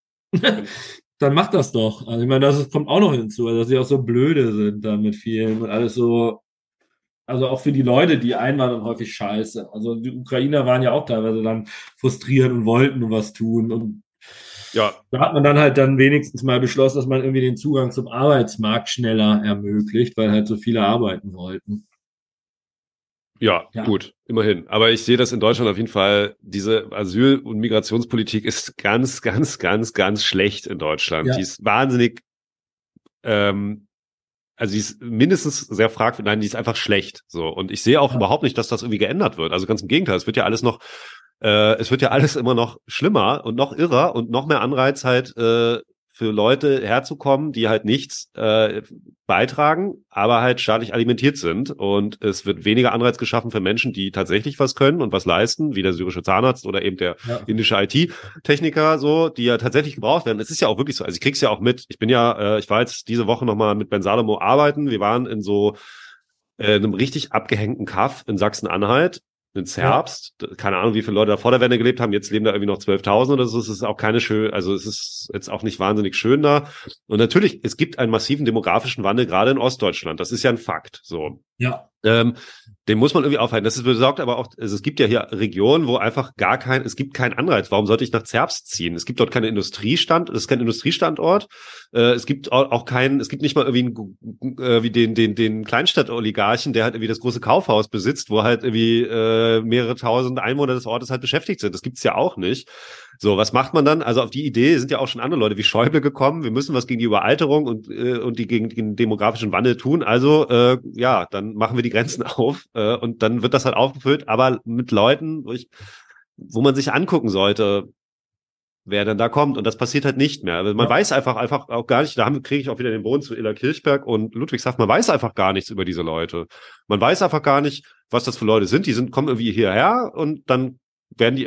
dann mach das doch. Also ich meine, das ist, kommt auch noch hinzu, also dass sie auch so blöde sind dann mit vielen und alles so, also auch für die Leute, die einwandern, häufig scheiße. Also die Ukrainer waren ja auch teilweise dann frustriert und wollten nur was tun und Ja, da hat man dann halt dann wenigstens mal beschlossen, dass man irgendwie den Zugang zum Arbeitsmarkt schneller ermöglicht, weil halt so viele arbeiten wollten. ja, Ja, gut, immerhin. Aber ich sehe das in Deutschland auf jeden Fall, diese Asyl- und Migrationspolitik ist ganz, ganz, ganz, ganz schlecht in Deutschland. Die ja, ist wahnsinnig, ähm, also die ist mindestens sehr fragwürdig, nein, die ist einfach schlecht. So. Und ich sehe auch ja, überhaupt nicht, dass das irgendwie geändert wird. Also ganz im Gegenteil, es wird ja alles noch, äh, es wird ja alles immer noch schlimmer und noch irrer und noch mehr Anreiz halt, äh, für Leute herzukommen, die halt nichts äh, beitragen, aber halt staatlich alimentiert sind. Und es wird weniger Anreiz geschaffen für Menschen, die tatsächlich was können und was leisten, wie der syrische Zahnarzt oder eben der ja, indische I T-Techniker, so, die ja tatsächlich gebraucht werden. Es ist ja auch wirklich so. Also ich krieg's ja auch mit. Ich bin ja, äh, ich war jetzt diese Woche nochmal mit Ben Salomo arbeiten. Wir waren in so äh, einem richtig abgehängten Kaff in Sachsen-Anhalt, in ja, Zerbst. Keine Ahnung, wie viele Leute da vor der Wende gelebt haben. Jetzt leben da irgendwie noch zwölftausend oder so. Es ist auch keine schön, also es ist jetzt auch nicht wahnsinnig schön da. Und natürlich, es gibt einen massiven demografischen Wandel, gerade in Ostdeutschland. Das ist ja ein Fakt. So. ja, Ähm, den muss man irgendwie aufhalten. Das ist besorgt aber auch, also es gibt ja hier Regionen, wo einfach gar kein, es gibt keinen Anreiz. Warum sollte ich nach Zerbst ziehen? Es gibt dort keine Industriestand, es ist kein Industriestandort. Äh, es gibt auch, auch keinen, es gibt nicht mal irgendwie einen, äh, wie den, den, den Kleinstadt-Oligarchen, der halt irgendwie das große Kaufhaus besitzt, wo halt irgendwie äh, mehrere tausend Einwohner des Ortes halt beschäftigt sind. Das gibt's ja auch nicht. So, was macht man dann? Also auf die Idee sind ja auch schon andere Leute wie Schäuble gekommen. Wir müssen was gegen die Überalterung und, äh, und die gegen den demografischen Wandel tun. Also äh, ja, dann machen wir die Grenzen auf äh, und dann wird das halt aufgefüllt, aber mit Leuten, wo, ich, wo man sich angucken sollte, wer denn da kommt. Und das passiert halt nicht mehr. Also man ja, weiß einfach einfach auch gar nicht, da haben, kriege ich auch wieder den Boden zu Illa Kirchberg und Ludwigshafen, man weiß einfach gar nichts über diese Leute. Man weiß einfach gar nicht, was das für Leute sind. Die sind, kommen irgendwie hierher und dann werden die,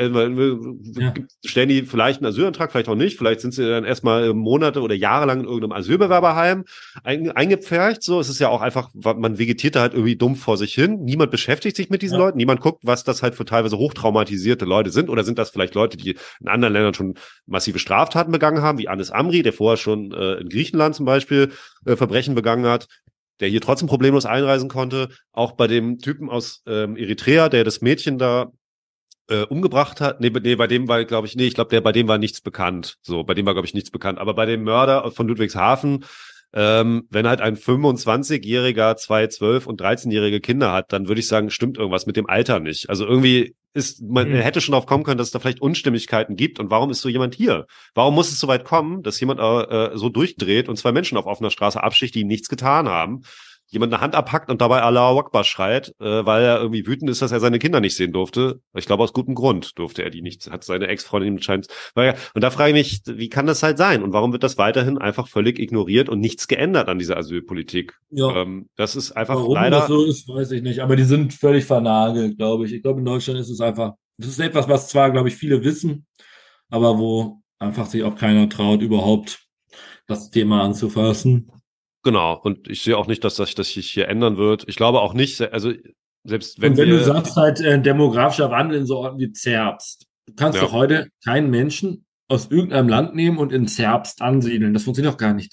ja, äh, stellen die vielleicht einen Asylantrag, vielleicht auch nicht, vielleicht sind sie dann erstmal Monate oder Jahre lang in irgendeinem Asylbewerberheim ein, eingepfercht, so. Es ist ja auch einfach, man vegetiert da halt irgendwie dumm vor sich hin. Niemand beschäftigt sich mit diesen ja, Leuten, niemand guckt, was das halt für teilweise hochtraumatisierte Leute sind, oder sind das vielleicht Leute, die in anderen Ländern schon massive Straftaten begangen haben, wie Anis Amri, der vorher schon äh, in Griechenland zum Beispiel äh, Verbrechen begangen hat, der hier trotzdem problemlos einreisen konnte. Auch bei dem Typen aus ähm, Eritrea, der das Mädchen da äh, umgebracht hat. Nee, nee, bei dem war, glaube ich, nee, ich glaube, der, bei dem war nichts bekannt. So, bei dem war, glaube ich, nichts bekannt. Aber bei dem Mörder von Ludwigshafen, ähm, wenn halt ein fünfundzwanzigjähriger zwei zwölf- und dreizehnjährige Kinder hat, dann würde ich sagen, stimmt irgendwas mit dem Alter nicht. Also irgendwie ist, man hm, hätte schon drauf kommen können, dass es da vielleicht Unstimmigkeiten gibt. Und warum ist so jemand hier? Warum muss es so weit kommen, dass jemand äh, so durchdreht und zwei Menschen auf offener Straße absticht, die ihm nichts getan haben? jemand eine Hand abhackt und dabei Allahu Akbar schreit, äh, weil er irgendwie wütend ist, dass er seine Kinder nicht sehen durfte. Ich glaube, aus gutem Grund durfte er die nicht, hat seine Ex-Freundin anscheinend. Weil, und da frage ich mich, wie kann das halt sein? Und warum wird das weiterhin einfach völlig ignoriert und nichts geändert an dieser Asylpolitik? Ja. Ähm, das ist einfach Warum leider. das so ist, weiß ich nicht. Aber die sind völlig vernagelt, glaube ich. Ich glaube, in Deutschland ist es einfach, das ist etwas, was zwar, glaube ich, viele wissen, aber wo einfach sich auch keiner traut, überhaupt das Thema anzufassen. Genau. Und ich sehe auch nicht, dass das, das sich hier ändern wird. Ich glaube auch nicht, also selbst wenn Und wenn wir, du sagst halt, äh, demografischer Wandel in so Orten wie Zerbst, du kannst ja, doch heute keinen Menschen aus irgendeinem Land nehmen und in Zerbst ansiedeln. Das funktioniert doch gar nicht.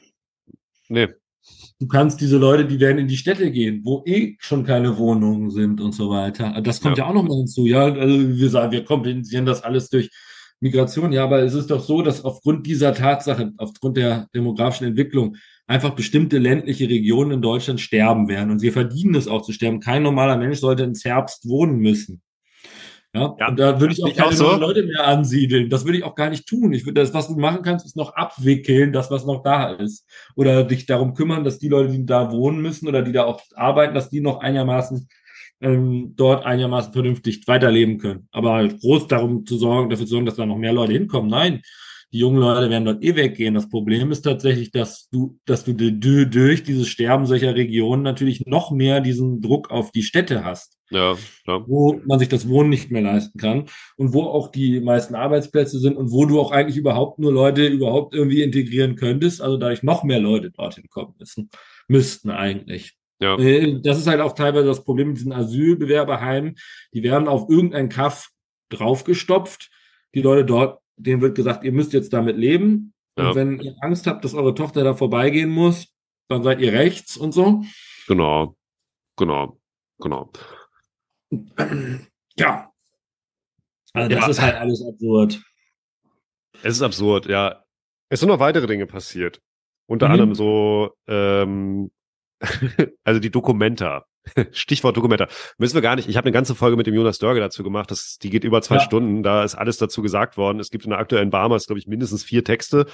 nee, Du kannst diese Leute, die werden in die Städte gehen, wo eh schon keine Wohnungen sind und so weiter. Das kommt ja, ja auch noch mal hinzu. Ja, also wir sagen, wir kompensieren das alles durch Migration. Ja, aber es ist doch so, dass aufgrund dieser Tatsache, aufgrund der demografischen Entwicklung einfach bestimmte ländliche Regionen in Deutschland sterben werden. Und wir verdienen es auch zu sterben. Kein normaler Mensch sollte in Zerbst wohnen müssen. Ja, ja, und da würde ich auch nicht auch keine so. neuen Leute mehr ansiedeln. Das würde ich auch gar nicht tun. Ich würde das, was du machen kannst, ist noch abwickeln, das, was noch da ist. Oder dich darum kümmern, dass die Leute, die da wohnen müssen oder die da auch arbeiten, dass die noch einigermaßen ähm, dort einigermaßen vernünftig weiterleben können. Aber halt groß darum zu sorgen, dafür zu sorgen, dass da noch mehr Leute hinkommen. Nein, die jungen Leute werden dort eh weggehen. Das Problem ist tatsächlich, dass du, dass du durch dieses Sterben solcher Regionen natürlich noch mehr diesen Druck auf die Städte hast, Ja, ja, wo man sich das Wohnen nicht mehr leisten kann und wo auch die meisten Arbeitsplätze sind und wo du auch eigentlich überhaupt nur Leute überhaupt irgendwie integrieren könntest, also dadurch noch mehr Leute dorthin kommen müssen, müssten eigentlich. ja, Äh, Das ist halt auch teilweise das Problem mit diesen Asylbewerberheimen. Die werden auf irgendein Kaff draufgestopft. Die Leute dort, denen wird gesagt, ihr müsst jetzt damit leben. Und ja, wenn ihr Angst habt, dass eure Tochter da vorbeigehen muss, dann seid ihr rechts und so. genau, genau, genau. Ja, also das Ja, ist halt alles absurd. es ist absurd, ja. Es sind noch weitere Dinge passiert. Unter Mhm. anderem so, ähm, also die Dokumenta. Stichwort Dokumenta. Müssen wir gar nicht. Ich habe eine ganze Folge mit dem Jonas Dörge dazu gemacht. Das, die geht über zwei Ja. Stunden. Da ist alles dazu gesagt worden. Es gibt in der aktuellen Barmers, glaube ich, mindestens vier Texte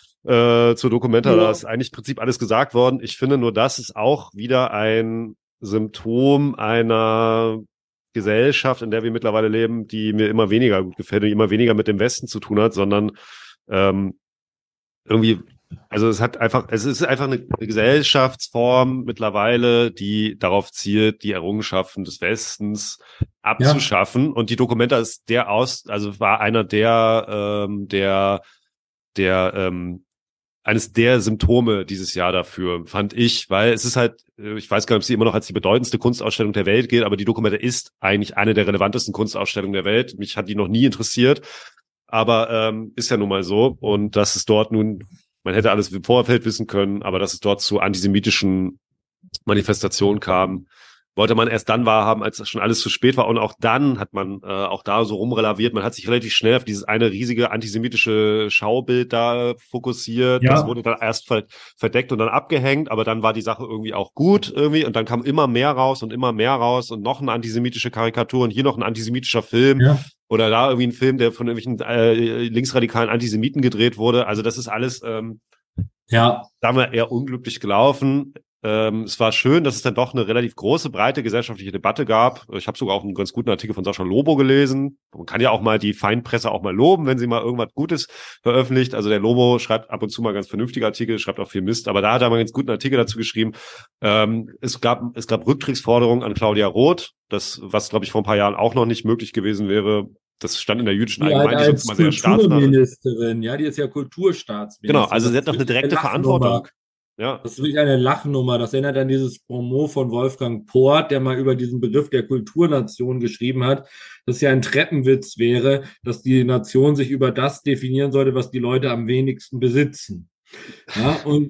äh, zur Dokumenta. Ja. Da ist eigentlich im Prinzip alles gesagt worden. Ich finde nur, das ist auch wieder ein Symptom einer Gesellschaft, in der wir mittlerweile leben, die mir immer weniger gut gefällt, die immer weniger mit dem Westen zu tun hat, sondern ähm, irgendwie, also es hat einfach, es ist einfach eine Gesellschaftsform mittlerweile, die darauf zielt, die Errungenschaften des Westens abzuschaffen. Ja. Und die Dokumenta ist der aus, also war einer der, ähm, der, der, ähm, eines der Symptome dieses Jahr dafür, fand ich, weil es ist halt, ich weiß gar nicht, ob sie immer noch als die bedeutendste Kunstausstellung der Welt gilt, aber die Dokumenta ist eigentlich eine der relevantesten Kunstausstellungen der Welt. Mich hat die noch nie interessiert, aber ähm, ist ja nun mal so. Und dass es dort nun, man hätte alles im Vorfeld wissen können, aber dass es dort zu antisemitischen Manifestationen kam, wollte man erst dann wahrhaben, als schon alles zu spät war. Und auch dann hat man äh, auch da so rumrelaviert. Man hat sich relativ schnell auf dieses eine riesige antisemitische Schaubild da fokussiert. Ja. Das wurde dann erst verdeckt und dann abgehängt, aber dann war die Sache irgendwie auch gut irgendwie. Und dann kam immer mehr raus und immer mehr raus und noch eine antisemitische Karikatur und hier noch ein antisemitischer Film. Ja. Oder da irgendwie ein Film, der von irgendwelchen äh, linksradikalen Antisemiten gedreht wurde. Also das ist alles, ähm, ja, sagen wir, eher unglücklich gelaufen. Ähm, es war schön, dass es dann doch eine relativ große, breite gesellschaftliche Debatte gab. Ich habe sogar auch einen ganz guten Artikel von Sascha Lobo gelesen. Man kann ja auch mal die Feinpresse auch mal loben, wenn sie mal irgendwas Gutes veröffentlicht. Also der Lobo schreibt ab und zu mal ganz vernünftige Artikel, schreibt auch viel Mist, aber da hat er mal einen ganz guten Artikel dazu geschrieben. Ähm, es gab es gab Rücktrittsforderungen an Claudia Roth, das, was, glaube ich, vor ein paar Jahren auch noch nicht möglich gewesen wäre. Das stand in der jüdischen die Allgemeinen. Halt die als sehr Kulturministerin, ja, die ist ja Kulturstaatsministerin. Genau, also sie hat noch eine direkte Verantwortung. Ja. Das ist wirklich eine Lachnummer. Das erinnert an dieses Promo von Wolfgang Port, der mal über diesen Begriff der Kulturnation geschrieben hat, dass ja ein Treppenwitz wäre, dass die Nation sich über das definieren sollte, was die Leute am wenigsten besitzen. Ja, und,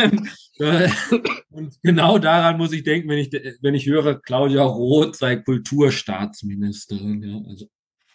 ja. Und genau daran muss ich denken, wenn ich, wenn ich höre, Claudia Roth sei Kulturstaatsministerin. Ja, also.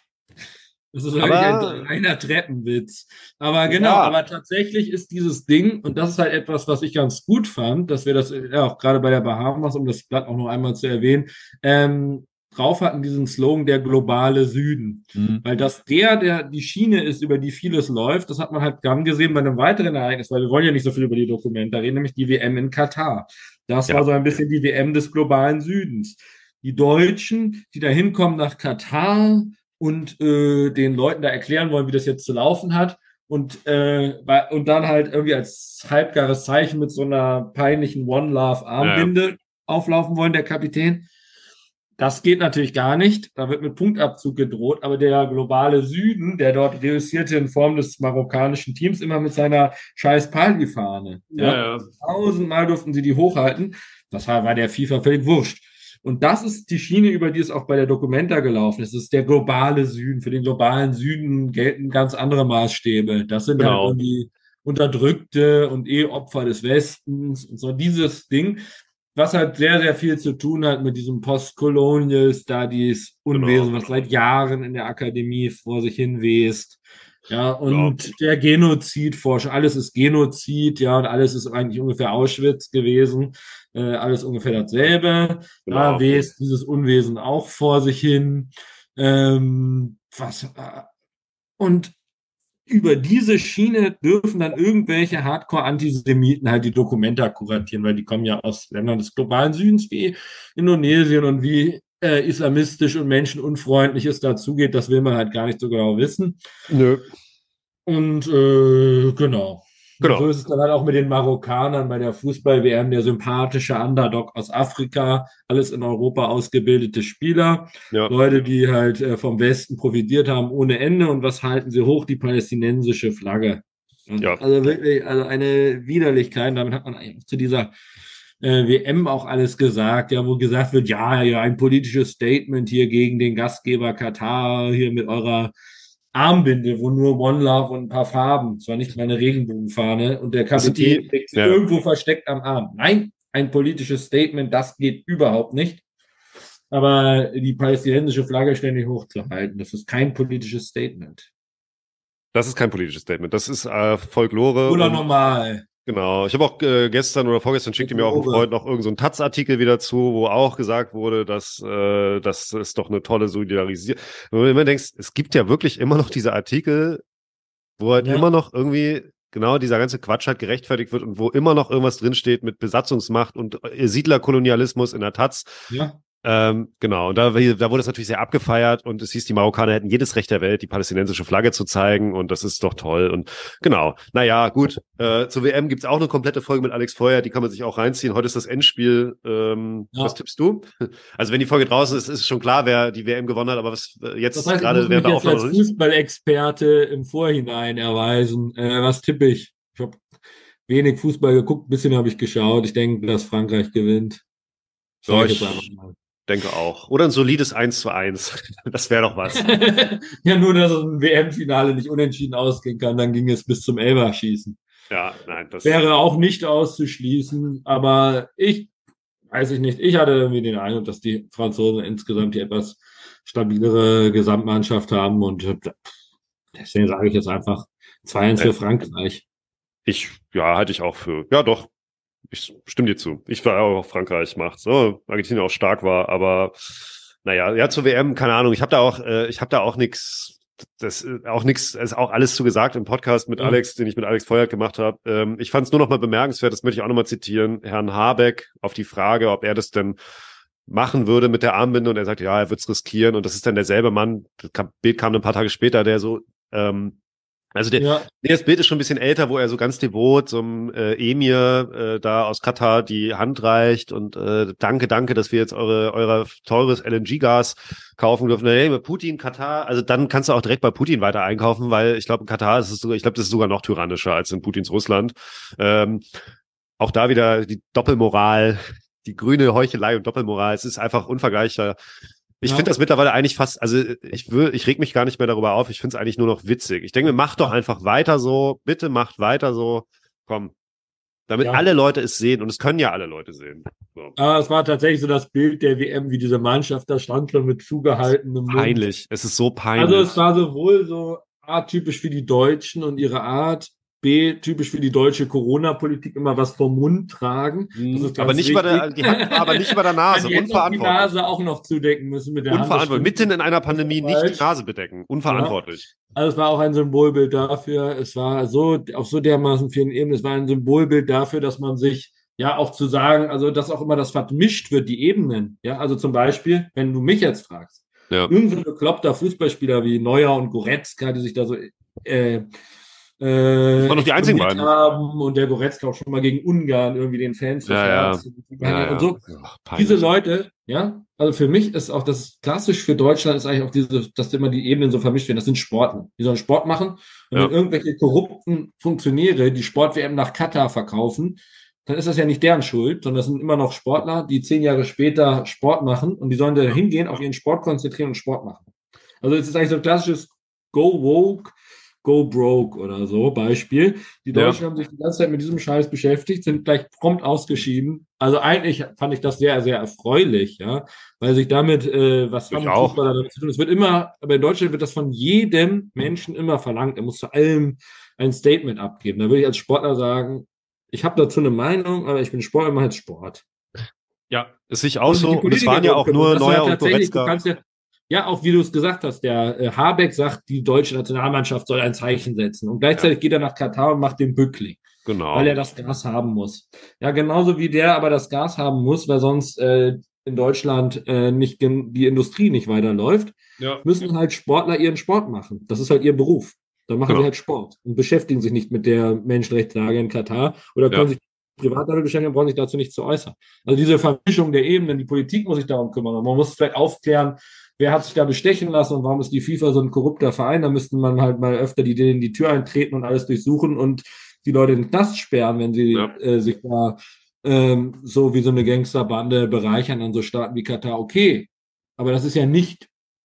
Das ist wirklich ein reiner Treppenwitz. Aber genau, ja. aber tatsächlich ist dieses Ding, und das ist halt etwas, was ich ganz gut fand, dass wir das ja auch gerade bei der Bahamas, um das Blatt auch noch einmal zu erwähnen, ähm, drauf hatten, diesen Slogan, der globale Süden. Mhm. Weil das der, der die Schiene ist, über die vieles läuft, das hat man halt gern gesehen bei einem weiteren Ereignis, weil wir wollen ja nicht so viel über die Dokumente reden, nämlich die W M in Katar. Das Ja. war so ein bisschen die W M des globalen Südens. Die Deutschen, die da hinkommen nach Katar und äh, den Leuten da erklären wollen, wie das jetzt zu laufen hat und, äh, und dann halt irgendwie als halbgares Zeichen mit so einer peinlichen One Love Armbinde ja. auflaufen wollen, der Kapitän. Das geht natürlich gar nicht. Da wird mit Punktabzug gedroht. Aber der globale Süden, der dort reüssierte in Form des marokkanischen Teams, immer mit seiner scheiß Pali-Fahne. Ja, ja. Tausendmal durften sie die hochhalten. Das war der FIFA völlig wurscht. Und das ist die Schiene, über die es auch bei der Documenta gelaufen ist. Das ist der globale Süden. Für den globalen Süden gelten ganz andere Maßstäbe. Das sind genau. halt irgendwie Unterdrückte und eh Opfer des Westens und so dieses Ding. Was halt sehr, sehr viel zu tun hat mit diesem Postcolonial Studies Unwesen, genau. was seit Jahren in der Akademie vor sich hin west. Ja, und genau. der Genozidforschung, alles ist Genozid, ja, und alles ist eigentlich ungefähr Auschwitz gewesen, äh, alles ungefähr dasselbe. Genau. Da west dieses Unwesen auch vor sich hin. Ähm, was, äh, und über diese Schiene dürfen dann irgendwelche Hardcore-Antisemiten halt die Dokumenta kuratieren, weil die kommen ja aus Ländern des globalen Südens wie Indonesien und wie äh, islamistisch und menschenunfreundlich es dazugeht, das will man halt gar nicht so genau wissen. Nö. Und äh, genau. Genau. So ist es dann halt auch mit den Marokkanern bei der Fußball-W M, der sympathische Underdog aus Afrika, alles in Europa ausgebildete Spieler, ja. Leute, die halt äh, vom Westen profitiert haben ohne Ende. Und was halten sie hoch? Die palästinensische Flagge. Ja. Also wirklich, also eine Widerlichkeit. Damit hat man eigentlich zu dieser äh, W M auch alles gesagt, ja, wo gesagt wird, ja, ja, ein politisches Statement hier gegen den Gastgeber Katar, hier mit eurer Armbinde, wo nur One Love und ein paar Farben, zwar nicht mal eine Regenbogenfahne, und der Kapitän trägt sie ja. irgendwo versteckt am Arm. Nein, ein politisches Statement, das geht überhaupt nicht. Aber die palästinensische Flagge ständig hochzuhalten, das ist kein politisches Statement. Das ist kein politisches Statement, das ist äh, Folklore. Oder und normal. Genau. Ich habe auch äh, gestern oder vorgestern schickte mir auch ein Freund noch irgendeinen so Taz-Artikel wieder zu, wo auch gesagt wurde, dass äh, das ist doch eine tolle Solidarisierung. Wenn du immer denkst, es gibt ja wirklich immer noch diese Artikel, wo halt ja. immer noch irgendwie genau dieser ganze Quatsch halt gerechtfertigt wird und wo immer noch irgendwas drinsteht mit Besatzungsmacht und Siedlerkolonialismus in der Taz. Ja. Ähm, genau, und da, da wurde es natürlich sehr abgefeiert und es hieß, die Marokkaner hätten jedes Recht der Welt, die palästinensische Flagge zu zeigen und das ist doch toll und genau, naja, gut, äh, zur W M gibt's auch eine komplette Folge mit Alex Feuer, die kann man sich auch reinziehen, heute ist das Endspiel, ähm, ja. Was tippst du? Also wenn die Folge draußen ist, ist es schon klar, wer die W M gewonnen hat, aber was äh, jetzt das heißt, gerade während der Aufnahme als Fußballexperte im Vorhinein erweisen, äh, was tippe ich? Ich habe wenig Fußball geguckt, ein bisschen habe ich geschaut, ich denke, dass Frankreich gewinnt. So, ich denke auch. Oder ein solides eins zu eins. Das wäre doch was. Ja, nur, dass es ein W M-Finale nicht unentschieden ausgehen kann, dann ging es bis zum Elferschießen. Ja, nein, das wäre auch nicht auszuschließen, aber ich weiß ich nicht. Ich hatte irgendwie den Eindruck, dass die Franzosen insgesamt die etwas stabilere Gesamtmannschaft haben und deswegen sage ich jetzt einfach zwei eins für Frankreich. Ich, ja, halte ich auch für, ja doch, ich stimme dir zu. Ich war auch, Frankreich macht so, Argentinien auch stark war, aber naja, ja, zur W M, keine Ahnung, ich habe da auch, äh, ich habe da auch nichts, das ist auch nichts, ist auch alles zu gesagt im Podcast mit ja. Alex, den ich mit Alex Feuert gemacht habe. Ähm, ich fand es nur noch mal bemerkenswert, das möchte ich auch noch mal zitieren, Herrn Habeck auf die Frage, ob er das denn machen würde mit der Armbinde und er sagt, ja, er wird es riskieren und das ist dann derselbe Mann, das Bild kam ein paar Tage später, der so, ähm, also der, ja. das Bild ist schon ein bisschen älter, wo er so ganz devot so einem äh, Emir äh, da aus Katar die Hand reicht und äh, danke, danke, dass wir jetzt eure euer teures L N G-Gas kaufen dürfen. Hey, bei Putin, Katar, also dann kannst du auch direkt bei Putin weiter einkaufen, weil ich glaube, in Katar ist es sogar, ich glaube, das ist sogar noch tyrannischer als in Putins Russland. Ähm, auch da wieder die Doppelmoral, die grüne Heuchelei und Doppelmoral, es ist einfach unvergleichbar. Ich ja. finde das mittlerweile eigentlich fast, also ich will, ich reg mich gar nicht mehr darüber auf, ich finde es eigentlich nur noch witzig. Ich denke mir, macht doch einfach weiter so, bitte macht weiter so, komm. Damit ja. alle Leute es sehen und es können ja alle Leute sehen. So. Aber es war tatsächlich so das Bild der W M, wie diese Mannschaft da stand schon mit zugehaltenem Mund. Peinlich, es ist so peinlich. Also es war sowohl so atypisch für die Deutschen und ihre Art, B, typisch für die deutsche Corona-Politik, immer was vom Mund tragen. Das ist aber nicht über der, die Hand war aber nicht über der Nase. Die unverantwortlich. Die Nase auch noch zudecken müssen mit der Unverantwortlich. Hand. Mitten in einer Pandemie nicht die Nase bedecken. Unverantwortlich. Ja. Also es war auch ein Symbolbild dafür. Es war so, auf so dermaßen vielen Ebenen, es war ein Symbolbild dafür, dass man sich Ja, auch zu sagen, also dass auch immer das vermischt wird, die Ebenen. Ja, also zum Beispiel, wenn du mich jetzt fragst, Ja. irgend so ein bekloppter Fußballspieler wie Neuer und Goretzka, die sich da so äh, äh, Das waren doch die einzigen exponiert beiden. haben und der Goretzka auch schon mal gegen Ungarn irgendwie den Fans das Ja, ja. Herz Ja, und so. ja. Ach, Diese peinlich. Leute, ja, also für mich ist auch das klassisch für Deutschland ist eigentlich auch diese, dass immer die Ebenen so vermischt werden. Das sind Sportler. Die sollen Sport machen. Und Ja. wenn irgendwelche korrupten Funktionäre die Sport-W M nach Katar verkaufen, dann ist das ja nicht deren Schuld, sondern das sind immer noch Sportler, die zehn Jahre später Sport machen und die sollen da hingehen, auf ihren Sport konzentrieren und Sport machen. Also es ist eigentlich so ein klassisches Go Woke, Go Broke oder so Beispiel. Die Deutschen Ja. haben sich die ganze Zeit mit diesem Scheiß beschäftigt, sind gleich prompt ausgeschieden. Also eigentlich fand ich das sehr, sehr erfreulich, ja, weil sich damit, äh, was Ich haben auch. Fußballer damit zu tun? Es wird immer, aber in Deutschland wird das von jedem Menschen immer verlangt. Er muss zu allem ein Statement abgeben. Da würde ich als Sportler sagen, ich habe dazu eine Meinung, aber ich bin Sportler, ich mache jetzt Sport. Ja, ist sich auch Und so. die Und es Politiker waren ja auch nur das ist Neuer ja und tatsächlich, du Goretzka. kannst ja, ja, auch wie du es gesagt hast, der äh, Habeck sagt, die deutsche Nationalmannschaft soll ein Zeichen setzen. Und gleichzeitig geht er nach Katar und macht den Bückling, weil Genau. er das Gas haben muss. Ja, genauso wie der aber das Gas haben muss, weil sonst äh, in Deutschland äh, nicht gen- die Industrie nicht weiterläuft, Ja. müssen halt Sportler ihren Sport machen. Das ist halt ihr Beruf. Dann machen Genau. sie halt Sport und beschäftigen sich nicht mit der Menschenrechtslage in Katar oder können Ja. sich privat damit beschäftigen, brauchen sich dazu nicht zu äußern. Also diese Vermischung der Ebenen, die Politik muss sich darum kümmern. Und man muss vielleicht aufklären, wer hat sich da bestechen lassen und warum ist die FIFA so ein korrupter Verein? Da müsste man halt mal öfter die in die Tür eintreten und alles durchsuchen und die Leute in den Knast sperren, wenn sie Ja. äh, sich da ähm, so wie so eine Gangsterbande bereichern an so Staaten wie Katar. Okay, aber das ist ja nicht,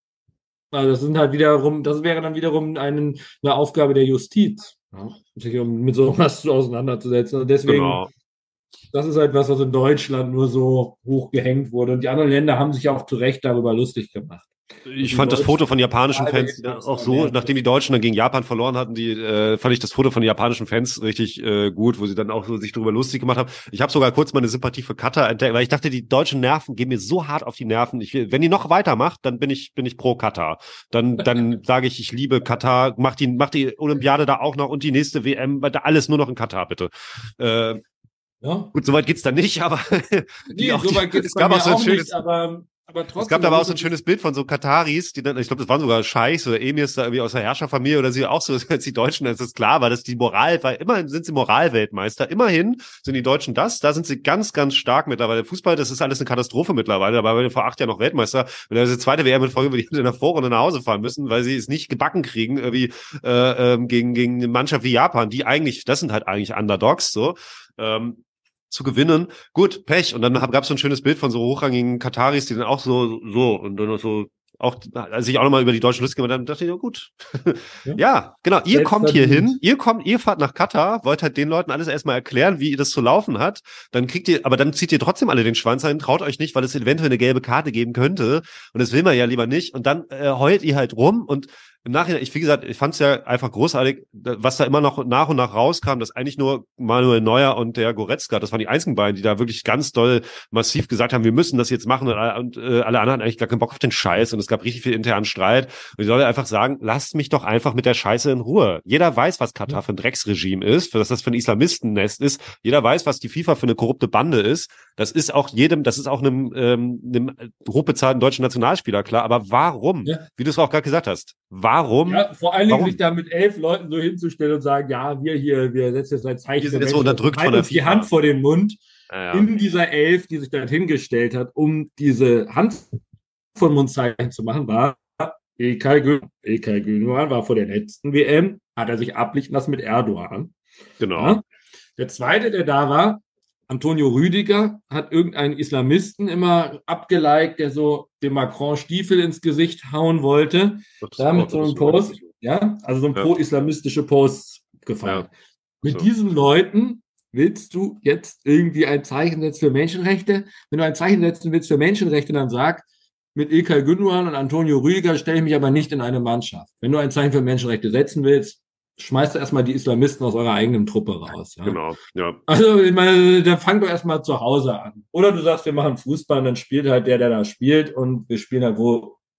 also das sind halt wiederum, das wäre dann wiederum einen, eine Aufgabe der Justiz, ja, sich um mit sowas auseinanderzusetzen. Und deswegen, Genau. das ist halt was, was in Deutschland nur so hochgehängt wurde. Und die anderen Länder haben sich auch zu Recht darüber lustig gemacht. Ich fand das Foto von japanischen Fans auch so, nachdem die Deutschen dann gegen Japan verloren hatten, die äh, fand ich das Foto von den japanischen Fans richtig äh, gut, wo sie dann auch so sich darüber lustig gemacht haben. Ich habe sogar kurz meine Sympathie für Katar entdeckt, weil ich dachte, die deutschen Nerven gehen mir so hart auf die Nerven. Ich will, wenn die noch weitermacht, dann bin ich bin ich pro Katar. Dann dann sage ich, ich liebe Katar. Mach die mach die Olympiade da auch noch und die nächste W M, da alles nur noch in Katar bitte. Äh, Ja. Gut, soweit geht's dann nicht, aber Nee, die auch so die, weit geht's es bei gab mir auch so ein auch schönes, nicht, aber, aber trotzdem. es gab da aber auch so ein schönes Bild von so Kataris, die dann, ich glaube, das waren sogar Scheichs oder Emirs da irgendwie aus der Herrscherfamilie oder sie auch so, als die Deutschen, als es klar war, dass die Moral, weil immerhin sind sie Moralweltmeister, immerhin sind die Deutschen das, da sind sie ganz, ganz stark mittlerweile. Fußball, das ist alles eine Katastrophe mittlerweile, dabei waren wir vor acht Jahren noch Weltmeister, wenn das zweite W M in Folge, würde die in der Vorrunde nach Hause fahren müssen, weil sie es nicht gebacken kriegen, irgendwie äh, ähm, gegen, gegen eine Mannschaft wie Japan, die eigentlich, das sind halt eigentlich Underdogs, so, ähm, zu gewinnen. Gut, Pech. Und dann gab es so ein schönes Bild von so hochrangigen Kataris, die dann auch so, so, und dann so, auch, als ich auch nochmal über die Deutschen lustig gemacht habe, dachte ich, ja gut. Ja, ja genau. Ihr kommt hier hin, ihr kommt, ihr fahrt nach Katar, wollt halt den Leuten alles erstmal erklären, wie ihr das zu laufen hat. Dann kriegt ihr, aber dann zieht ihr trotzdem alle den Schwanz ein, traut euch nicht, weil es eventuell eine gelbe Karte geben könnte. Und das will man ja lieber nicht. Und dann äh, heult ihr halt rum und im Nachhinein, ich, wie gesagt, ich fand es ja einfach großartig, was da immer noch nach und nach rauskam, dass eigentlich nur Manuel Neuer und der Goretzka, das waren die einzigen beiden, die da wirklich ganz doll massiv gesagt haben, wir müssen das jetzt machen und, und äh, alle anderen hatten eigentlich gar keinen Bock auf den Scheiß und es gab richtig viel internen Streit. Und ich sollte einfach sagen, lasst mich doch einfach mit der Scheiße in Ruhe. Jeder weiß, was Katar für ein Drecksregime ist, dass das für ein Islamistennest ist. Jeder weiß, was die FIFA für eine korrupte Bande ist. Das ist auch jedem, das ist auch einem, ähm, einem hochbezahlten deutschen Nationalspieler klar. Aber warum? Ja. Wie du es auch gerade gesagt hast. Warum? Ja, vor allen Dingen warum? sich da mit elf Leuten so hinzustellen und sagen, ja, wir hier, wir setzen jetzt ein Zeichen. Wir sind jetzt so unterdrückt von der uns die Hand vor den Mund. Ja, ja. In dieser Elf, die sich da hingestellt hat, um diese Hand von Mundzeichen zu machen, war İlkay Gün- İlkay Gündoğan, war vor der letzten W M, hat er sich ablichten lassen mit Erdogan. Genau. Ja. Der zweite, der da war, Antonio Rüdiger, hat irgendeinen Islamisten immer abgeliked, der so dem Macron Stiefel ins Gesicht hauen wollte. Da mit so einem Post, ja, also so ein ja. pro-islamistische Post gefallen. Ja. Mit so. Diesen Leuten willst du jetzt irgendwie ein Zeichen setzen für Menschenrechte? Wenn du ein Zeichen setzen willst für Menschenrechte, dann sag, mit İlkay Gündoğan und Antonio Rüdiger stelle ich mich aber nicht in eine Mannschaft. Wenn du ein Zeichen für Menschenrechte setzen willst, schmeißt du erstmal die Islamisten aus eurer eigenen Truppe raus. Ja? Genau, ja. Also, ich meine, dann fang doch erstmal zu Hause an. Oder du sagst, wir machen Fußball und dann spielt halt der, der da spielt und wir spielen halt, wo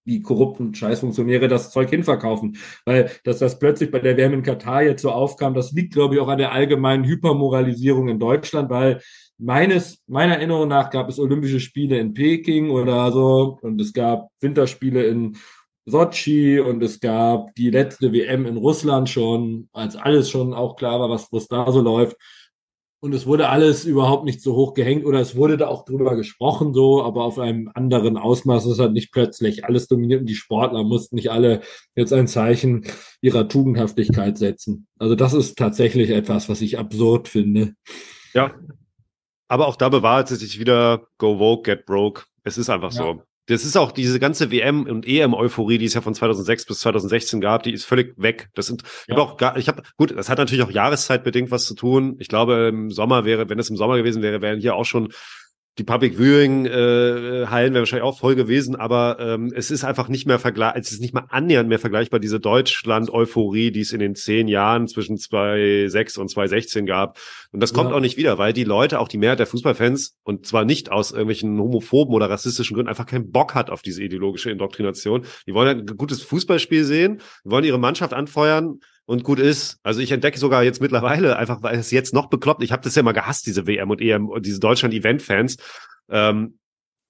die korrupten Scheißfunktionäre das Zeug hinverkaufen. Weil, dass das plötzlich bei der W M in Katar jetzt so aufkam, das liegt, glaube ich, auch an der allgemeinen Hypermoralisierung in Deutschland, weil meines, meiner Erinnerung nach gab es Olympische Spiele in Peking oder so und es gab Winterspiele in Sotschi und es gab die letzte W M in Russland schon, als alles schon auch klar war, was, was da so läuft. Und es wurde alles überhaupt nicht so hoch gehängt oder es wurde da auch drüber gesprochen, so, aber auf einem anderen Ausmaß. Es hat nicht plötzlich alles dominiert und die Sportler mussten nicht alle jetzt ein Zeichen ihrer Tugendhaftigkeit setzen. Also das ist tatsächlich etwas, was ich absurd finde. Ja, aber auch da bewahrte sich wieder Go Woke, Get Broke. Es ist einfach ja. so. Das ist auch diese ganze W M- und E M-Euphorie, die es ja von zweitausendsechs bis zweitausendsechzehn gab, die ist völlig weg. Das sind, ich ja. habe auch gar, ich habe, gut, das hat natürlich auch jahreszeitbedingt was zu tun. Ich glaube, im Sommer wäre, wenn es im Sommer gewesen wäre, wären hier auch schon die Public Viewing äh, Hallen wären wahrscheinlich auch voll gewesen, aber ähm, es ist einfach nicht mehr vergleichbar, es ist nicht mal annähernd mehr vergleichbar, diese Deutschland-Euphorie, die es in den zehn Jahren zwischen zweitausendsechs und zweitausendsechzehn gab. Und das kommt ja. auch nicht wieder, weil die Leute, auch die Mehrheit der Fußballfans, und zwar nicht aus irgendwelchen homophoben oder rassistischen Gründen, einfach keinen Bock hat auf diese ideologische Indoktrination. Die wollen ein gutes Fußballspiel sehen, die wollen ihre Mannschaft anfeuern, und gut ist. Also ich entdecke sogar jetzt mittlerweile, einfach weil es jetzt noch bekloppt, ich habe das ja mal gehasst, diese W M und E M und diese Deutschland-Event-Fans, ähm,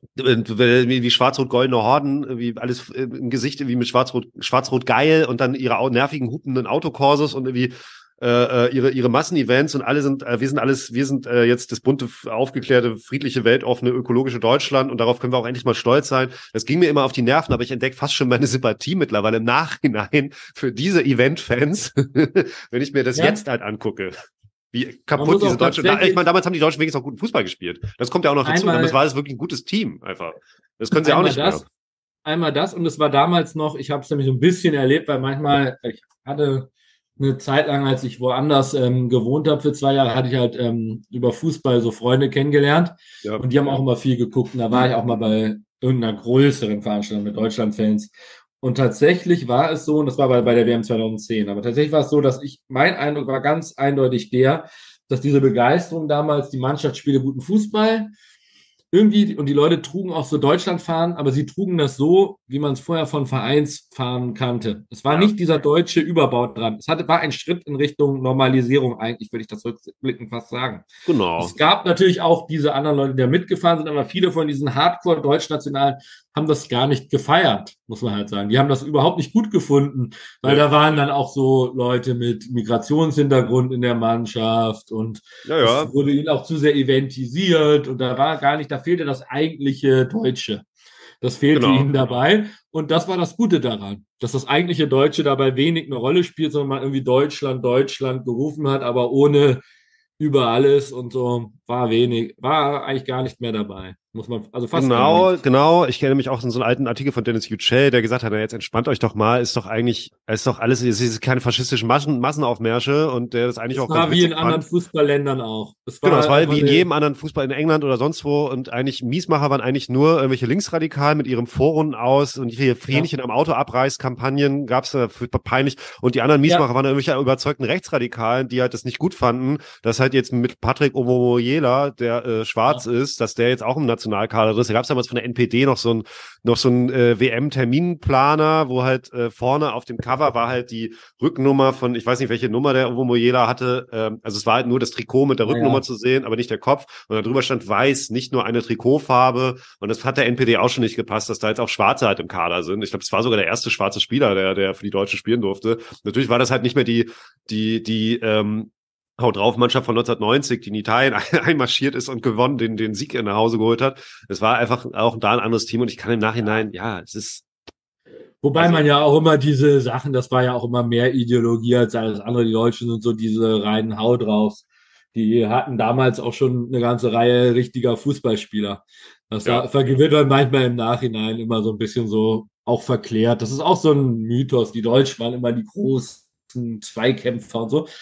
wie, wie schwarz-rot-goldene Horden, wie alles im Gesicht, wie mit schwarz-rot, schwarz-rot geil und dann ihre nervigen, hupenden Autokorsos und irgendwie äh, ihre ihre Massenevents und alle sind, äh, wir sind alles, wir sind äh, jetzt das bunte, aufgeklärte, friedliche, weltoffene, ökologische Deutschland und darauf können wir auch endlich mal stolz sein. Das ging mir immer auf die Nerven, aber ich entdecke fast schon meine Sympathie mittlerweile im Nachhinein für diese Event-Fans, wenn ich mir das ja. jetzt halt angucke. Wie kaputt diese Deutschen. Ich meine, damals haben die Deutschen wenigstens auch guten Fußball gespielt. Das kommt ja auch noch dazu. Damals war es wirklich ein gutes Team einfach. Das können sie auch nicht das, mehr. Einmal das und es war damals noch, ich habe es nämlich so ein bisschen erlebt, weil manchmal, ich hatte eine Zeit lang, als ich woanders ähm, gewohnt habe für zwei Jahre, hatte ich halt ähm, über Fußball so Freunde kennengelernt ja. und die haben auch immer viel geguckt und da war ich auch mal bei irgendeiner größeren Veranstaltung mit Deutschland-Fans und tatsächlich war es so, und das war bei, bei der W M zweitausendzehn, aber tatsächlich war es so, dass ich, mein Eindruck war ganz eindeutig der, dass diese Begeisterung damals, die Mannschaft spiele guten Fußball, irgendwie, und die Leute trugen auch so Deutschlandfahnen, aber sie trugen das so, wie man es vorher von Vereinsfahnen kannte. Es war ja. nicht dieser deutsche Überbau dran. Es hatte, war ein Schritt in Richtung Normalisierung eigentlich, würde ich das rückblickend fast sagen. Genau. Es gab natürlich auch diese anderen Leute, die da mitgefahren sind, aber viele von diesen Hardcore-Deutschnationalen haben das gar nicht gefeiert, muss man halt sagen. Die haben das überhaupt nicht gut gefunden, weil ja. da waren dann auch so Leute mit Migrationshintergrund in der Mannschaft und ja, ja. es wurde ihnen auch zu sehr eventisiert und da war gar nicht, da fehlte das eigentliche Deutsche. Das fehlte genau. ihnen dabei und das war das Gute daran, dass das eigentliche Deutsche dabei wenig eine Rolle spielt, sondern man irgendwie Deutschland, Deutschland gerufen hat, aber ohne über alles und so war wenig, war eigentlich gar nicht mehr dabei. Muss man, also fast genau, genau. Ich kenne mich auch in so einen alten Artikel von Dennis Yücel, der gesagt hat, na jetzt entspannt euch doch mal, ist doch eigentlich, ist doch alles, es ist keine faschistischen Massen, Massenaufmärsche und der ist eigentlich das auch war ganz wie in anderen Fußballländern auch. Das war genau, es war wie in jedem anderen Fußball in England oder sonst wo und eigentlich Miesmacher waren eigentlich nur irgendwelche Linksradikalen mit ihrem Vorrunden aus und ihre Fähnchen ja. am Auto abreißkampagnen gab es da peinlich und die anderen Miesmacher ja. waren irgendwelche überzeugten Rechtsradikalen, die halt das nicht gut fanden, dass halt jetzt mit Patrick Omoyela, der äh, schwarz ja. ist, dass der jetzt auch im Nationalkader ist. Da gab es damals von der N P D noch so ein noch so ein äh, W M-Terminplaner, wo halt äh, vorne auf dem Cover war halt die Rückennummer von, ich weiß nicht, welche Nummer der Omoyela hatte. Ähm, also es war halt nur das Trikot mit der Rückennummer ja. zu sehen, aber nicht der Kopf. Und darüber stand weiß, nicht nur eine Trikotfarbe. Und das hat der N P D auch schon nicht gepasst, dass da jetzt auch Schwarze halt im Kader sind. Ich glaube, es war sogar der erste schwarze Spieler, der der für die Deutschen spielen durfte. Natürlich war das halt nicht mehr die die die ähm, Haut drauf Mannschaft von neunzehnhundertneunzig, die in Italien einmarschiert ist und gewonnen, den, den Sieg nach Hause geholt hat. Es war einfach auch da ein anderes Team und ich kann im Nachhinein, ja, es ist. Wobei also, man ja auch immer diese Sachen, das war ja auch immer mehr Ideologie als alles andere. Die Deutschen sind so diese reinen Hau draufs. Die hatten damals auch schon eine ganze Reihe richtiger Fußballspieler. Das ja. wird dann manchmal im Nachhinein immer so ein bisschen so auch verklärt. Das ist auch so ein Mythos. Die Deutschen waren immer die großen Zweikämpfer und so.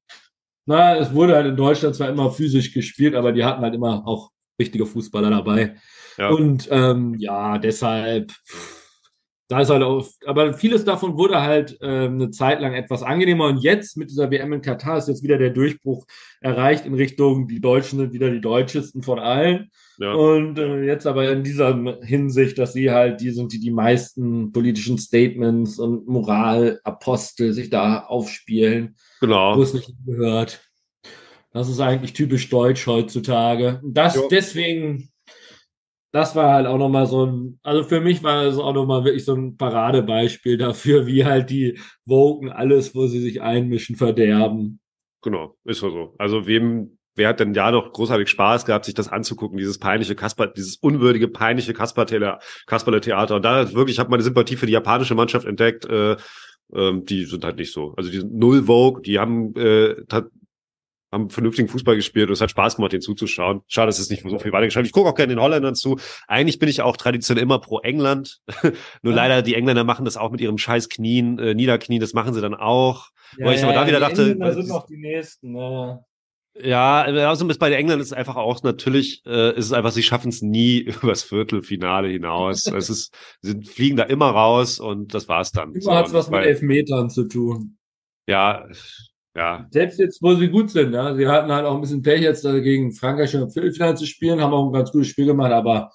Na, es wurde halt in Deutschland zwar immer physisch gespielt, aber die hatten halt immer auch richtige Fußballer dabei. Ja. Und ähm, ja, deshalb, da ist halt auch, aber vieles davon wurde halt äh, eine Zeit lang etwas angenehmer und jetzt mit dieser W M in Katar ist jetzt wieder der Durchbruch erreicht in Richtung, die Deutschen sind wieder die deutschesten von allen. Ja, Und äh, jetzt aber in dieser Hinsicht, dass sie halt die sind, die die meisten politischen Statements und Moralapostel sich da aufspielen, wo genau. es nicht gehört. Das ist eigentlich typisch deutsch heutzutage. Ja. Das deswegen, das war halt auch nochmal so ein, also für mich war das auch nochmal wirklich so ein Paradebeispiel dafür, wie halt die Woken alles, wo sie sich einmischen, verderben. Genau, ist ja so. Also wem, wer hat denn ja noch großartig Spaß gehabt, sich das anzugucken, dieses peinliche Kasper, dieses unwürdige, peinliche Kasperle, Kasperle-Theater. Und da wirklich, ich habe meine Sympathie für die japanische Mannschaft entdeckt. Äh, ähm, die sind halt nicht so. Also die sind null Vogue, die haben äh, haben vernünftigen Fußball gespielt und es hat Spaß gemacht, denen zuzuschauen. Schade, dass es nicht so viel weitergeschafft. Ich gucke auch gerne den Holländern zu. Eigentlich bin ich auch traditionell immer pro England. Nur Ja. leider, die Engländer machen das auch mit ihrem scheiß Knien, äh, Niederknien, das machen sie dann auch. Ja, Wo ich aber ja, da wieder die dachte, Engländer weil- sind noch die Nächsten. Ja. ja, also bis bei den Engländern ist es einfach auch natürlich, äh, ist es einfach, sie schaffen es nie übers Viertelfinale hinaus. Es ist, sie sind, fliegen da immer raus und das war's dann. Immer So, hat es was mit weil, Elfmetern zu tun. ja, ja, Selbst jetzt, wo sie gut sind, ja, sie hatten halt auch ein bisschen Pech jetzt äh, gegen Frankreich schon im Viertelfinale zu spielen, haben auch ein ganz gutes Spiel gemacht, aber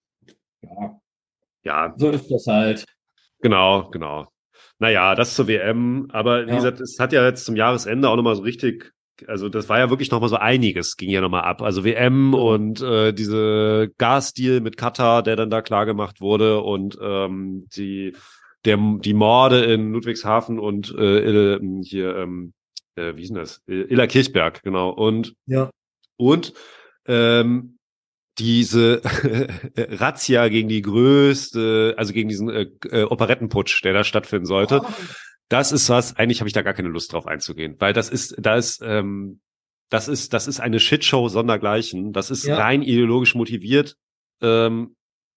ja, ja, so ist das halt. genau, genau. Naja, das zur W M. Aber wie Ja. gesagt, es hat ja jetzt zum Jahresende auch nochmal so richtig, also das war ja wirklich nochmal so einiges, ging ja nochmal ab. Also W M Ja. und äh, diese Gasdeal mit Katar, der dann da klargemacht wurde und ähm, die, der, die Morde in Ludwigshafen und äh, hier, ähm, äh, wie hieß denn das? Illa Kirchberg, genau. Und, Ja. und ähm, diese Razzia gegen die größte, also gegen diesen äh, äh, Operettenputsch, der da stattfinden sollte, das ist was, eigentlich habe ich da gar keine Lust drauf einzugehen, weil das ist, da ist, ähm, das ist, das ist eine Shitshow sondergleichen, das ist Ja. rein ideologisch motiviert, ähm,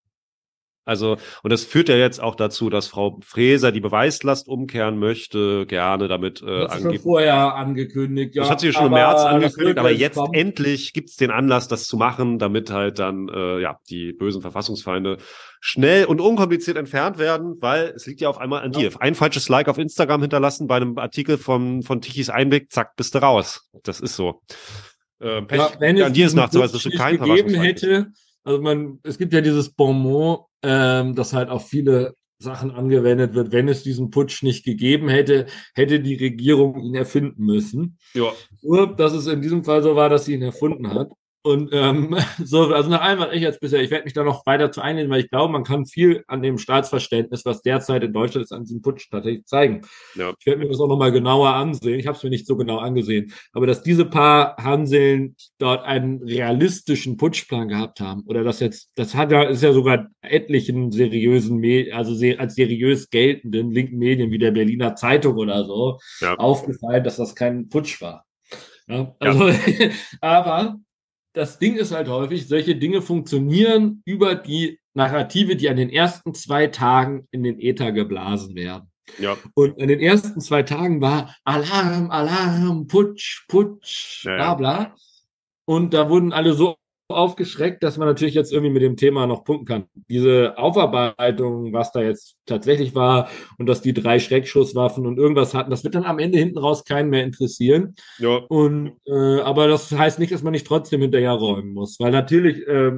also, und das führt ja jetzt auch dazu, dass Frau Faeser die Beweislast umkehren möchte, gerne damit äh, Das hat sie schon angeben. vorher angekündigt, ja. Das hat sie schon im aber März das angekündigt, wird aber jetzt kommen. endlich gibt's den Anlass, das zu machen, damit halt dann äh, ja die bösen Verfassungsfeinde schnell und unkompliziert entfernt werden, weil es liegt ja auf einmal an Ja. dir. Ein falsches Like auf Instagram hinterlassen bei einem Artikel von von Tichys Einblick, zack, bist du raus. Das ist so. Äh, Pech, Ja, wenn ja, es an dir ist diesen nachzuweisen, dass Putsch du nicht kein gegeben Verfassungsfeind bist. hätte, also man, es gibt ja dieses Bonmot, ähm, das halt auf viele Sachen angewendet wird. Wenn es diesen Putsch nicht gegeben hätte, hätte die Regierung ihn erfinden müssen. Ja, Nur, dass es in diesem Fall so war, dass sie ihn erfunden hat. Und ähm, so, also nach allem, was ich jetzt bisher, ich werde mich da noch weiter zu einlehnen, weil ich glaube, man kann viel an dem Staatsverständnis, was derzeit in Deutschland ist, an diesem Putsch tatsächlich zeigen. ja, Ich werde mir das auch nochmal genauer ansehen. Ich habe es mir nicht so genau angesehen. Aber dass diese paar Hanseln dort einen realistischen Putschplan gehabt haben, oder das jetzt, das hat ja, ist ja sogar etlichen seriösen, Me also se als seriös geltenden linken Medien wie der Berliner Zeitung oder so, ja, aufgefallen, dass das kein Putsch war. Ja, also, aber das Ding ist halt häufig, solche Dinge funktionieren über die Narrative, die an den ersten zwei Tagen in den Äther geblasen werden. ja, Und in den ersten zwei Tagen war Alarm, Alarm, Putsch, Putsch, ja, bla ja. bla. Und da wurden alle so aufgeschreckt, dass man natürlich jetzt irgendwie mit dem Thema noch punkten kann. Diese Aufarbeitung, was da jetzt tatsächlich war und dass die drei Schreckschusswaffen und irgendwas hatten, das wird dann am Ende hinten raus keinen mehr interessieren. ja. Und äh, aber das heißt nicht, dass man nicht trotzdem hinterherräumen muss, weil natürlich äh,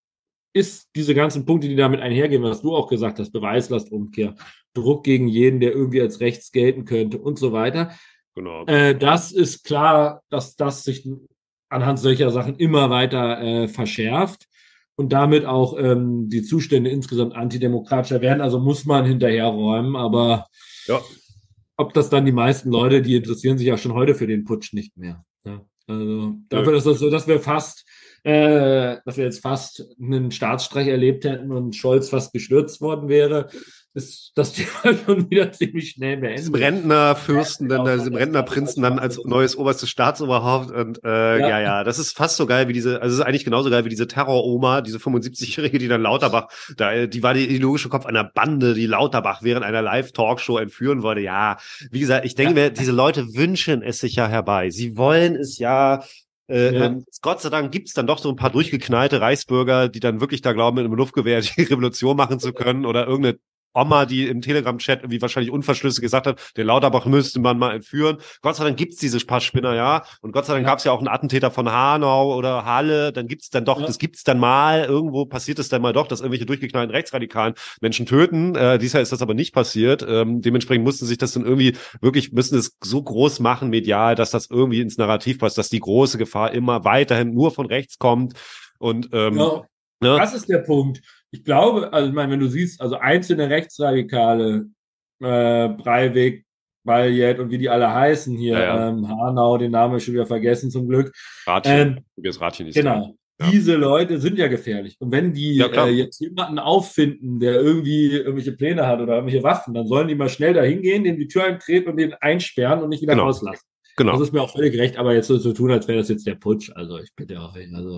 ist diese ganzen Punkte, die damit einhergehen, was du auch gesagt hast, Beweislastumkehr, Druck gegen jeden, der irgendwie als rechts gelten könnte und so weiter. Genau. Äh, das ist klar, dass das sich anhand solcher Sachen immer weiter äh, verschärft und damit auch ähm, die Zustände insgesamt antidemokratischer werden. Also muss man hinterherräumen, aber Ja. ob das dann die meisten Leute, die interessieren sich ja schon heute für den Putsch nicht mehr. Ja, also dafür, dass das so, dass wir fast, äh, dass wir jetzt fast einen Staatsstreich erlebt hätten und Scholz fast gestürzt worden wäre, ist das Thema schon wieder ziemlich schnell beendet. Diesem Rentnerfürsten, Ja, dann, genau, diesem das Rentnerprinzen war dann das als neues oberstes Staatsoberhaupt und äh, ja. Ja. ja, das ist fast so geil wie diese, also es ist eigentlich genauso geil wie diese Terror-Oma, diese fünfundsiebzigjährige, die dann Lauterbach, da, die war der ideologische Kopf einer Bande, die Lauterbach während einer Live-Talkshow entführen wollte. Ja, wie gesagt, ich denke Ja. mir, diese Leute wünschen es sich ja herbei. Sie wollen es ja. Äh, Ja. ähm, Gott sei Dank gibt's dann doch so ein paar durchgeknallte Reichsbürger, die dann wirklich da glauben, mit einem Luftgewehr die Revolution machen zu können oder irgendeine Oma, die im Telegram-Chat irgendwie wahrscheinlich unverschlüssig gesagt hat, den Lauterbach müsste man mal entführen. Gott sei Dank gibt's diese paar Spinner, ja. Und Gott sei Dank ja. gab's ja auch einen Attentäter von Hanau oder Halle. Dann gibt's dann doch, ja. das gibt's dann mal, irgendwo passiert es dann mal doch, dass irgendwelche durchgeknallten Rechtsradikalen Menschen töten. Äh, dieses Jahr ist das aber nicht passiert. Ähm, dementsprechend mussten sich das dann irgendwie wirklich, müssen es so groß machen medial, dass das irgendwie ins Narrativ passt, dass die große Gefahr immer weiterhin nur von rechts kommt. Und ähm, ja. Ne? Das ist der Punkt. Ich glaube, also ich meine, wenn du siehst, also einzelne Rechtsradikale, äh, Breivik, Baljet und wie die alle heißen hier, ja, ja. Ähm, Hanau, den Namen habe ich schon wieder vergessen zum Glück. Ratchen, ähm, das Ratchen ist genau. Ja. Diese Leute sind ja gefährlich. Und wenn die ja, äh, jetzt jemanden auffinden, der irgendwie irgendwelche Pläne hat oder irgendwelche Waffen, dann sollen die mal schnell dahin gehen, dem die Tür eintreten und den einsperren und nicht wieder genau. rauslassen. Genau. Das ist mir auch völlig recht, aber jetzt so zu tun, als wäre das jetzt der Putsch. Also ich bitte auch, also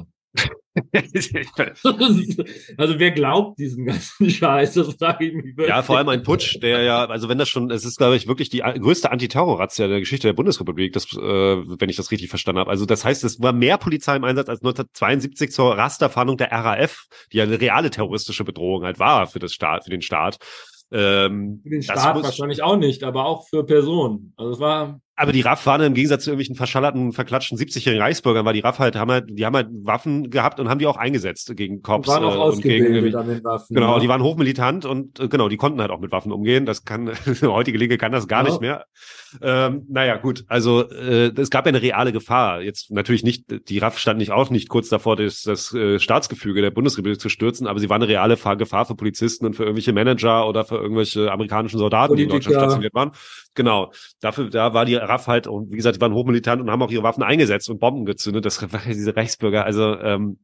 also wer glaubt diesen ganzen Scheiß, das frage ich mich wirklich. Ja, vor allem ein Putsch, der ja, also wenn das schon, es ist, glaube ich, wirklich die größte Antiterror-Razzia der Geschichte der Bundesrepublik, das, äh, wenn ich das richtig verstanden habe. Also das heißt, es war mehr Polizei im Einsatz als neunzehnhundertzweiundsiebzig zur Rasterfahndung der R A F, die ja eine reale terroristische Bedrohung halt war für das Staat, für den Staat. Ähm, für den Staat muss, wahrscheinlich auch nicht, aber auch für Personen. Also es war. Aber die R A F waren im Gegensatz zu irgendwelchen verschallerten, verklatschten siebzigjährigen Reichsbürgern, weil die R A F halt, haben halt, die haben halt Waffen gehabt und haben die auch eingesetzt gegen Cops. Die waren auch äh, und gegen, an den Waffen. Genau, ja. die waren hochmilitant und äh, genau, die konnten halt auch mit Waffen umgehen. Das kann, heutige Linke kann das gar ja. nicht mehr. Ähm, naja, gut, also äh, es gab ja eine reale Gefahr. Jetzt natürlich nicht, die R A F stand nicht auch nicht kurz davor, das, das äh, Staatsgefüge der Bundesrepublik zu stürzen, aber sie war eine reale Gefahr für Polizisten und für irgendwelche Manager oder für irgendwelche amerikanischen Soldaten, Politiker. Die in Deutschland stationiert waren. Genau, dafür, da war die R A F halt, und wie gesagt, die waren hochmilitant und haben auch ihre Waffen eingesetzt und Bomben gezündet. Das waren diese Reichsbürger, also ähm,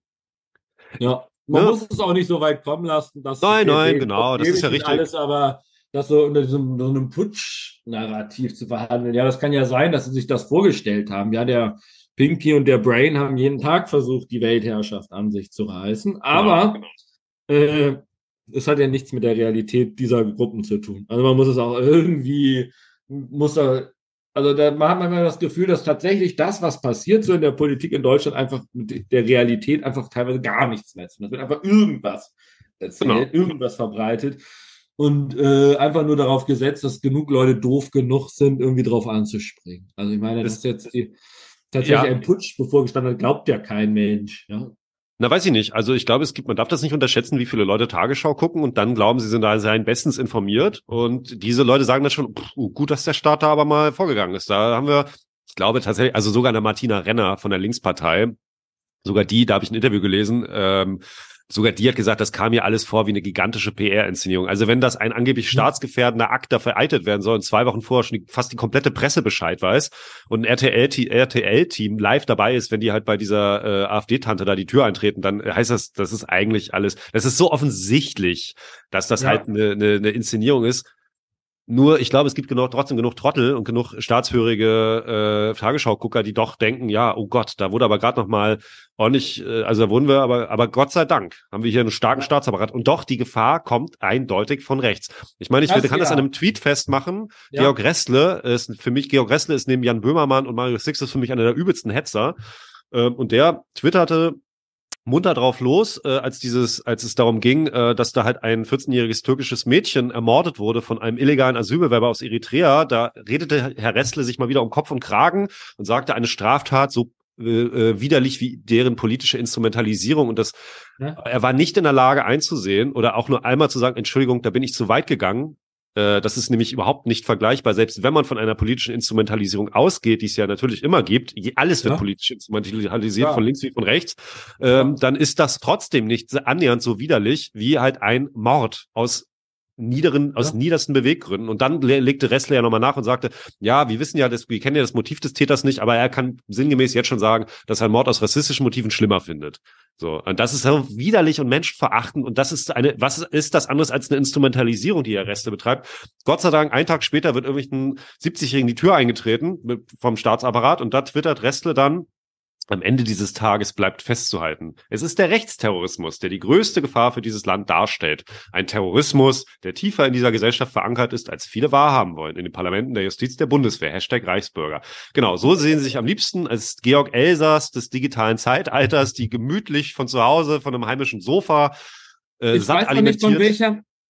ja, man ne? muss es auch nicht so weit kommen lassen, dass nein, nein, genau, das ist ja richtig. Alles, aber das so unter diesem, so einem Putsch-Narrativ zu verhandeln, ja, das kann ja sein, dass sie sich das vorgestellt haben. Ja, der Pinky und der Brain haben jeden Tag versucht, die Weltherrschaft an sich zu reißen, aber genau. äh, es hat ja nichts mit der Realität dieser Gruppen zu tun. Also man muss es auch irgendwie, muss da Also da hat man manchmal das Gefühl, dass tatsächlich das, was passiert so in der Politik in Deutschland, einfach mit der Realität einfach teilweise gar nichts mehr ist. Das wird einfach irgendwas erzählt, genau. irgendwas verbreitet und äh, einfach nur darauf gesetzt, dass genug Leute doof genug sind, irgendwie drauf anzuspringen. Also ich meine, das ist jetzt die, tatsächlich ja. ein Putsch bevorgestanden hat, glaubt ja kein Mensch. Ja. Na, weiß ich nicht. Also ich glaube, es gibt, man darf das nicht unterschätzen, wie viele Leute Tagesschau gucken und dann glauben, sie sind da seien bestens informiert. Und diese Leute sagen dann schon, pff, gut, dass der Staat da aber mal vorgegangen ist. Da haben wir, ich glaube tatsächlich, also sogar eine Martina Renner von der Linkspartei, sogar die, da habe ich ein Interview gelesen, ähm, sogar die hat gesagt, das kam mir alles vor wie eine gigantische P R-Inszenierung. Also wenn das ein angeblich staatsgefährdender Akt dafür vereitelt werden soll und zwei Wochen vorher schon die, fast die komplette Presse Bescheid weiß und ein R T L-Team live dabei ist, wenn die halt bei dieser äh, AfD-Tante da die Tür eintreten, dann heißt das, das ist eigentlich alles, das ist so offensichtlich, dass das ja. halt eine, eine, eine Inszenierung ist. Nur, ich glaube, es gibt genug, trotzdem genug Trottel und genug staatshörige äh, Tagesschau-Gucker, die doch denken, ja, oh Gott, da wurde aber gerade noch mal ordentlich, äh, also da wurden wir, aber aber Gott sei Dank haben wir hier einen starken ja. Staatsapparat. Und doch, die Gefahr kommt eindeutig von rechts. Ich meine, ich das, will, kann ja. das an einem Tweet festmachen. Ja. Georg Restle ist für mich, Georg Restle ist neben Jan Böhmermann und Mario Six ist für mich einer der übelsten Hetzer. Ähm, und der twitterte munter drauf los, äh, als dieses, als es darum ging, äh, dass da halt ein vierzehnjähriges türkisches Mädchen ermordet wurde von einem illegalen Asylbewerber aus Eritrea. Da redete Herr Restle sich mal wieder um Kopf und Kragen und sagte, eine Straftat so äh, widerlich wie deren politische Instrumentalisierung und das, ja. er war nicht in der Lage einzusehen oder auch nur einmal zu sagen, Entschuldigung, da bin ich zu weit gegangen. Das ist nämlich überhaupt nicht vergleichbar, selbst wenn man von einer politischen Instrumentalisierung ausgeht, die es ja natürlich immer gibt, alles wird ja. politisch instrumentalisiert, ja. von links wie von rechts, ähm, ja. dann ist das trotzdem nicht annähernd so widerlich wie halt ein Mord aus niederen, aus ja. niedersten Beweggründen. Und dann legte Restle ja nochmal nach und sagte, ja, wir wissen ja, das, wir kennen ja das Motiv des Täters nicht, aber er kann sinngemäß jetzt schon sagen, dass er einen Mord aus rassistischen Motiven schlimmer findet. So. Und das ist so widerlich und menschenverachtend. Und das ist eine, was ist das anderes als eine Instrumentalisierung, die Herr Restle betreibt? Gott sei Dank, einen Tag später wird irgendwelchen siebzigjährigen die Tür eingetreten mit, vom Staatsapparat und da twittert Restle dann, am Ende dieses Tages bleibt festzuhalten, es ist der Rechtsterrorismus, der die größte Gefahr für dieses Land darstellt. Ein Terrorismus, der tiefer in dieser Gesellschaft verankert ist, als viele wahrhaben wollen. In den Parlamenten der Justiz der Bundeswehr, Hashtag Reichsbürger. Genau, so sehen sie sich am liebsten als Georg Elsers des digitalen Zeitalters, die gemütlich von zu Hause, von einem heimischen Sofa, äh, ich weiß noch nicht, von welcher,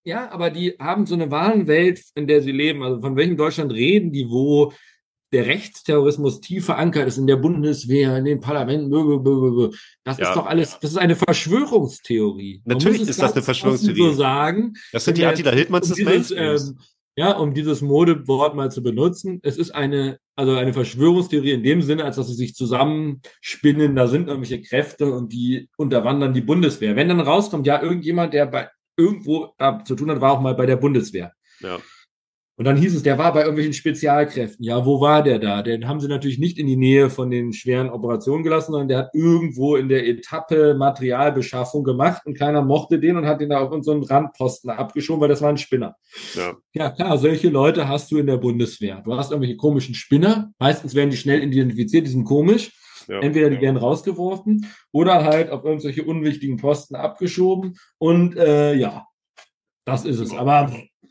Ja, aber die haben so eine Wahnwelt, in der sie leben. Also von welchem Deutschland reden die, wo der Rechtsterrorismus tief verankert ist in der Bundeswehr, in den Parlamenten, blablabla. Das ist doch Ja, alles, das ist eine Verschwörungstheorie. Man muss natürlich es ist das eine ganz offen so Verschwörungstheorie. sagen, Das sind wenn die wir Attila jetzt, Hildmanns um des dieses, Mainstreams. ähm, ja, um dieses Modewort mal zu benutzen, es ist eine, also eine Verschwörungstheorie in dem Sinne, als dass sie sich zusammenspinnen, da sind irgendwelche Kräfte und die unterwandern die Bundeswehr. Wenn dann rauskommt, ja, irgendjemand, der bei irgendwo äh, zu tun hat, war auch mal bei der Bundeswehr. Ja. Und dann hieß es, der war bei irgendwelchen Spezialkräften. Ja, wo war der da? Den haben sie natürlich nicht in die Nähe von den schweren Operationen gelassen, sondern der hat irgendwo in der Etappe Materialbeschaffung gemacht und keiner mochte den und hat den da auf unseren Randposten abgeschoben, weil das war ein Spinner. Ja. Ja, klar, solche Leute hast du in der Bundeswehr. Du hast irgendwelche komischen Spinner. Meistens werden die schnell identifiziert, die sind komisch. Ja. Entweder die werden rausgeworfen oder halt auf irgendwelche unwichtigen Posten abgeschoben. Und äh, ja, das ist es. Aber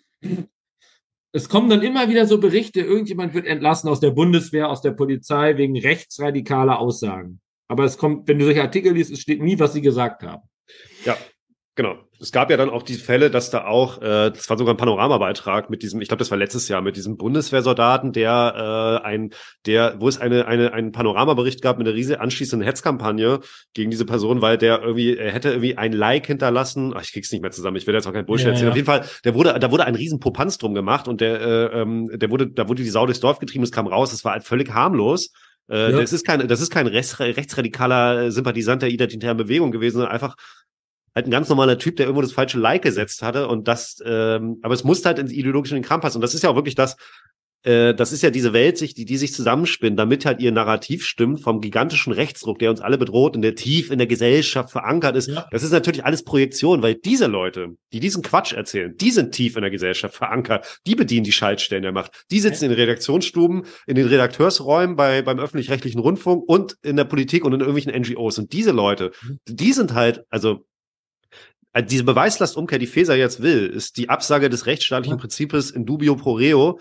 es kommen dann immer wieder so Berichte, irgendjemand wird entlassen aus der Bundeswehr, aus der Polizei wegen rechtsradikaler Aussagen. Aber es kommt, wenn du solche Artikel liest, es steht nie, was sie gesagt haben. Ja, genau. Es gab ja dann auch die Fälle, dass da auch, äh, das war sogar ein Panoramabeitrag mit diesem, ich glaube, das war letztes Jahr, mit diesem Bundeswehrsoldaten, der äh, ein, der, wo es eine, eine, einen Panoramabericht gab mit einer riesigen anschließenden Hetzkampagne gegen diese Person, weil der irgendwie, er hätte irgendwie ein Like hinterlassen. Ach, ich krieg's nicht mehr zusammen, ich will jetzt auch kein Bullshit ja, erzählen. Ja. Auf jeden Fall, der wurde, da wurde ein riesen Popanz drum gemacht und der, äh, ähm, der wurde, da wurde die Sau durchs Dorf getrieben, es kam raus, es war halt völlig harmlos. Äh, ja. Das ist kein, das ist kein rechts, rechtsradikaler Sympathisant der identitären Bewegung gewesen, sondern einfach halt ein ganz normaler Typ, der irgendwo das falsche Like gesetzt hatte und das, ähm, aber es muss halt ins ideologische in den Kram passen und das ist ja auch wirklich das, äh, das ist ja diese Weltsicht, die die sich zusammenspinnen, damit halt ihr Narrativ stimmt vom gigantischen Rechtsdruck, der uns alle bedroht und der tief in der Gesellschaft verankert ist. Ja. Das ist natürlich alles Projektion, weil diese Leute, die diesen Quatsch erzählen, die sind tief in der Gesellschaft verankert, die bedienen die Schaltstellen der Macht, die sitzen in den Redaktionsstuben, in den Redakteursräumen bei beim öffentlich-rechtlichen Rundfunk und in der Politik und in irgendwelchen N G Os und diese Leute, die sind halt, also Also diese Beweislastumkehr, die Faeser jetzt will, ist die Absage des rechtsstaatlichen ja. Prinzips in dubio pro reo.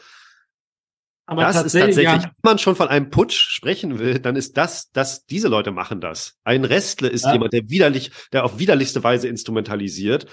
Aber das ist tatsächlich, ja. wenn man schon von einem Putsch sprechen will, dann ist das, dass diese Leute machen das. Ein Restle ist ja. jemand, der widerlich, der auf widerlichste Weise instrumentalisiert.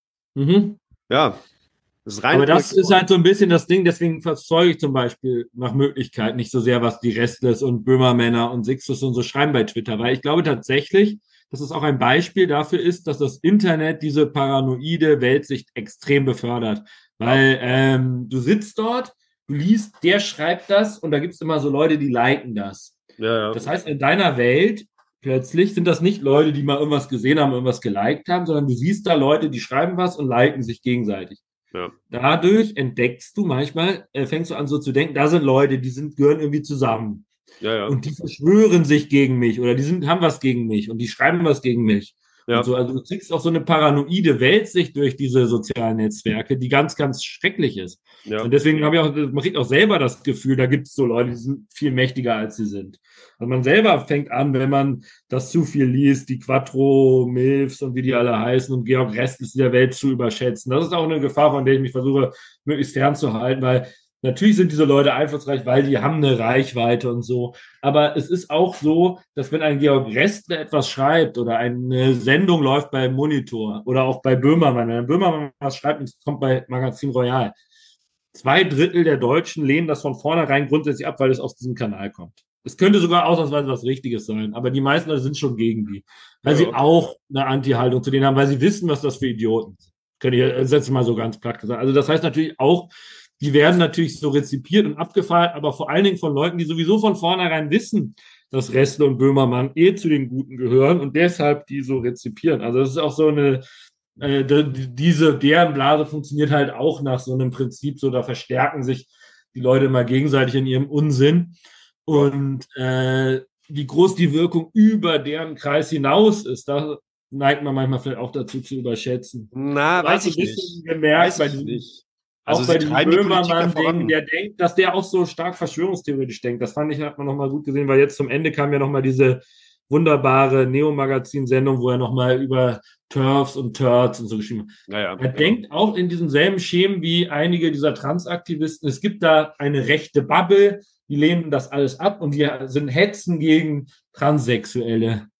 Mhm. Ja. Das ist rein Aber das ist halt so ein bisschen das Ding, deswegen verzeuge ich zum Beispiel nach Möglichkeit nicht so sehr, was die Restles und Böhmermänner und Sixtus und so schreiben bei Twitter, weil ich glaube tatsächlich, dass es auch ein Beispiel dafür ist, dass das Internet diese paranoide Weltsicht extrem befördert. Weil ähm, du sitzt dort, du liest, der schreibt das und da gibt es immer so Leute, die liken das. Ja, ja. Das heißt, in deiner Welt plötzlich sind das nicht Leute, die mal irgendwas gesehen haben, irgendwas geliked haben, sondern du siehst da Leute, die schreiben was und liken sich gegenseitig. Ja. Dadurch entdeckst du manchmal, äh, fängst du an so zu denken, da sind Leute, die sind, gehören irgendwie zusammen. Ja, ja. Und die verschwören sich gegen mich oder die sind, haben was gegen mich und die schreiben was gegen mich. Ja. Und so, also du kriegst auch so eine paranoide Weltsicht durch diese sozialen Netzwerke, die ganz, ganz schrecklich ist. Ja. Und deswegen habe ich auch, man kriegt auch selber das Gefühl, da gibt es so Leute, die sind viel mächtiger, als sie sind. Also man selber fängt an, wenn man das zu viel liest, die Quattro, Milfs und wie die alle heißen und Georg Restles dieser Welt zu überschätzen. Das ist auch eine Gefahr, von der ich mich versuche, möglichst fernzuhalten, weil natürlich sind diese Leute einflussreich, weil die haben eine Reichweite und so. Aber es ist auch so, dass wenn ein Georg Restle etwas schreibt oder eine Sendung läuft bei Monitor oder auch bei Böhmermann, wenn Böhmermann was schreibt, und es kommt bei Magazin Royal, zwei Drittel der Deutschen lehnen das von vornherein grundsätzlich ab, weil es aus diesem Kanal kommt. Es könnte sogar ausnahmsweise was Richtiges sein, aber die meisten Leute sind schon gegen die, weil ja. sie auch eine Anti-Haltung zu denen haben, weil sie wissen, was das für Idioten sind. Könnte ich jetzt mal so ganz platt gesagt. Also das heißt natürlich auch, die werden natürlich so rezipiert und abgefeiert, aber vor allen Dingen von Leuten, die sowieso von vornherein wissen, dass Restle und Böhmermann eh zu den Guten gehören und deshalb die so rezipieren. Also das ist auch so eine, äh, diese, deren Blase funktioniert halt auch nach so einem Prinzip, so da verstärken sich die Leute immer gegenseitig in ihrem Unsinn und äh, wie groß die Wirkung über deren Kreis hinaus ist, da neigt man manchmal vielleicht auch dazu zu überschätzen. Na, weiß ich nicht. Gemerkt weiß bei diesem, nicht. Also auch bei dem Böhmermann-Ding, der denkt, dass der auch so stark verschwörungstheoretisch denkt. Das fand ich, hat man nochmal gut gesehen, weil jetzt zum Ende kam ja nochmal diese wunderbare Neo-Magazin-Sendung, wo er nochmal über Turfs und Turds und so geschrieben hat. Naja, er genau. denkt auch in diesem selben Schemen wie einige dieser Transaktivisten. Es gibt da eine rechte Bubble, die lehnen das alles ab und die sind Hetzen gegen Transsexuelle.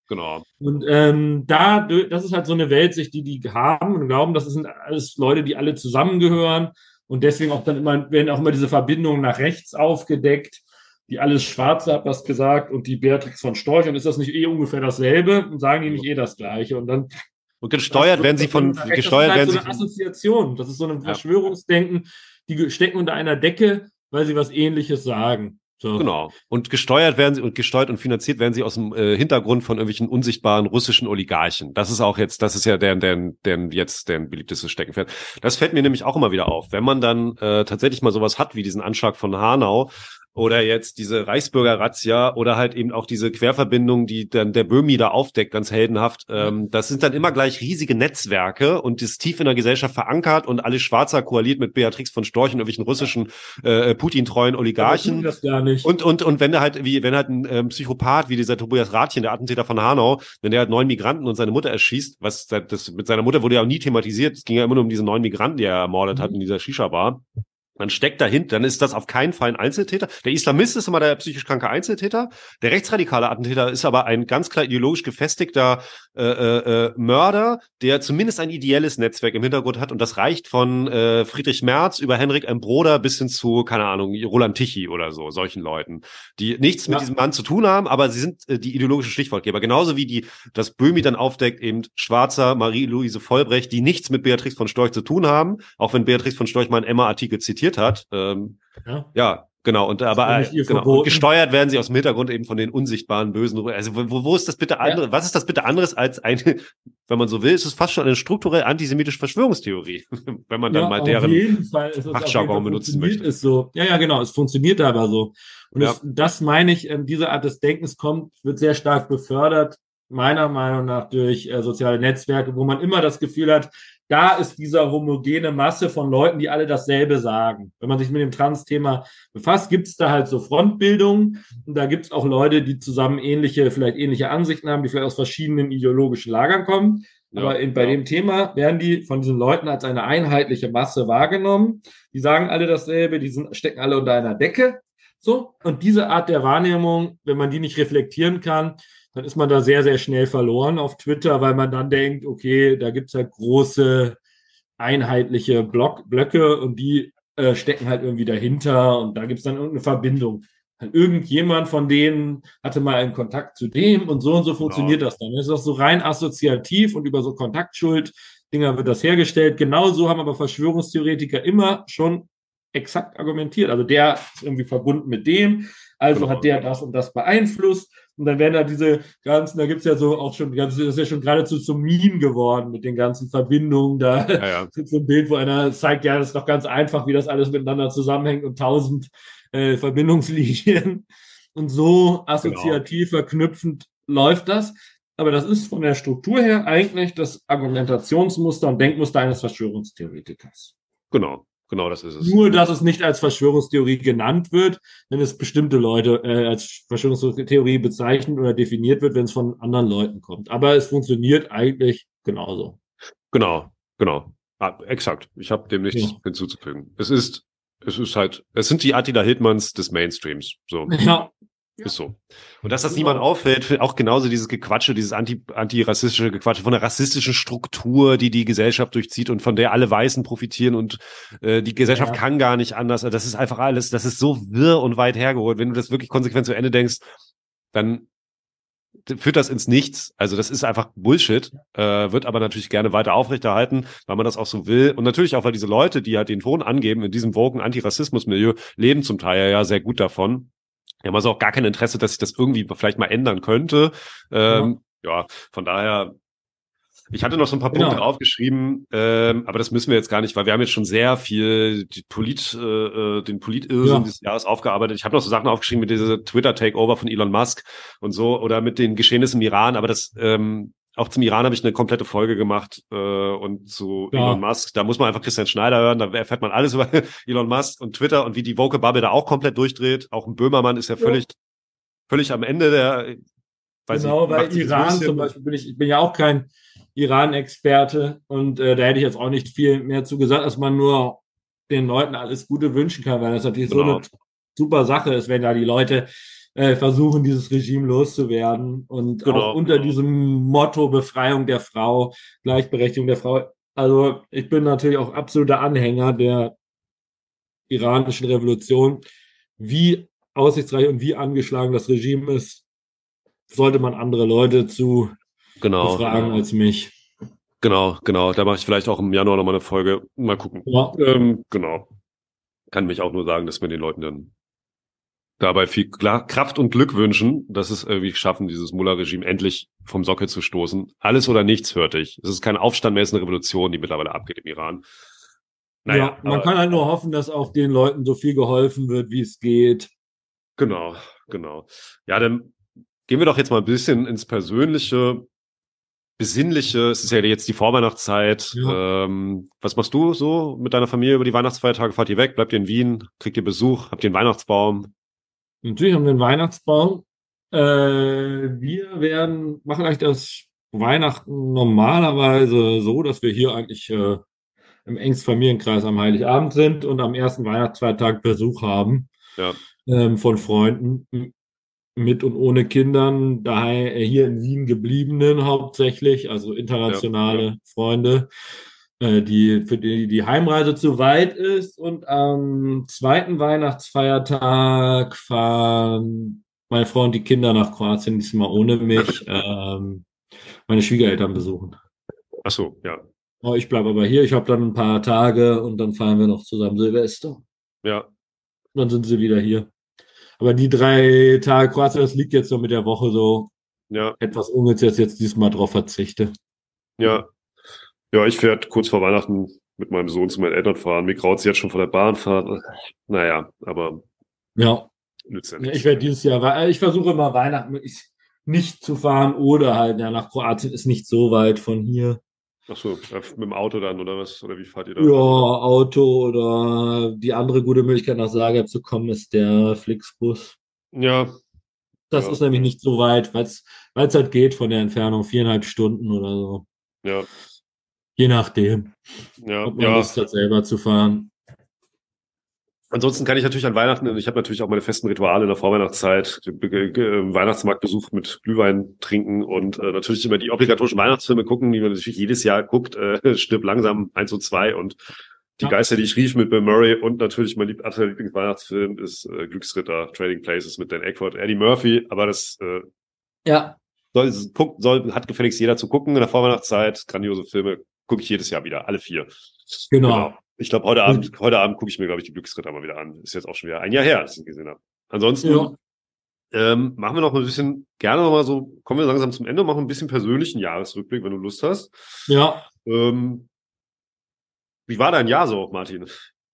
Genau. Und ähm, da, das ist halt so eine Weltsicht, die die haben und glauben, das sind alles Leute, die alle zusammengehören und deswegen auch dann immer, werden auch immer diese Verbindungen nach rechts aufgedeckt. Die alles Schwarze hat was gesagt und die Beatrix von Storch und ist das nicht eh ungefähr dasselbe und sagen die nicht eh das Gleiche und dann Und gesteuert werden sie von, das gesteuert ist halt werden so sie eine von, Assoziation, das ist so ein ja. Verschwörungsdenken, die stecken unter einer Decke, weil sie was Ähnliches sagen. So. Genau. Und gesteuert werden sie und gesteuert und finanziert werden sie aus dem äh, Hintergrund von irgendwelchen unsichtbaren russischen Oligarchen. Das ist auch jetzt, das ist ja deren, deren, deren jetzt deren beliebtestes Steckenpferd. Das fällt mir nämlich auch immer wieder auf. Wenn man dann äh, tatsächlich mal sowas hat wie diesen Anschlag von Hanau oder jetzt diese Reichsbürger-Razzia oder halt eben auch diese Querverbindung, die dann der Böhmi da aufdeckt, ganz heldenhaft. Ähm, das sind dann immer gleich riesige Netzwerke und das tief in der Gesellschaft verankert und alles Schwarzer koaliert mit Beatrix von Storch und irgendwelchen russischen äh, Putin-treuen Oligarchen. Das gar nicht. Und, und, und wenn er halt, wie, wenn halt ein ähm, Psychopath wie dieser Tobias Rathjen, der Attentäter von Hanau, wenn der halt neun Migranten und seine Mutter erschießt, was das mit seiner Mutter wurde ja auch nie thematisiert, es ging ja immer nur um diese neun Migranten, die er ermordet mhm. hat in dieser Shisha-Bar. Man steckt dahinter, dann ist das auf keinen Fall ein Einzeltäter. Der Islamist ist immer der psychisch kranke Einzeltäter. Der rechtsradikale Attentäter ist aber ein ganz klar ideologisch gefestigter äh, äh, Mörder, der zumindest ein ideelles Netzwerk im Hintergrund hat. Und das reicht von äh, Friedrich Merz über Henrik M. Broder bis hin zu, keine Ahnung, Roland Tichy oder so, solchen Leuten, die nichts ja. mit diesem Mann zu tun haben, aber sie sind äh, die ideologischen Stichwortgeber. Genauso wie die das Böhmi dann aufdeckt, eben Schwarzer, Marie-Louise Vollbrecht, die nichts mit Beatrix von Storch zu tun haben, auch wenn Beatrix von Storch mal einen Emma-Artikel zitiert hat. Ähm, ja. ja, genau. Und aber äh, genau. Und gesteuert werden sie aus dem Hintergrund eben von den unsichtbaren Bösen. Also wo, wo ist das bitte andere? Ja. Was ist das bitte anderes als eine, wenn man so will, ist es fast schon eine strukturell antisemitische Verschwörungstheorie, wenn man dann ja, mal deren Fachjargon benutzen möchte. Ist so. Ja, ja, genau. Es funktioniert aber so. Und ja. es, das meine ich, ähm, diese Art des Denkens kommt, wird sehr stark befördert, meiner Meinung nach durch äh, soziale Netzwerke, wo man immer das Gefühl hat, da ist diese homogene Masse von Leuten, die alle dasselbe sagen. Wenn man sich mit dem Trans-Thema befasst, gibt es da halt so Frontbildungen und da gibt es auch Leute, die zusammen ähnliche, vielleicht ähnliche Ansichten haben, die vielleicht aus verschiedenen ideologischen Lagern kommen. Ja, aber in, bei ja. dem Thema werden die von diesen Leuten als eine einheitliche Masse wahrgenommen. Die sagen alle dasselbe, die sind, stecken alle unter einer Decke. So. Und diese Art der Wahrnehmung, wenn man die nicht reflektieren kann, dann ist man da sehr, sehr schnell verloren auf Twitter, weil man dann denkt, okay, da gibt's halt große, einheitliche Block, Blöcke und die äh, stecken halt irgendwie dahinter und da gibt's dann irgendeine Verbindung. Irgendjemand von denen hatte mal einen Kontakt zu dem und so und so funktioniert genau. das dann. Das ist auch so rein assoziativ und über so Kontaktschuld-Dinger wird das hergestellt. Genauso haben aber Verschwörungstheoretiker immer schon exakt argumentiert. Also der ist irgendwie verbunden mit dem, also genau. hat der das und das beeinflusst. Und dann werden da diese ganzen, da gibt's ja so auch schon, das ist ja schon geradezu zum Meme geworden mit den ganzen Verbindungen. Da ja, ja. ist so ein Bild, wo einer zeigt, ja, das ist doch ganz einfach, wie das alles miteinander zusammenhängt und tausend äh, Verbindungslinien. Und so assoziativ genau. verknüpfend läuft das. Aber das ist von der Struktur her eigentlich das Argumentationsmuster und Denkmuster eines Verschwörungstheoretikers. Genau. Genau, das ist es. Nur, dass es nicht als Verschwörungstheorie genannt wird, wenn es bestimmte Leute äh, als Verschwörungstheorie bezeichnet oder definiert wird, wenn es von anderen Leuten kommt. Aber es funktioniert eigentlich genauso. Genau, genau. Ah, exakt. Ich habe dem nichts ja. hinzuzufügen. Es ist, es ist halt, es sind die Attila Hildmanns des Mainstreams. So. Ja. Ist so. Und dass das genau. niemand auffällt, auch genauso dieses Gequatsche, dieses anti, antirassistische Gequatsche von der rassistischen Struktur, die die Gesellschaft durchzieht und von der alle Weißen profitieren und äh, die Gesellschaft ja. kann gar nicht anders. Das ist einfach alles, das ist so wirr und weit hergeholt. Wenn du das wirklich konsequent zu Ende denkst, dann führt das ins Nichts. Also das ist einfach Bullshit, äh, wird aber natürlich gerne weiter aufrechterhalten, weil man das auch so will. Und natürlich auch, weil diese Leute, die halt den Ton angeben in diesem woken Antirassismus-Milieu, leben zum Teil ja sehr gut davon. Die haben also auch gar kein Interesse, dass sich das irgendwie vielleicht mal ändern könnte. Ähm, ja. ja, von daher, ich hatte noch so ein paar Punkte genau. draufgeschrieben, ähm, aber das müssen wir jetzt gar nicht, weil wir haben jetzt schon sehr viel die Polit, äh, den Politirrsinn ja. dieses Jahres aufgearbeitet. Ich habe noch so Sachen aufgeschrieben mit dieser Twitter-Takeover von Elon Musk und so oder mit den Geschehnissen im Iran, aber das ähm, auch zum Iran habe ich eine komplette Folge gemacht äh, und zu ja. Elon Musk. Da muss man einfach Christian Schneider hören, da erfährt man alles über Elon Musk und Twitter und wie die woke Bubble da auch komplett durchdreht. Auch ein Böhmermann ist ja völlig, ja. völlig am Ende der. Weiß genau, ich, weil Iran zum Beispiel bin ich, ich bin ja auch kein Iran-Experte und äh, da hätte ich jetzt auch nicht viel mehr zu gesagt, dass man nur den Leuten alles Gute wünschen kann, weil das natürlich genau. so eine super Sache ist, wenn da die Leute äh, versuchen, dieses Regime loszuwerden. Und auch Genau, unter genau. diesem Motto Befreiung der Frau, Gleichberechtigung der Frau. Also ich bin natürlich auch absoluter Anhänger der iranischen Revolution. Wie aussichtsreich und wie angeschlagen das Regime ist, sollte man andere Leute zu Genau, befragen als mich. genau, genau. Da mache ich vielleicht auch im Januar nochmal eine Folge. Mal gucken. Ja, Ähm, genau. Kann mich auch nur sagen, dass wir den Leuten dann dabei viel Kla- Kraft und Glück wünschen, dass es irgendwie schaffen, dieses Mullah-Regime endlich vom Sockel zu stoßen. Alles oder nichts, hörte ich. Es ist kein Aufstand mehr, es ist eine Revolution, die mittlerweile abgeht im Iran. Naja, ja, man aber kann halt nur hoffen, dass auch den Leuten so viel geholfen wird, wie es geht. genau, genau. Ja, dann gehen wir doch jetzt mal ein bisschen ins Persönliche, Besinnliche. Es ist ja jetzt die Vorweihnachtszeit. Ja, Ähm, was machst du so mit deiner Familie über die Weihnachtsfeiertage? Fahrt ihr weg? Bleibt ihr in Wien? Kriegt ihr Besuch? Habt ihr einen Weihnachtsbaum? natürlich haben wir den Weihnachtsbaum. Äh, wir werden, machen eigentlich das Weihnachten normalerweise so, dass wir hier eigentlich äh, im engsten Familienkreis am Heiligabend sind und am ersten Weihnachtsfeiertag Besuch haben Ja, ähm, von Freunden m- mit und ohne Kindern, daher hier in Wien gebliebenen hauptsächlich, also ja, ja, internationale Freunde, äh, die, für die die Heimreise zu weit ist. Und am zweiten Weihnachtsfeiertag fahren meine Frau und die Kinder nach Kroatien, diesmal ohne mich, ähm, meine Schwiegereltern besuchen. ach so, ja, Oh, ich bleibe aber hier. Ich habe dann ein paar Tage und dann fahren wir noch zusammen Silvester. ja, Dann sind sie wieder hier. Aber die drei Tage Kroatien, das liegt jetzt so mit der Woche so ja, etwas ungünstig, dass ich jetzt diesmal drauf verzichte. ja. Ja, ich werde kurz vor Weihnachten mit meinem Sohn zu meinen Eltern fahren. Mir graut's jetzt schon vor der Bahnfahrt. Naja, aber Ja, nützt ja ja, ich nichts. werde dieses Jahr, wei- ich versuche immer Weihnachten möglichst nicht zu fahren oder halt, ja, nach Kroatien ist nicht so weit von hier. Ach so, äh, mit dem Auto dann oder was? Oder wie fahrt ihr Ja, da? Auto oder die andere gute Möglichkeit nach Zagreb zu kommen, ist der Flixbus. Ja, Das ja, ist nämlich nicht so weit, weil es halt geht von der Entfernung, viereinhalb Stunden oder so. ja, Je nachdem, ja, ob man ja. Lust hat, selber zu fahren. Ansonsten kann ich natürlich an Weihnachten, ich habe natürlich auch meine festen Rituale in der Vorweihnachtszeit, Ge- Ge- Ge- Weihnachtsmarktbesuch mit Glühwein trinken und äh, natürlich immer die obligatorischen Weihnachtsfilme gucken, die man natürlich jedes Jahr guckt. Äh, Stirb langsam eins und zwei und Die Ja, Geister, die ich rief mit Bill Murray und natürlich mein lieb absoluter Lieblingsweihnachtsfilm ist äh, Glücksritter, Trading Places mit Dan Aykroyd, Eddie Murphy, aber das äh, ja, soll, guckt, soll, hat gefälligst jeder zu gucken in der Vorweihnachtszeit. Grandiose Filme gucke ich jedes Jahr wieder, alle vier. Genau. genau. Ich glaube, heute Abend, heute Abend gucke ich mir, glaube ich, die Glücksritter mal wieder an. Ist jetzt auch schon wieder ein Jahr her, dass ich ihn gesehen habe. Ansonsten Ja, ähm, machen wir noch mal ein bisschen, gerne noch mal so, kommen wir langsam zum Ende, machen ein bisschen persönlichen Jahresrückblick, wenn du Lust hast. ja. Ähm, wie war dein Jahr so, Martin?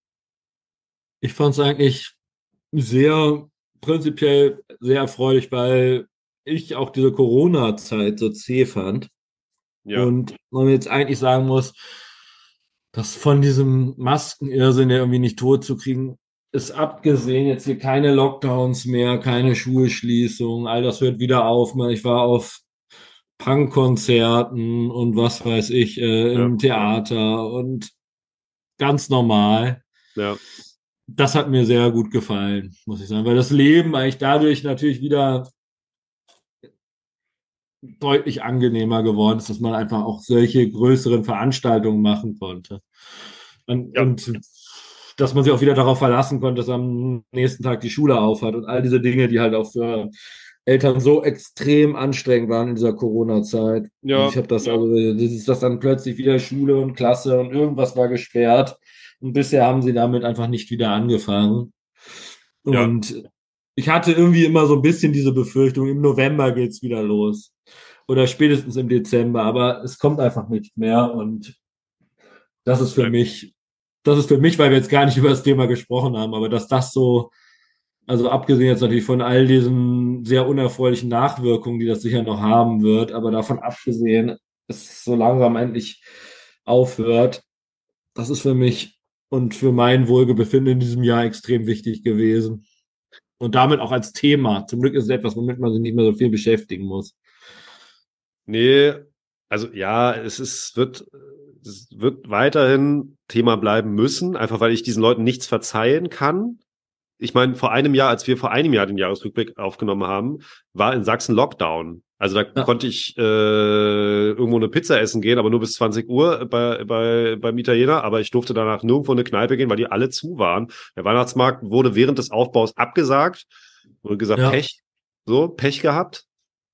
Ich fand es eigentlich sehr prinzipiell sehr erfreulich, weil ich auch diese Corona-Zeit so zäh fand. Ja, Und man jetzt eigentlich sagen muss, dass von diesem Maskenirrsinn, der irgendwie nicht tot zu kriegen ist, abgesehen, jetzt hier keine Lockdowns mehr, keine Schulschließungen, all das hört wieder auf. Ich war auf Punkkonzerten und was weiß ich, äh, ja, im ja, Theater und ganz normal. ja, Das hat mir sehr gut gefallen, muss ich sagen, weil das Leben eigentlich dadurch natürlich wieder deutlich angenehmer geworden ist, dass man einfach auch solche größeren Veranstaltungen machen konnte. Und, ja, und dass man sich auch wieder darauf verlassen konnte, dass am nächsten Tag die Schule aufhat und all diese Dinge, die halt auch für Eltern so extrem anstrengend waren in dieser Corona-Zeit. Und ich ja, habe das ja, also, das ist das dann plötzlich wieder Schule und Klasse und irgendwas war gesperrt. Und bisher haben sie damit einfach nicht wieder angefangen. ja, Und ich hatte irgendwie immer so ein bisschen diese Befürchtung, im November geht's wieder los. Oder spätestens im Dezember, aber es kommt einfach nicht mehr. Und das ist für ja, mich, das ist für mich, weil wir jetzt gar nicht über das Thema gesprochen haben, aber dass das so, also abgesehen jetzt natürlich von all diesen sehr unerfreulichen Nachwirkungen, die das sicher noch haben wird, aber davon abgesehen, es so langsam endlich aufhört, das ist für mich und für mein Wohlbefinden in diesem Jahr extrem wichtig gewesen. Und damit auch als Thema. Zum Glück ist es etwas, womit man sich nicht mehr so viel beschäftigen muss. nee, also ja, es ist, wird, es wird weiterhin Thema bleiben müssen, einfach weil ich diesen Leuten nichts verzeihen kann. ich meine, vor einem Jahr, als wir vor einem Jahr den Jahresrückblick aufgenommen haben, war in Sachsen Lockdown. Also da ja. konnte ich äh, irgendwo eine Pizza essen gehen, aber nur bis zwanzig Uhr bei, bei, beim Italiener. Aber ich durfte danach nirgendwo in eine Kneipe gehen, weil die alle zu waren. Der Weihnachtsmarkt wurde während des Aufbaus abgesagt. Wurde gesagt, ja. Pech. So, Pech gehabt.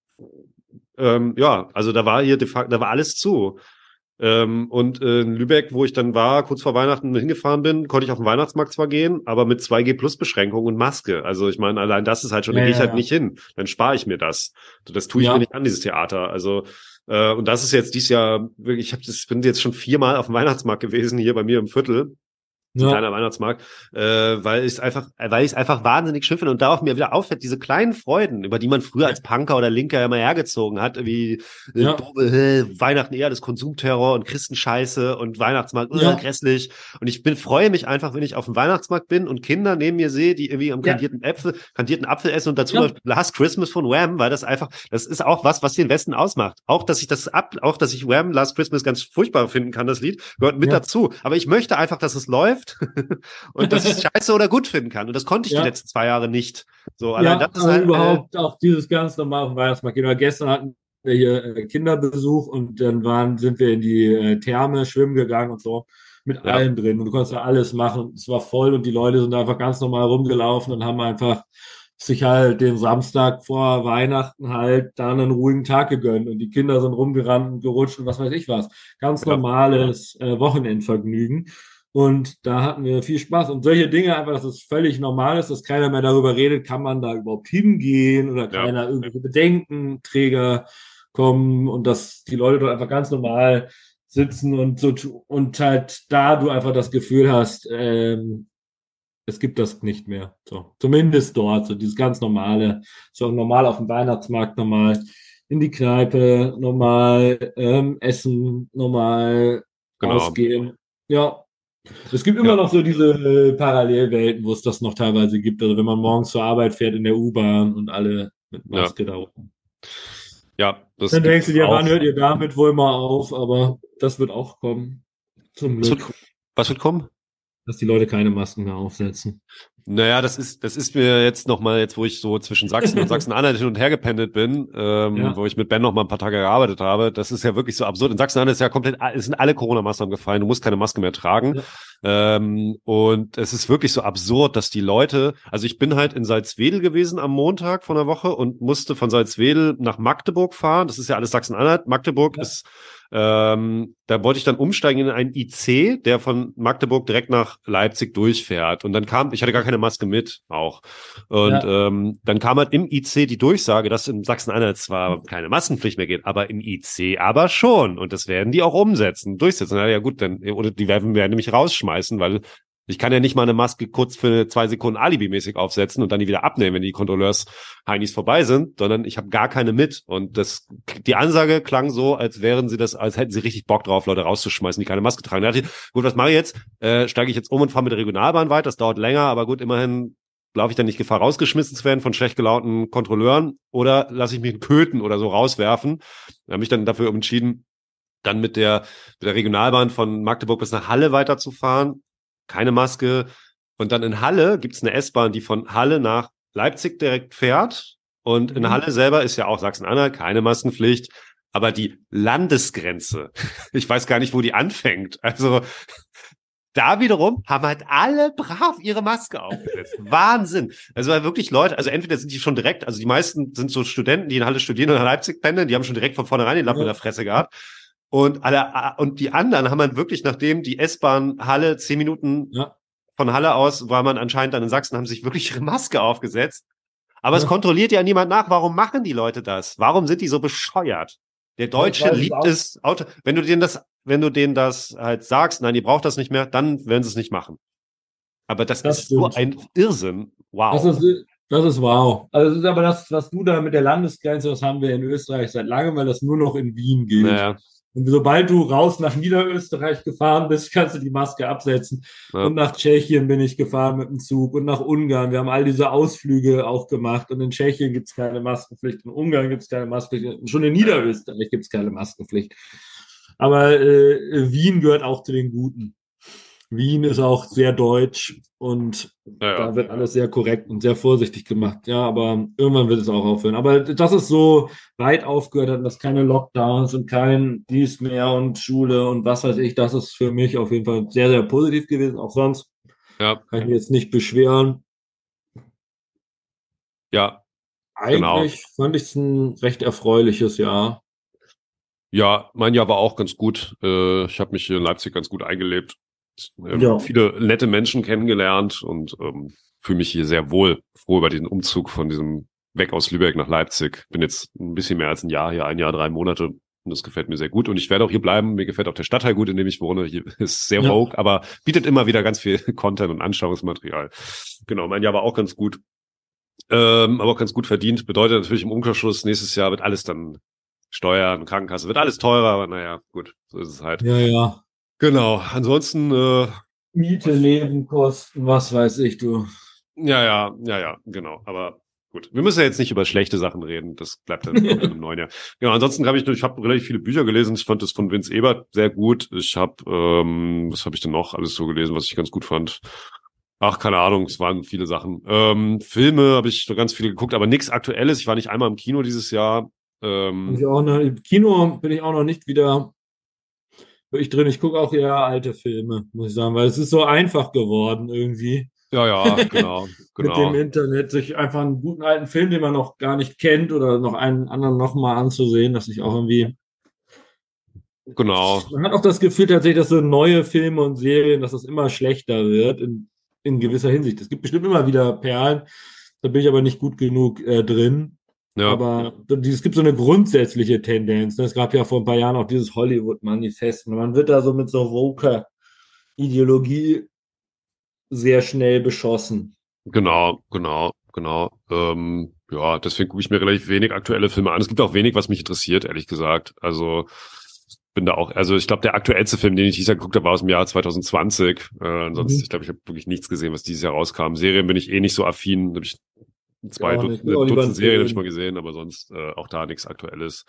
Ähm, ja, also da war hier de facto, da war alles zu. Ähm, und äh, in Lübeck, wo ich dann war, kurz vor Weihnachten hingefahren bin, konnte ich auf den Weihnachtsmarkt zwar gehen, aber mit zwei G Plus Beschränkung und Maske. Also ich meine, allein das ist halt schon, ja, da gehe ich ja, halt ja. nicht hin. Dann spare ich mir das. Das tue ich ja. mir nicht an, dieses Theater. Also äh, und das ist jetzt dieses Jahr wirklich, ich hab das, bin jetzt schon viermal auf dem Weihnachtsmarkt gewesen, hier bei mir im Viertel. Ein ja. kleiner Weihnachtsmarkt, äh, weil ich einfach, weil ich es einfach wahnsinnig schön finde und darauf mir wieder auffällt, diese kleinen Freuden, über die man früher als Punker oder Linker ja mal hergezogen hat, wie ja. äh, Weihnachten eher das Konsumterror und Christenscheiße und Weihnachtsmarkt ja. äh, grässlich. Und ich bin freue mich einfach, wenn ich auf dem Weihnachtsmarkt bin und Kinder neben mir sehe, die irgendwie am kandierten ja. Äpfel, kandierten Apfel essen und dazu ja. Last Christmas von Wham, weil das einfach, das ist auch was, was den Westen ausmacht. Auch, dass ich das ab, auch, dass ich Wham Last Christmas ganz furchtbar finden kann, das Lied, gehört mit ja. dazu. Aber ich möchte einfach, dass es läuft. Und dass ich es scheiße oder gut finden kann. Und das konnte ich ja. die letzten zwei Jahre nicht. So, allein ja, das ist halt, überhaupt äh, auch dieses ganz normal auf dem Weihnachtsmarkt. Genau, gestern hatten wir hier äh, Kinderbesuch und dann waren, sind wir in die äh, Therme schwimmen gegangen und so mit ja. allem drin. Und du konntest da alles machen. Und es war voll und die Leute sind einfach ganz normal rumgelaufen und haben einfach sich halt den Samstag vor Weihnachten halt da einen ruhigen Tag gegönnt. Und die Kinder sind rumgerannt und gerutscht und was weiß ich was. Ganz ja. normales äh, Wochenendvergnügen. Und da hatten wir viel Spaß. Und solche Dinge einfach, dass es völlig normal ist, dass keiner mehr darüber redet, kann man da überhaupt hingehen oder keiner ja. irgendwelche Bedenkenträger kommen und dass die Leute dort einfach ganz normal sitzen und so und halt da du einfach das Gefühl hast, ähm, es gibt das nicht mehr. So, zumindest dort, so dieses ganz normale, so normal auf dem Weihnachtsmarkt, normal in die Kneipe, normal ähm, essen, normal genau. ausgehen. Ja. Es gibt immer ja. noch so diese äh, Parallelwelten, wo es das noch teilweise gibt. Also wenn man morgens zur Arbeit fährt in der U-Bahn und alle mit Maske ja. da oben. Ja, das Dann denkst du dir, wann hört ihr damit wohl mal auf? Aber das wird auch kommen. Zum Glück. Was wird, was wird kommen? Dass die Leute keine Masken mehr aufsetzen. Naja, das ist, das ist mir jetzt nochmal, jetzt wo ich so zwischen Sachsen und Sachsen-Anhalt hin und her gependelt bin, ähm, ja. wo ich mit Ben noch mal ein paar Tage gearbeitet habe, das ist ja wirklich so absurd. In Sachsen-Anhalt ist ja komplett, es sind alle Corona-Maßnahmen gefallen, du musst keine Maske mehr tragen. Ja. Ähm, und es ist wirklich so absurd, dass die Leute, also ich bin halt in Salzwedel gewesen am Montag von der Woche und musste von Salzwedel nach Magdeburg fahren. Das ist ja alles Sachsen-Anhalt. Magdeburg ja. ist Ähm, da wollte ich dann umsteigen in einen I C, der von Magdeburg direkt nach Leipzig durchfährt. Und dann kam, ich hatte gar keine Maske mit auch. Und ja. ähm, dann kam halt im I C die Durchsage, dass in Sachsen-Anhalt zwar keine Maskenpflicht mehr geht, aber im I C aber schon. Und das werden die auch umsetzen, durchsetzen. Ja gut, dann, oder die werden, werden mich rausschmeißen, weil ich kann ja nicht mal eine Maske kurz für zwei Sekunden alibimäßig aufsetzen und dann die wieder abnehmen, wenn die Kontrolleurs-Heinis vorbei sind, sondern ich habe gar keine mit. Und das, die Ansage klang so, als wären sie das, als hätten sie richtig Bock drauf, Leute rauszuschmeißen, die keine Maske tragen. Da dachte ich, gut, was mache ich jetzt? Äh, steige ich jetzt um und fahre mit der Regionalbahn weiter? Das dauert länger, aber gut, immerhin laufe ich dann nicht Gefahr, rausgeschmissen zu werden von schlecht gelaunten Kontrolleuren oder lasse ich mich einen Köten oder so rauswerfen. Da habe ich dann dafür entschieden, dann mit der, mit der Regionalbahn von Magdeburg bis nach Halle weiterzufahren. Keine Maske. Und dann in Halle gibt's eine S-Bahn, die von Halle nach Leipzig direkt fährt. Und in Halle selber ist ja auch Sachsen-Anhalt, keine Maskenpflicht. Aber die Landesgrenze, ich weiß gar nicht, wo die anfängt. Also da wiederum haben halt alle brav ihre Maske aufgesetzt. Wahnsinn. Also weil wirklich Leute, also entweder sind die schon direkt, also die meisten sind so Studenten, die in Halle studieren oder in Leipzig pendeln, die haben schon direkt von vornherein den Lappen ja. in der Fresse gehabt. Und alle, und die anderen haben dann wirklich, nachdem die S-Bahn Halle zehn Minuten ja. von Halle aus, war man anscheinend dann in Sachsen, haben sich wirklich ihre Maske aufgesetzt. Aber ja. es kontrolliert ja niemand nach. Warum machen die Leute das? Warum sind die so bescheuert? Der Deutsche liebt es, Auto, wenn du denen das, wenn du denen das halt sagst, nein, ihr braucht das nicht mehr, dann werden sie es nicht machen. Aber das, das ist stimmt. so ein Irrsinn. Wow. Das ist, das ist wow. Also das ist aber das, was du da mit der Landesgrenze, das haben wir in Österreich seit langem, weil das nur noch in Wien gilt. Naja. Und sobald du raus nach Niederösterreich gefahren bist, kannst du die Maske absetzen. Ja. Und nach Tschechien bin ich gefahren mit dem Zug und nach Ungarn. Wir haben all diese Ausflüge auch gemacht. Und in Tschechien gibt es keine Maskenpflicht, in Ungarn gibt es keine Maskenpflicht. Und schon in Niederösterreich gibt es keine Maskenpflicht. Aber äh, Wien gehört auch zu den Guten. Wien ist auch sehr deutsch und Ja, ja. da wird alles sehr korrekt und sehr vorsichtig gemacht. Ja, aber irgendwann wird es auch aufhören. Aber dass es so weit aufgehört hat, dass keine Lockdowns und kein dies mehr und Schule und was weiß ich, das ist für mich auf jeden Fall sehr, sehr positiv gewesen. Auch sonst Ja, kann ich mich jetzt nicht beschweren. ja, genau. Eigentlich fand ich es ein recht erfreuliches Jahr. Ja, mein Jahr war auch ganz gut. Äh, ich habe mich hier in Leipzig ganz gut eingelebt. Ähm, Ja. viele nette Menschen kennengelernt und ähm, fühle mich hier sehr wohl. Froh über diesen Umzug von diesem weg aus Lübeck nach Leipzig. Bin jetzt ein bisschen mehr als ein Jahr hier, ein Jahr, drei Monate. Und das gefällt mir sehr gut. Und ich werde auch hier bleiben. Mir gefällt auch der Stadtteil gut, in dem ich wohne. Hier ist sehr Ja. woke, aber bietet immer wieder ganz viel Content und Anschauungsmaterial. Genau, mein Jahr war auch ganz gut. Ähm, aber auch ganz gut verdient. Bedeutet natürlich im Umkehrschluss, nächstes Jahr wird alles dann Steuern, Krankenkasse, wird alles teurer, aber naja, gut, so ist es halt. Ja, ja. Genau, ansonsten, äh, Miete, Nebenkosten, was weiß ich, du. ja, ja, ja, ja, genau, aber gut. Wir müssen ja jetzt nicht über schlechte Sachen reden, das bleibt dann kommt dann im neuen Jahr. Genau, ansonsten habe ich, ich habe relativ viele Bücher gelesen, ich fand das von Vince Ebert sehr gut. Ich habe, ähm, was habe ich denn noch alles so gelesen, was ich ganz gut fand? Ach, keine Ahnung, es waren viele Sachen. Ähm, Filme habe ich so ganz viele geguckt, aber nichts Aktuelles. Ich war nicht einmal im Kino dieses Jahr. Und Ähm, ich auch noch, im Kino bin ich auch noch nicht wieder wirklich drin. Ich gucke auch eher alte Filme, muss ich sagen, weil es ist so einfach geworden irgendwie ja, ja, genau, mit dem genau, Internet, sich einfach einen guten alten Film, den man noch gar nicht kennt oder noch einen anderen nochmal anzusehen, dass ich auch irgendwie. genau. Man hat auch das Gefühl tatsächlich, dass so neue Filme und Serien, dass das immer schlechter wird in, in gewisser Hinsicht. Es gibt bestimmt immer wieder Perlen, da bin ich aber nicht gut genug äh, drin. Ja, Aber es gibt so eine grundsätzliche Tendenz. Ne? Es gab ja vor ein paar Jahren auch dieses Hollywood-Manifest. Und man wird da so mit so Woke-Ideologie sehr schnell beschossen. genau, genau, genau. Ähm, ja, deswegen gucke ich mir relativ wenig aktuelle Filme an. Es gibt auch wenig, was mich interessiert, ehrlich gesagt. Also bin da auch, also ich glaube, der aktuellste Film, den ich dieses Jahr geguckt habe, war aus dem Jahr zwanzig zwanzig. Äh, ansonsten, Mhm. ich glaube, ich habe wirklich nichts gesehen, was dieses Jahr rauskam. Serien bin ich eh nicht so affin. Da hab ich Ich zwei auch nicht. Ich gucke auch Dutzend, lieber einen Dutzend Serien habe ich mal Film. gesehen, aber sonst äh, auch da nichts Aktuelles.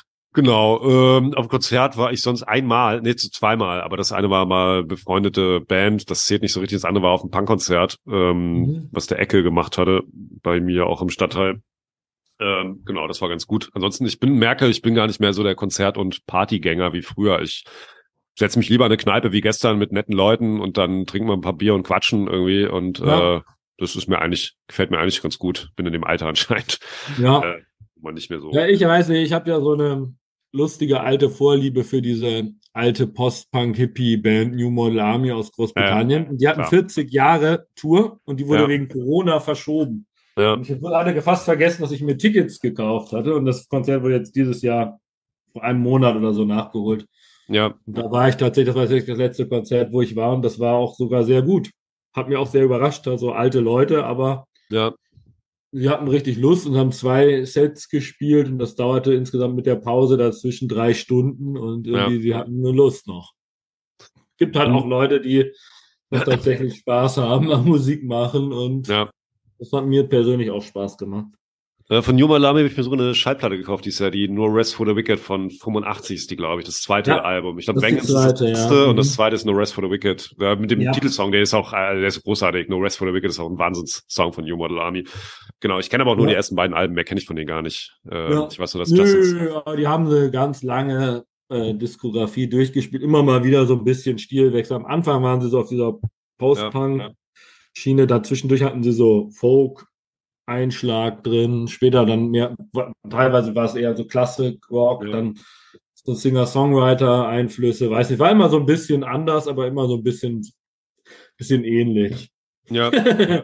Genau, ähm, auf dem Konzert war ich sonst einmal, nee, zu zweimal, aber das eine war mal befreundete Band, das zählt nicht so richtig, das andere war auf dem Punkkonzert, ähm, Mhm. was der Ecke gemacht hatte, bei mir auch im Stadtteil. Ähm, genau, das war ganz gut. Ansonsten, ich bin, merke, ich bin gar nicht mehr so der Konzert- und Partygänger wie früher. Ich setze mich lieber in eine Kneipe wie gestern mit netten Leuten und dann trinken wir ein paar Bier und quatschen irgendwie und Ja, äh, das ist mir eigentlich, gefällt mir eigentlich ganz gut. Bin in dem Alter anscheinend. ja. Äh, wo man nicht mehr Ja, so. ich weiß nicht, ich habe ja so eine lustige alte Vorliebe für diese alte Post-Punk-Hippie-Band New Model Army aus Äh, Großbritannien. Und die hatten klar. vierzig Jahre Tour und die wurde Ja, wegen Corona verschoben. Und ja, ich habe alle fast vergessen, dass ich mir Tickets gekauft hatte. Und das Konzert wurde jetzt dieses Jahr vor einem Monat oder so nachgeholt. ja, Und da war ich tatsächlich, das war tatsächlich das letzte Konzert, wo ich war. Und das war auch sogar sehr gut. Hat mir auch sehr überrascht, also alte Leute, aber ja. sie hatten richtig Lust und haben zwei Sets gespielt und das dauerte insgesamt mit der Pause dazwischen drei Stunden und Ja. irgendwie sie hatten eine Lust noch. Gibt halt auch Und, Leute, die noch tatsächlich Spaß haben am Musik machen und ja. das hat mir persönlich auch Spaß gemacht. Äh, Von New Malami habe ich mir sogar eine Schallplatte gekauft, die ist ja die No Rest for the Wicked von fünfundachtzig ist die, glaube ich, das zweite Ja, Album. Ich glaube, das ist die Vengeance ist das zweite, ja. erste und das Mhm. zweite ist No Rest for the Wicked. Ja, mit dem Ja, Titelsong, der ist auch, äh, der ist großartig. No Rest for the Wicked ist auch ein Wahnsinnssong von New Model Army. Genau, ich kenne aber auch nur die ja, ersten beiden Alben, mehr kenne ich von denen gar nicht. Ähm, ja. ich weiß nur, dass das jetzt, Nö, aber die haben eine ganz lange äh, Diskografie durchgespielt. Immer mal wieder so ein bisschen Stilwechsel. Am Anfang waren sie so auf dieser ja, Post-Punk-Schiene. Dazwischendurch hatten sie so Folk, Einschlag drin, später dann mehr, teilweise war es eher so Klassik, Rock, ja, dann so Singer-Songwriter-Einflüsse, weiß nicht, war immer so ein bisschen anders, aber immer so ein bisschen, bisschen ähnlich. ja,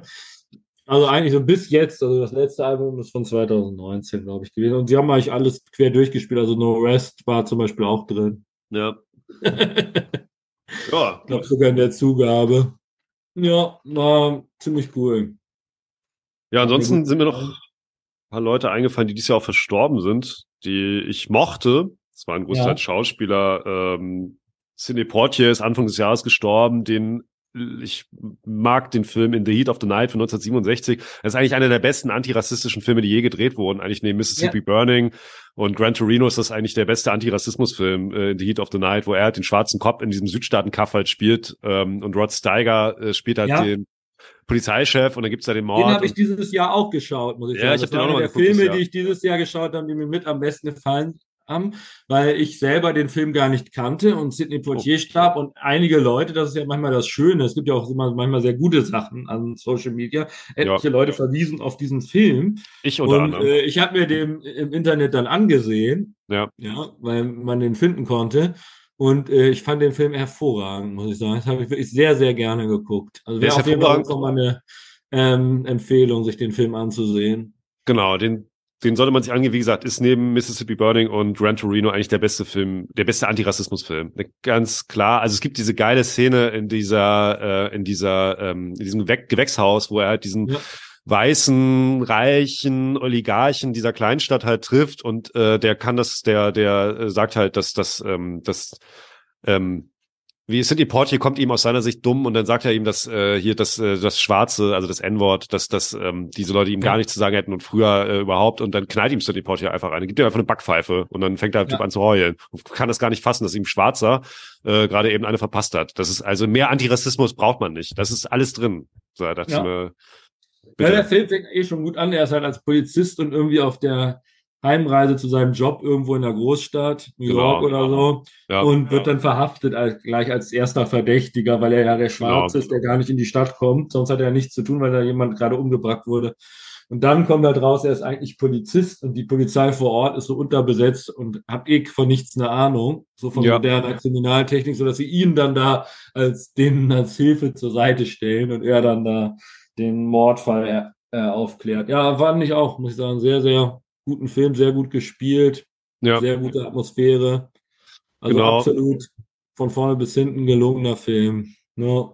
Also eigentlich so bis jetzt, also das letzte Album ist von zwanzig neunzehn, glaube ich, gewesen. Und sie haben eigentlich alles quer durchgespielt, also No Rest war zum Beispiel auch drin. ja, Ich ja, glaube gut. sogar in der Zugabe. Ja, war ziemlich cool. Ja, Hat mir gut ansonsten sind mir noch gefallen. ein paar Leute eingefallen, die dieses Jahr auch verstorben sind, die ich mochte. Das waren großteils Ja. Schauspieler. Ähm, Sidney Poitier ist Anfang des Jahres gestorben. Den ich mag den Film In the Heat of the Night von neunzehnhundertsiebenundsechzig. Das ist eigentlich einer der besten antirassistischen Filme, die je gedreht wurden. Eigentlich neben Mississippi ja. Burning und Gran Torino ist das eigentlich der beste Antirassismusfilm, äh, In the Heat of the Night, wo er halt den schwarzen Cop in diesem Südstaaten-Kaff halt spielt, ähm, und Rod Steiger äh, spielt halt ja. den Polizeichef und dann gibt's da den Mord. Den habe ich dieses Jahr auch geschaut, muss ich ja, sagen. Ich das hab war den auch einer noch der mal geguckt, Filme, ja. die ich dieses Jahr geschaut habe, die mir mit am besten gefallen haben, weil ich selber den Film gar nicht kannte und Sidney Poitier oh. starb und einige Leute, das ist ja manchmal das Schöne, es gibt ja auch immer manchmal sehr gute Sachen an Social Media, etliche ja. Leute verwiesen auf diesen Film. Ich unter und anderem. Äh, ich habe mir den im Internet dann angesehen, ja. Ja, weil man den finden konnte. Und äh, ich fand den Film hervorragend, muss ich sagen. Das habe ich wirklich sehr, sehr gerne geguckt. Also wäre auf jeden Fall auch mal eine ähm, Empfehlung, sich den Film anzusehen. Genau, den Den sollte man sich angehen. Wie gesagt, ist neben Mississippi Burning und Gran Torino eigentlich der beste Film, der beste Antirassismusfilm. Ganz klar. Also es gibt diese geile Szene in dieser, äh, in dieser, ähm, in diesem Gewä- Gewächshaus, wo er halt diesen ja. weißen, reichen Oligarchen dieser Kleinstadt halt trifft und äh, der kann das, der, der äh, sagt halt, dass das, ähm, das, ähm, wie Sidney Poitier kommt ihm aus seiner Sicht dumm und dann sagt er ihm, dass äh, hier das äh, das Schwarze, also das N-Wort, dass das ähm, diese Leute ihm ja. gar nichts zu sagen hätten und früher äh, überhaupt und dann knallt ihm Sidney Poitier einfach eine, gibt ihm einfach eine Backpfeife und dann fängt der ja. Typ an zu heulen und kann das gar nicht fassen, dass ihm Schwarzer äh, gerade eben eine verpasst hat. Das ist also mehr Antirassismus braucht man nicht. Das ist alles drin. So, da dachte ja. ich mir, bitte. Ja, der Film fängt eh schon gut an. Er ist halt als Polizist und irgendwie auf der Heimreise zu seinem Job irgendwo in der Großstadt, New York genau. oder so, ja, und wird ja. dann verhaftet als, gleich als erster Verdächtiger, weil er ja der Schwarze genau. ist, der gar nicht in die Stadt kommt. Sonst hat er nichts zu tun, weil da jemand gerade umgebracht wurde. Und dann kommt halt raus, er ist eigentlich Polizist und die Polizei vor Ort ist so unterbesetzt und hat eh von nichts eine Ahnung, so von ja. moderner Kriminaltechnik, sodass sie ihn dann da als denen als Hilfe zur Seite stellen und er dann da den Mordfall äh, aufklärt. Ja, fand ich auch, muss ich sagen, sehr, sehr guten Film, sehr gut gespielt, ja. sehr gute Atmosphäre. Also genau. absolut von vorne bis hinten gelungener Film. Ja.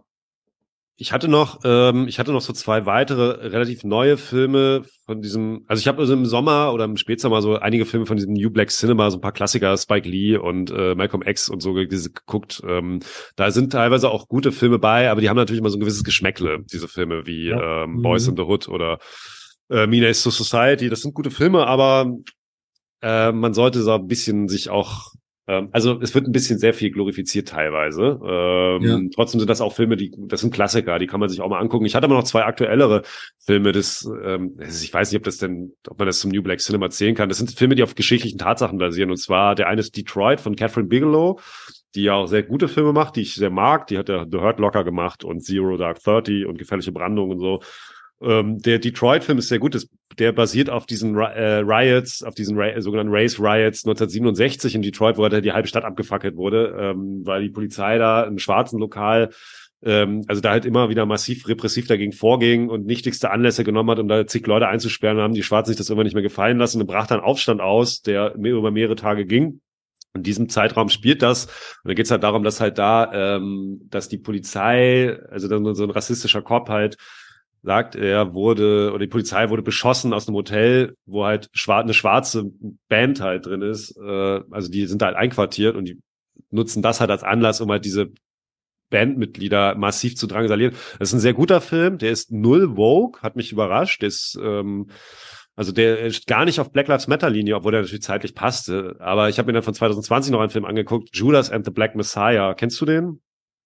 Ich hatte noch, ähm, ich hatte noch so zwei weitere relativ neue Filme von diesem, also ich habe also im Sommer oder im Spätsommer so einige Filme von diesem New Black Cinema, so ein paar Klassiker, Spike Lee und äh, Malcolm X und so geguckt. Ähm, da sind teilweise auch gute Filme bei, aber die haben natürlich immer so ein gewisses Geschmäckle, diese Filme wie ja. ähm, Boys mhm. in the Hood oder äh, Menace to Society. Das sind gute Filme, aber äh, man sollte so ein bisschen sich auch also es wird ein bisschen sehr viel glorifiziert teilweise. Ähm, ja. Trotzdem sind das auch Filme, die das sind Klassiker, die kann man sich auch mal angucken. Ich hatte aber noch zwei aktuellere Filme, das ähm, ich weiß nicht, ob das denn, ob man das zum New Black Cinema zählen kann. Das sind Filme, die auf geschichtlichen Tatsachen basieren. Und zwar der eine ist Detroit von Catherine Bigelow, die ja auch sehr gute Filme macht, die ich sehr mag. Die hat ja The Hurt Locker gemacht und Zero Dark Thirty und Gefährliche Brandung und so. Ähm, der Detroit-Film ist sehr gut. Das, der basiert auf diesen äh, Riots, auf diesen Ra- sogenannten Race Riots neunzehnhundertsiebenundsechzig in Detroit, wo halt die halbe Stadt abgefackelt wurde, ähm, weil die Polizei da im schwarzen Lokal, ähm, also da halt immer wieder massiv repressiv dagegen vorging und nichtigste Anlässe genommen hat, um da zig Leute einzusperren. Dann haben die Schwarzen sich das irgendwann nicht mehr gefallen lassen und brach dann Aufstand aus, der mehr, über mehrere Tage ging. In diesem Zeitraum spielt das. Und dann geht es halt darum, dass halt da, ähm, dass die Polizei, also dann so ein rassistischer Cop halt, sagt, er wurde, oder die Polizei wurde beschossen aus einem Hotel, wo halt schwar- eine schwarze Band halt drin ist. Äh, also die sind da halt einquartiert und die nutzen das halt als Anlass, um halt diese Bandmitglieder massiv zu drangsalieren. Das ist ein sehr guter Film, der ist null woke, hat mich überrascht. Der ist, ähm, also der ist gar nicht auf Black Lives Matter Linie, obwohl der natürlich zeitlich passte. Aber ich habe mir dann von zwanzig zwanzig noch einen Film angeguckt, Judas and the Black Messiah. Kennst du den?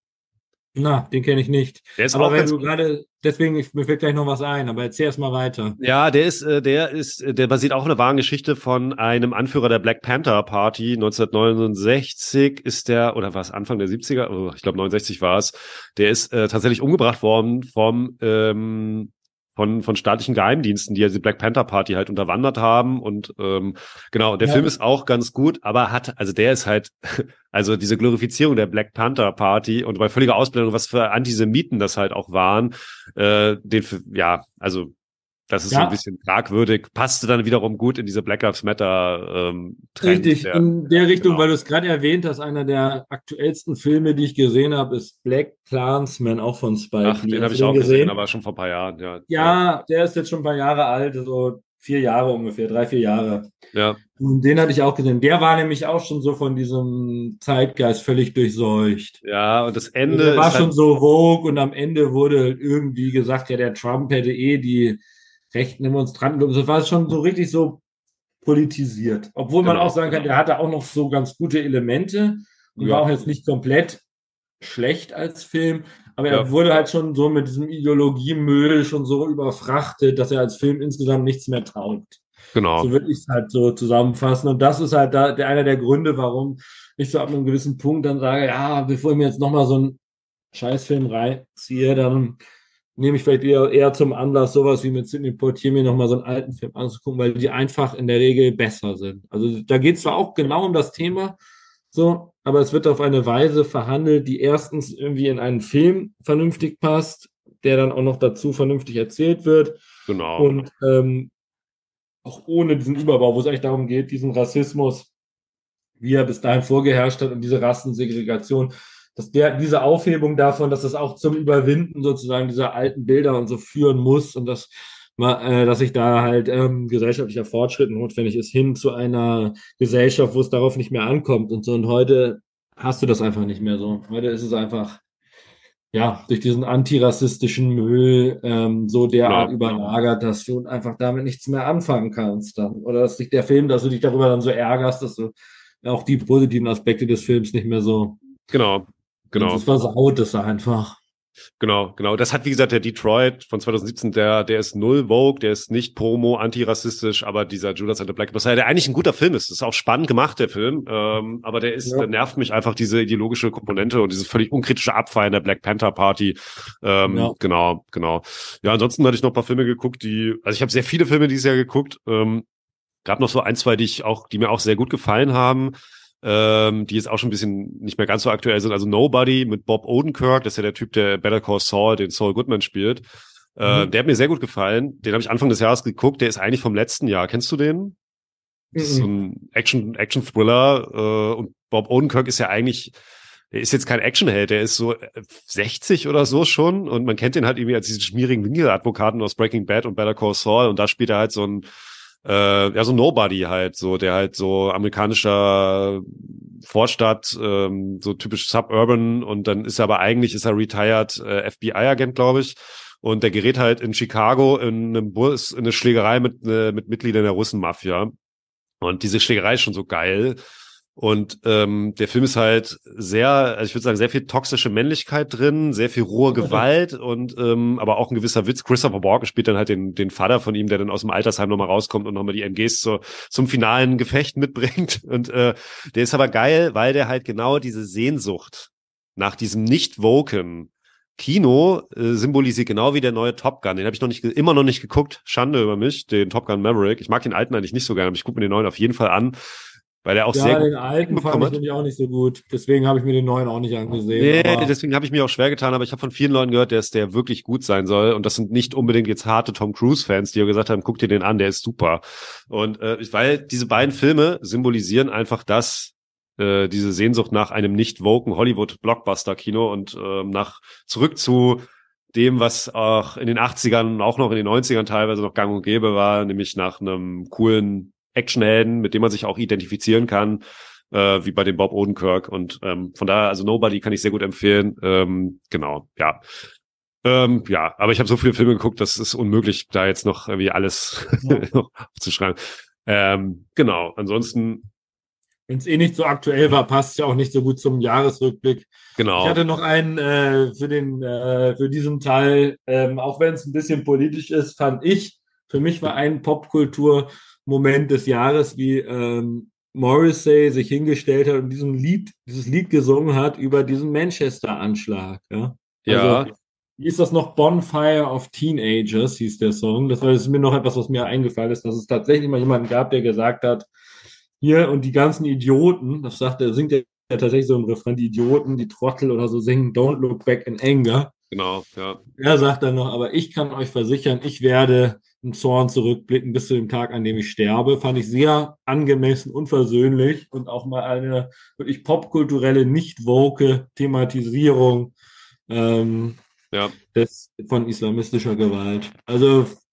Na, den kenne ich nicht. Der ist aber auch wenn ganz du gerade, deswegen, ich, mir fällt gleich noch was ein, aber erzähl erst mal weiter. Ja, der ist, äh, der ist, äh, der basiert auch auf einer wahren Geschichte von einem Anführer der Black Panther Party. neunzehnhundertneunundsechzig ist der, oder war es Anfang der siebziger? Oh, ich glaube neunundsechzig war es. Der ist äh, tatsächlich umgebracht worden vom ähm, von von staatlichen Geheimdiensten, die ja die Black Panther Party halt unterwandert haben und ähm, genau, der Ja. Film ist auch ganz gut, aber hat, also der ist halt, also diese Glorifizierung der Black Panther Party und bei völliger Ausblendung, was für Antisemiten das halt auch waren, äh, den, ja, also das ist Ja. so ein bisschen fragwürdig, passte dann wiederum gut in diese Black Lives Matter ähm, Trend. Richtig, der, in der Richtung, genau. weil du es gerade erwähnt hast, einer der aktuellsten Filme, die ich gesehen habe, ist Black Klansman, auch von Spike Ach, Lee. den habe Hast ich du auch den gesehen, aber schon vor ein paar Jahren. Ja, Ja, der ist jetzt schon ein paar Jahre alt, also vier Jahre ungefähr, drei, vier Jahre. Ja. Und den hatte ich auch gesehen. Der war nämlich auch schon so von diesem Zeitgeist völlig durchseucht. Ja, und das Also Ende der war ist halt, schon so vogue und am Ende wurde irgendwie gesagt, ja, der Trump hätte eh die rechten Demonstranten. Das war schon so richtig so politisiert. Obwohl man auch genau, sagen kann, der hatte auch noch so ganz gute Elemente und war ja, auch jetzt nicht komplett schlecht als Film, aber er ja, wurde halt schon so mit diesem Ideologiemüll schon so überfrachtet, dass er als Film insgesamt nichts mehr taugt. So genau, würde ich es halt so zusammenfassen. Und das ist halt da der, einer der Gründe, warum ich so ab einem gewissen Punkt dann sage, ja, bevor ich mir jetzt nochmal so einen Scheißfilm reinziehe, dann nehme ich vielleicht eher, eher zum Anlass, sowas wie mit Sidney Poitier mir nochmal so einen alten Film anzugucken, weil die einfach in der Regel besser sind. Also da geht es zwar auch genau um das Thema, so, aber es wird auf eine Weise verhandelt, die erstens irgendwie in einen Film vernünftig passt, der dann auch noch dazu vernünftig erzählt wird genau, und ähm, auch ohne diesen Überbau, wo es eigentlich darum geht, diesen Rassismus, wie er bis dahin vorgeherrscht hat und diese Rassensegregation, dass der, diese Aufhebung davon, dass es auch zum Überwinden sozusagen dieser alten Bilder und so führen muss und dass, äh, dass sich da halt ähm, gesellschaftlicher Fortschritt notwendig ist, hin zu einer Gesellschaft, wo es darauf nicht mehr ankommt und so. Und heute hast du das einfach nicht mehr so. Heute ist es einfach, ja, durch diesen antirassistischen Müll ähm, so derart genau. überlagert, dass du einfach damit nichts mehr anfangen kannst dann. Oder dass dich der Film, dass du dich darüber dann so ärgerst, dass du auch die positiven Aspekte des Films nicht mehr so, Genau, es genau, ist versaut, das einfach. genau, genau. Das hat, wie gesagt, der Detroit von zwanzig siebzehn, der, der ist null Vogue, der ist nicht promo, antirassistisch, aber dieser Judas and the Black Messiah, der eigentlich ein guter Film ist, das ist auch spannend gemacht, der Film, ähm, aber der ist, Ja, der nervt mich einfach diese ideologische Komponente und dieses völlig unkritische Abfeiern der Black Panther Party. Ähm, ja. genau, genau. Ja, ansonsten hatte ich noch ein paar Filme geguckt, die, also ich habe sehr viele Filme dieses Jahr geguckt, ähm, gab noch so ein, zwei, die ich auch, die mir auch sehr gut gefallen haben, ähm, die jetzt auch schon ein bisschen nicht mehr ganz so aktuell sind. Also Nobody mit Bob Odenkirk, das ist ja der Typ, der Better Call Saul, den Saul Goodman spielt. Äh, Mhm. der hat mir sehr gut gefallen. Den habe ich Anfang des Jahres geguckt. Der ist eigentlich vom letzten Jahr. Kennst du den? Das ist so Mhm. ein Action, Action-Thriller. Äh, und Bob Odenkirk ist ja eigentlich, der ist jetzt kein Actionheld, der ist so sechzig oder so schon. Und man kennt den halt irgendwie als diesen schmierigen Winkeladvokaten aus Breaking Bad und Better Call Saul. Und da spielt er halt so ein äh, ja, so Nobody halt, so, der halt so amerikanischer Vorstadt, ähm, so typisch Suburban und dann ist er aber eigentlich, ist er retired äh, F B I-Agent, glaube ich. Und der gerät halt in Chicago in einem Bus, in eine Schlägerei mit, äh, mit Mitgliedern der Russenmafia. Und diese Schlägerei ist schon so geil. Und ähm, der Film ist halt sehr, also ich würde sagen, sehr viel toxische Männlichkeit drin, sehr viel rohe Gewalt und ähm, aber auch ein gewisser Witz. Christopher Walken spielt dann halt den, den Vater von ihm, der dann aus dem Altersheim nochmal rauskommt und nochmal die M Gs zur, zum finalen Gefecht mitbringt. Und äh, der ist aber geil, weil der halt genau diese Sehnsucht nach diesem nicht-woken Kino äh, symbolisiert, genau wie der neue Top Gun. Den habe ich noch nicht, immer noch nicht geguckt. Schande über mich, den Top Gun Maverick. Ich mag den alten eigentlich nicht so gerne, aber ich gucke mir den neuen auf jeden Fall an, weil er auch sehr Ja, gut den alten fand bekommen ich hat. nämlich auch nicht so gut. Deswegen habe ich mir den neuen auch nicht angesehen. Nee, Aber deswegen habe ich mir auch schwer getan, aber ich habe von vielen Leuten gehört, dass der wirklich gut sein soll. Und das sind nicht unbedingt jetzt harte Tom Cruise-Fans, die ja gesagt haben, guck dir den an, der ist super. Und äh, weil diese beiden Filme symbolisieren einfach das, äh, diese Sehnsucht nach einem nicht-woken Hollywood-Blockbuster-Kino und äh, nach zurück zu dem, was auch in den achtzigern und auch noch in den neunzigern teilweise noch gang und gäbe war, nämlich nach einem coolen Actionhelden, mit dem man sich auch identifizieren kann, äh, wie bei dem Bob Odenkirk. Und ähm, von daher, also Nobody kann ich sehr gut empfehlen. Ähm, genau, ja. Ähm, ja, aber ich habe so viele Filme geguckt, das ist unmöglich, da jetzt noch irgendwie alles ja. noch aufzuschreiben. Ähm, genau, ansonsten, Wenn es eh nicht so aktuell war, passt es ja auch nicht so gut zum Jahresrückblick. Ich genau, hatte noch einen äh, für den äh, für diesen Teil, ähm, auch wenn es ein bisschen politisch ist, fand ich, für mich war ein Popkultur-Moment des Jahres, wie ähm, Morrissey sich hingestellt hat und diesen Lied, dieses Lied gesungen hat über diesen Manchester-Anschlag. Ja? Also, ja, wie ist das noch? Bonfire of Teenagers hieß der Song. Das war das ist mir noch etwas, was mir eingefallen ist, dass es tatsächlich mal jemanden gab, der gesagt hat, hier und die ganzen Idioten, das sagt er, singt er ja tatsächlich so im Refrain, die Idioten, die Trottel oder so singen, Don't look back in anger. genau, ja, Er sagt dann noch, aber ich kann euch versichern, ich werde im Zorn zurückblicken bis zu dem Tag, an dem ich sterbe. Fand ich sehr angemessen und versöhnlich und auch mal eine wirklich popkulturelle, nicht woke Thematisierung ähm, ja, des, von islamistischer Gewalt. Also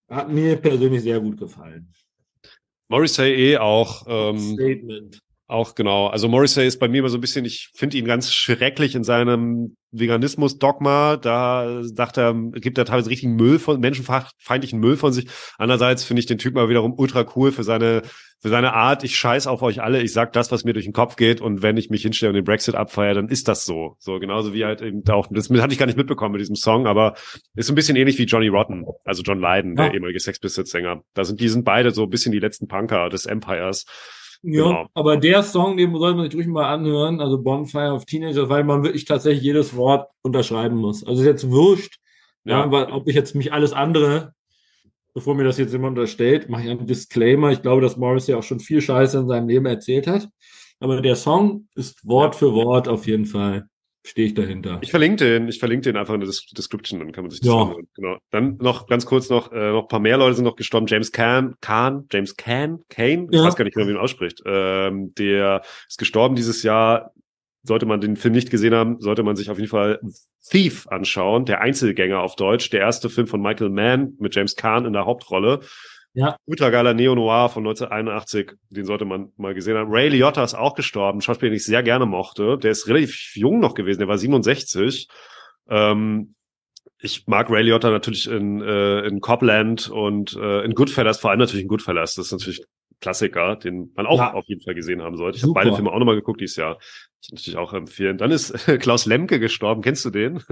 hat mir persönlich sehr gut gefallen. Morrissey eh auch. Ähm, Statement. Auch genau. Also Morrissey ist bei mir immer so ein bisschen, ich finde ihn ganz schrecklich in seinem Veganismus-Dogma. Da sagt er, gibt er teilweise richtigen Müll von, menschenfeindlichen Müll von sich. Andererseits finde ich den Typen aber wiederum ultra cool für seine, für seine Art. Ich scheiß auf euch alle. Ich sag das, was mir durch den Kopf geht. Und wenn ich mich hinstelle und den Brexit abfeiere, dann ist das so. So genauso wie halt eben auch, das hatte ich gar nicht mitbekommen mit diesem Song, aber ist so ein bisschen ähnlich wie Johnny Rotten, also John Lydon, Ja. der ehemalige Sex Pistols-Sänger. Da sind, die sind beide so ein bisschen die letzten Punker des Empires. Ja, Genau. aber der Song, den sollte man sich ruhig mal anhören, also Bonfire of Teenagers, weil man wirklich tatsächlich jedes Wort unterschreiben muss. Also ist jetzt wurscht, ja. Ja, weil ob ich jetzt mich alles andere, bevor mir das jetzt jemand unterstellt, mache ich einen Disclaimer. Ich glaube, dass Morrissey auch schon viel Scheiße in seinem Leben erzählt hat. Aber der Song ist Wort für Wort auf jeden Fall. Stehe ich dahinter. Ich verlinke den, ich verlinke den einfach in der Description, dann kann man sich das ja. anhören. Genau. Dann noch ganz kurz noch, äh, noch ein paar mehr Leute sind noch gestorben. James Caan, Caan, James Caan, Kane, ich ja. weiß gar nicht mehr, wie man ausspricht. Ähm, der ist gestorben dieses Jahr. Sollte man den Film nicht gesehen haben, sollte man sich auf jeden Fall Thief anschauen, der Einzelgänger auf Deutsch, der erste Film von Michael Mann mit James Caan in der Hauptrolle. Ja. Ultra geiler Neo-Noir von neunzehnhunderteinundachtzig, den sollte man mal gesehen haben. Ray Liotta ist auch gestorben, Schauspieler, den ich sehr gerne mochte. Der ist relativ jung noch gewesen, der war siebenundsechzig. Ähm, ich mag Ray Liotta natürlich in, äh, in Copland und äh, in Goodfellas, vor allem natürlich in Goodfellas. Das ist natürlich ein Klassiker, den man auch ja. auf jeden Fall gesehen haben sollte. Ich habe beide Filme auch nochmal geguckt dieses Jahr. Ich natürlich auch empfehlen. Dann ist Klaus Lemke gestorben. Kennst du den?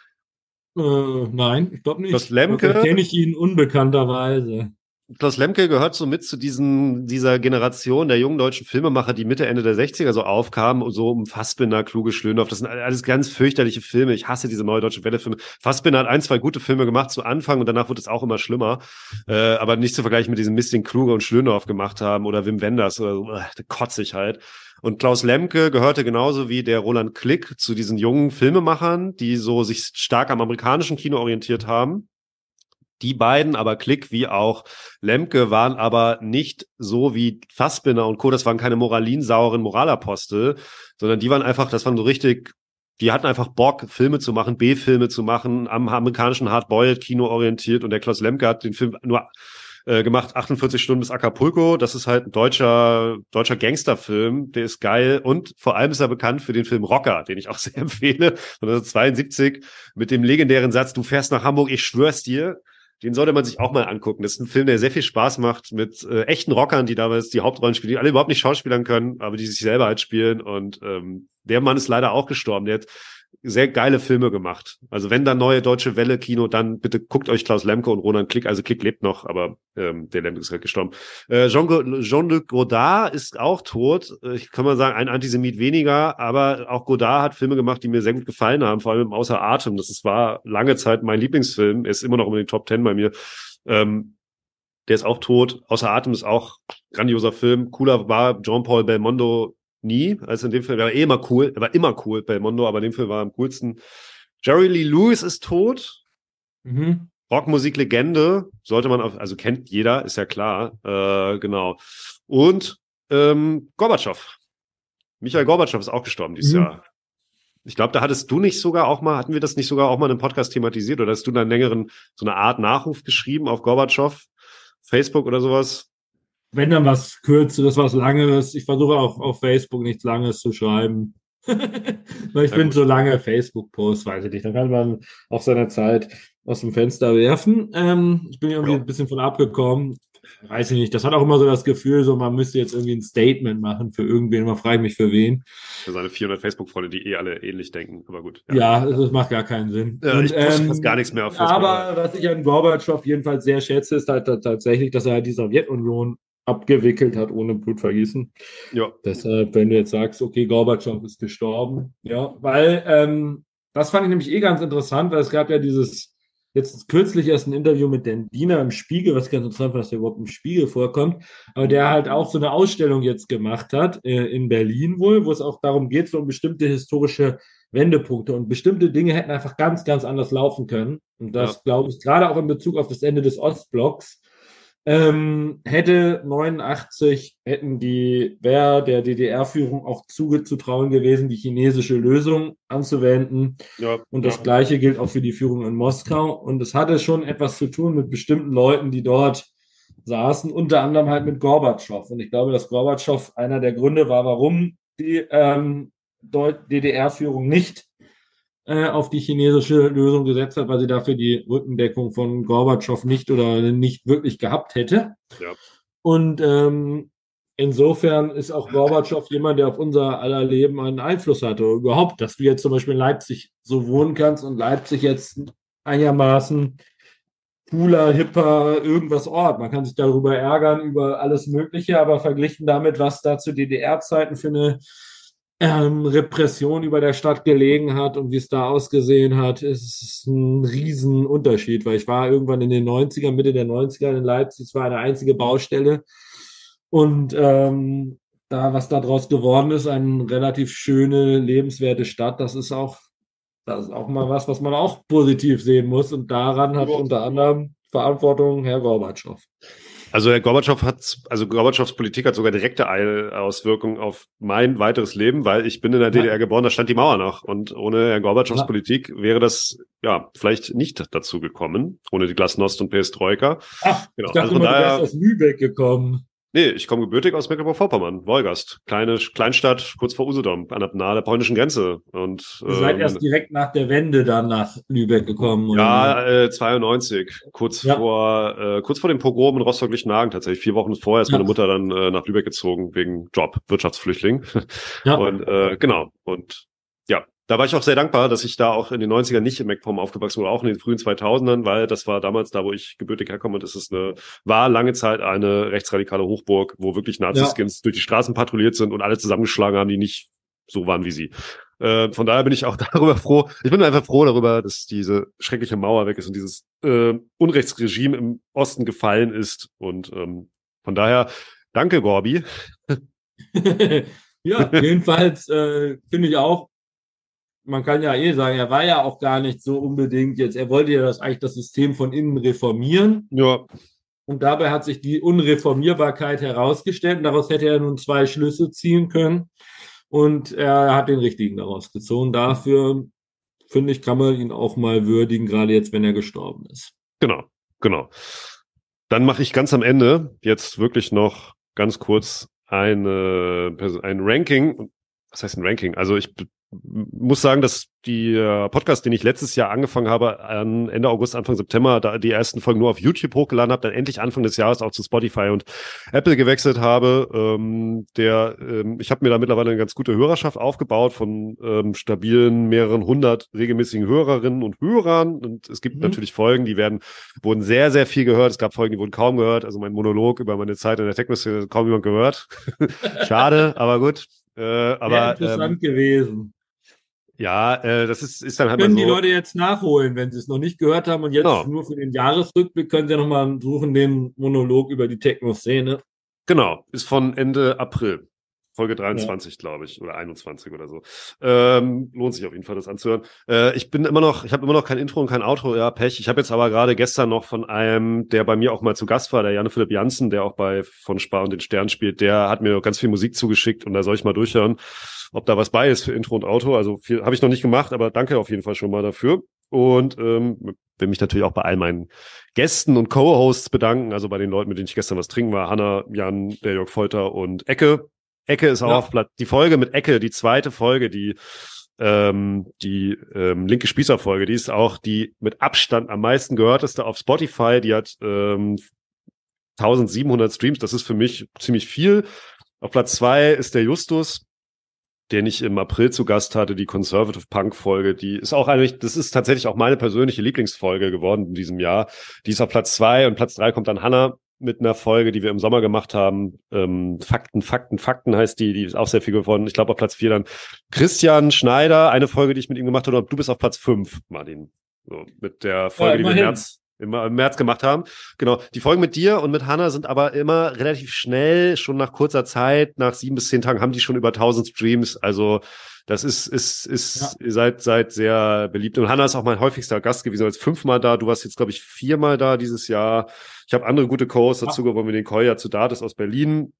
äh, nein, ich glaube nicht. Klaus Lemke. Kenne ich ihn unbekannterweise. Klaus Lemke gehört so mit zu diesen, dieser Generation der jungen deutschen Filmemacher, die Mitte, Ende der sechziger so aufkamen, und so um Fassbinder, Kluge, Schlöndorff. Das sind alles ganz fürchterliche Filme. Ich hasse diese neue deutsche Welle-Filme. Fassbinder hat ein, zwei gute Filme gemacht zu Anfang und danach wurde es auch immer schlimmer. Äh, aber nicht zu vergleichen mit diesem Mist, den Kluge und Schlöndorff gemacht haben oder Wim Wenders oder so. Äh, kotzig halt. Und Klaus Lemke gehörte genauso wie der Roland Klick zu diesen jungen Filmemachern, die so sich stark am amerikanischen Kino orientiert haben. Die beiden, aber Klick wie auch Lemke, waren aber nicht so wie Fassbinder und Co., das waren keine moralinsauren Moralapostel, sondern die waren einfach, das waren so richtig, die hatten einfach Bock, Filme zu machen, B-Filme zu machen, am amerikanischen Hardboiled-Kino orientiert, und der Klaus Lemke hat den Film nur äh, gemacht, achtundvierzig Stunden bis Acapulco. Das ist halt ein deutscher, deutscher Gangsterfilm, der ist geil, und vor allem ist er bekannt für den Film Rocker, den ich auch sehr empfehle, von neunzehnhundertzweiundsiebzig, mit dem legendären Satz, du fährst nach Hamburg, ich schwör's dir. Den sollte man sich auch mal angucken. Das ist ein Film, der sehr viel Spaß macht, mit äh, echten Rockern, die damals die Hauptrollen spielen, die alle überhaupt nicht schauspielern können, aber die sich selber halt spielen. Und ähm, der Mann ist leider auch gestorben. Der hat sehr geile Filme gemacht. Also wenn da neue deutsche Welle Kino, dann bitte guckt euch Klaus Lemke und Roland Klick. Also Klick lebt noch, aber ähm, der Lemke ist halt gestorben. Äh, Jean- Jean-Luc Godard ist auch tot. Ich kann mal sagen, ein Antisemit weniger, aber auch Godard hat Filme gemacht, die mir sehr gut gefallen haben, vor allem im Außer Atem. Das ist, war lange Zeit mein Lieblingsfilm. Er ist immer noch in den Top Ten bei mir. Ähm, der ist auch tot. Außer Atem ist auch grandioser Film. Cooler war Jean-Paul Belmondo nie, also in dem Film, er war eh immer cool, er war immer cool, Belmondo, aber in dem Film war er am coolsten. Jerry Lee Lewis ist tot. Mhm. Rockmusiklegende, sollte man auf, also kennt jeder, ist ja klar, äh, genau. Und ähm, Gorbatschow. Michael Gorbatschow ist auch gestorben dieses mhm. Jahr. Ich glaube, da hattest du nicht sogar auch mal, hatten wir das nicht sogar auch mal in einem Podcast thematisiert, oder hast du da einen längeren, so eine Art Nachruf geschrieben auf Gorbatschow, Facebook oder sowas? Wenn dann was Kürzeres, was Langeres. Ich versuche auch auf Facebook nichts Langes zu schreiben. Weil ich finde, so lange Facebook-Posts, weiß ich nicht, dann kann man auch seine Zeit aus dem Fenster werfen. Ähm, ich bin irgendwie ja. ein bisschen von abgekommen. Weiß ich nicht. Das hat auch immer so das Gefühl, so man müsste jetzt irgendwie ein Statement machen für irgendwen. Man fragt mich für wen. Für seine vierhundert Facebook-Freunde, die eh alle ähnlich denken. Aber gut. Ja, ja das macht gar keinen Sinn. Ja, Und, ich poste ähm, fast gar nichts mehr auf Facebook. Aber was ich an Gorbatschow jedenfalls sehr schätze, ist halt tatsächlich, dass er halt die Sowjetunion abgewickelt hat ohne Blutvergießen. Ja. Deshalb, wenn du jetzt sagst, okay, Gorbatschow ist gestorben, ja, weil ähm, das fand ich nämlich eh ganz interessant, weil es gab ja dieses, jetzt kürzlich erst ein Interview mit Dan Diener im Spiegel, was ganz interessant war, dass der überhaupt im Spiegel vorkommt, aber der halt auch so eine Ausstellung jetzt gemacht hat, äh, in Berlin wohl, wo es auch darum geht, so um bestimmte historische Wendepunkte, und bestimmte Dinge hätten einfach ganz, ganz anders laufen können. Und das, ja. glaube ich, gerade auch in Bezug auf das Ende des Ostblocks, Ähm, hätte neunundachtzig, hätten die, wäre der D D R-Führung auch zugetrauen gewesen, die chinesische Lösung anzuwenden. Ja, Und das Gleiche gilt auch für die Führung in Moskau. Und es hatte schon etwas zu tun mit bestimmten Leuten, die dort saßen, unter anderem halt mit Gorbatschow. Und ich glaube, dass Gorbatschow einer der Gründe war, warum die ähm, D D R-Führung nicht äh, auf die chinesische Lösung gesetzt hat, weil sie dafür die Rückendeckung von Gorbatschow nicht oder nicht wirklich gehabt hätte. ja. Und ähm, insofern ist auch Gorbatschow jemand, der auf unser aller Leben einen Einfluss hatte. Überhaupt, dass du jetzt zum Beispiel in Leipzig so wohnen kannst und Leipzig jetzt einigermaßen cooler, hipper, irgendwas Ort. Man kann sich darüber ärgern, über alles Mögliche, aber verglichen damit, was da zu D D R-Zeiten für eine ähm, Repression über der Stadt gelegen hat und wie es da ausgesehen hat, ist es ein Riesenunterschied, weil ich war irgendwann in den neunzigern, Mitte der neunziger in Leipzig, es war eine einzige Baustelle und ähm, da, was daraus geworden ist, eine relativ schöne, lebenswerte Stadt, das ist auch, das ist auch mal was, was man auch positiv sehen muss und daran hat unter anderem Verantwortung Herr Gorbatschow. Also Herr Gorbatschow hat, also Gorbatschows Politik hat sogar direkte Auswirkungen auf mein weiteres Leben, weil ich bin in der ja. D D R geboren, da stand die Mauer noch. Und ohne Herrn Gorbatschows ja. Politik wäre das ja vielleicht nicht dazu gekommen, ohne die Glasnost und Perestroika. Ach, genau. Ich dachte also von immer, daher, du wärst aus Lübeck gekommen. Nee, ich komme gebürtig aus Mecklenburg-Vorpommern, Wolgast. Kleine Kleinstadt kurz vor Usedom, an der, nahe der polnischen Grenze. Und, Ihr seid ähm, erst direkt nach der Wende dann nach Lübeck gekommen, oder? Ja, äh, zweiundneunzig, kurz ja. vor äh, kurz vor dem Pogrom in Rostock-Lichtenhagen tatsächlich. Vier Wochen vorher ist ja. meine Mutter dann äh, nach Lübeck gezogen, wegen Job, Wirtschaftsflüchtling. Ja. Und äh, genau, und ja, da war ich auch sehr dankbar, dass ich da auch in den neunzigern nicht in MacPom aufgewachsen wurde, auch in den frühen zweitausendern, weil das war damals da, wo ich gebürtig herkomme, und es ist eine, war lange Zeit eine rechtsradikale Hochburg, wo wirklich Naziskins ja. durch die Straßen patrouilliert sind und alle zusammengeschlagen haben, die nicht so waren wie sie. Äh, von daher bin ich auch darüber froh, ich bin einfach froh darüber, dass diese schreckliche Mauer weg ist und dieses äh, Unrechtsregime im Osten gefallen ist. Und ähm, von daher, danke, Gorbi. Ja, jedenfalls äh, finde ich auch, man kann ja eh sagen, er war ja auch gar nicht so unbedingt jetzt, er wollte ja das eigentlich das System von innen reformieren. Ja. Und dabei hat sich die Unreformierbarkeit herausgestellt und daraus hätte er nun zwei Schlüsse ziehen können. Und er hat den richtigen daraus gezogen. Dafür, finde ich, kann man ihn auch mal würdigen, gerade jetzt, wenn er gestorben ist. Genau, genau. Dann mache ich ganz am Ende jetzt wirklich noch ganz kurz eine, ein Ranking. Was heißt ein Ranking? Also ich muss sagen, dass die äh, Podcast, den ich letztes Jahr angefangen habe, an Ende August, Anfang September, da die ersten Folgen nur auf YouTube hochgeladen habe, dann endlich Anfang des Jahres auch zu Spotify und Apple gewechselt habe. Ähm, der, ähm, ich habe mir da mittlerweile eine ganz gute Hörerschaft aufgebaut von ähm, stabilen mehreren hundert regelmäßigen Hörerinnen und Hörern. Und es gibt mhm. natürlich Folgen, die werden wurden sehr, sehr viel gehört. Es gab Folgen, die wurden kaum gehört. Also mein Monolog über meine Zeit in der Techno-Szene kaum jemand gehört. Schade, aber gut. Äh, aber Sehr interessant ähm, gewesen. Ja, äh, das ist, ist dann halt können mal so. Die Leute jetzt nachholen, wenn sie es noch nicht gehört haben und jetzt genau. nur für den Jahresrückblick können sie nochmal suchen, den Monolog über die Techno-Szene. Genau, ist von Ende April. Folge dreiundzwanzig, ja. glaube ich, oder einundzwanzig oder so. Ähm, lohnt sich auf jeden Fall, das anzuhören. Äh, ich bin immer noch, ich habe immer noch kein Intro und kein Outro, ja, Pech. Ich habe jetzt aber gerade gestern noch von einem, der bei mir auch mal zu Gast war, der Janne-Philipp Janssen, der auch bei von Spar und den Stern spielt, der hat mir noch ganz viel Musik zugeschickt und da soll ich mal durchhören, ob da was bei ist für Intro und Outro. Also viel habe ich noch nicht gemacht, aber danke auf jeden Fall schon mal dafür. Und ähm, will mich natürlich auch bei all meinen Gästen und Co-Hosts bedanken, also bei den Leuten, mit denen ich gestern was trinken war, Hanna, Jan, der Jörg Folter und Ecke. Ecke ist auch ja. auf Platz, die Folge mit Ecke, die zweite Folge, die ähm, die ähm, linke Spießer-Folge, die ist auch die mit Abstand am meisten gehörteste auf Spotify, die hat ähm, eintausendsiebenhundert Streams, das ist für mich ziemlich viel. Auf Platz zwei ist der Justus, den ich im April zu Gast hatte, die Conservative Punk Folge, die ist auch eigentlich, das ist tatsächlich auch meine persönliche Lieblingsfolge geworden in diesem Jahr. Die ist auf Platz zwei und Platz drei kommt dann Hanna mit einer Folge, die wir im Sommer gemacht haben. Ähm, Fakten, Fakten, Fakten heißt die, die ist auch sehr viel geworden. Ich glaube auf Platz vier dann Christian Schneider, eine Folge, die ich mit ihm gemacht habe, und du bist auf Platz fünf, Martin. So, mit der Folge, ja, die wir im März, im, im März gemacht haben. Genau. Die Folgen mit dir und mit Hanna sind aber immer relativ schnell, schon nach kurzer Zeit, nach sieben bis zehn Tagen haben die schon über tausend Streams. Also das ist, ist, ist, ja. ihr seid, seid sehr beliebt. Und Hanna ist auch mein häufigster Gast gewesen, als fünfmal da. Du warst jetzt, glaube ich, viermal da dieses Jahr. Ich habe andere gute Co-Hosts dazu Ja. gewonnen, wie den Koya zu Dates aus Berlin.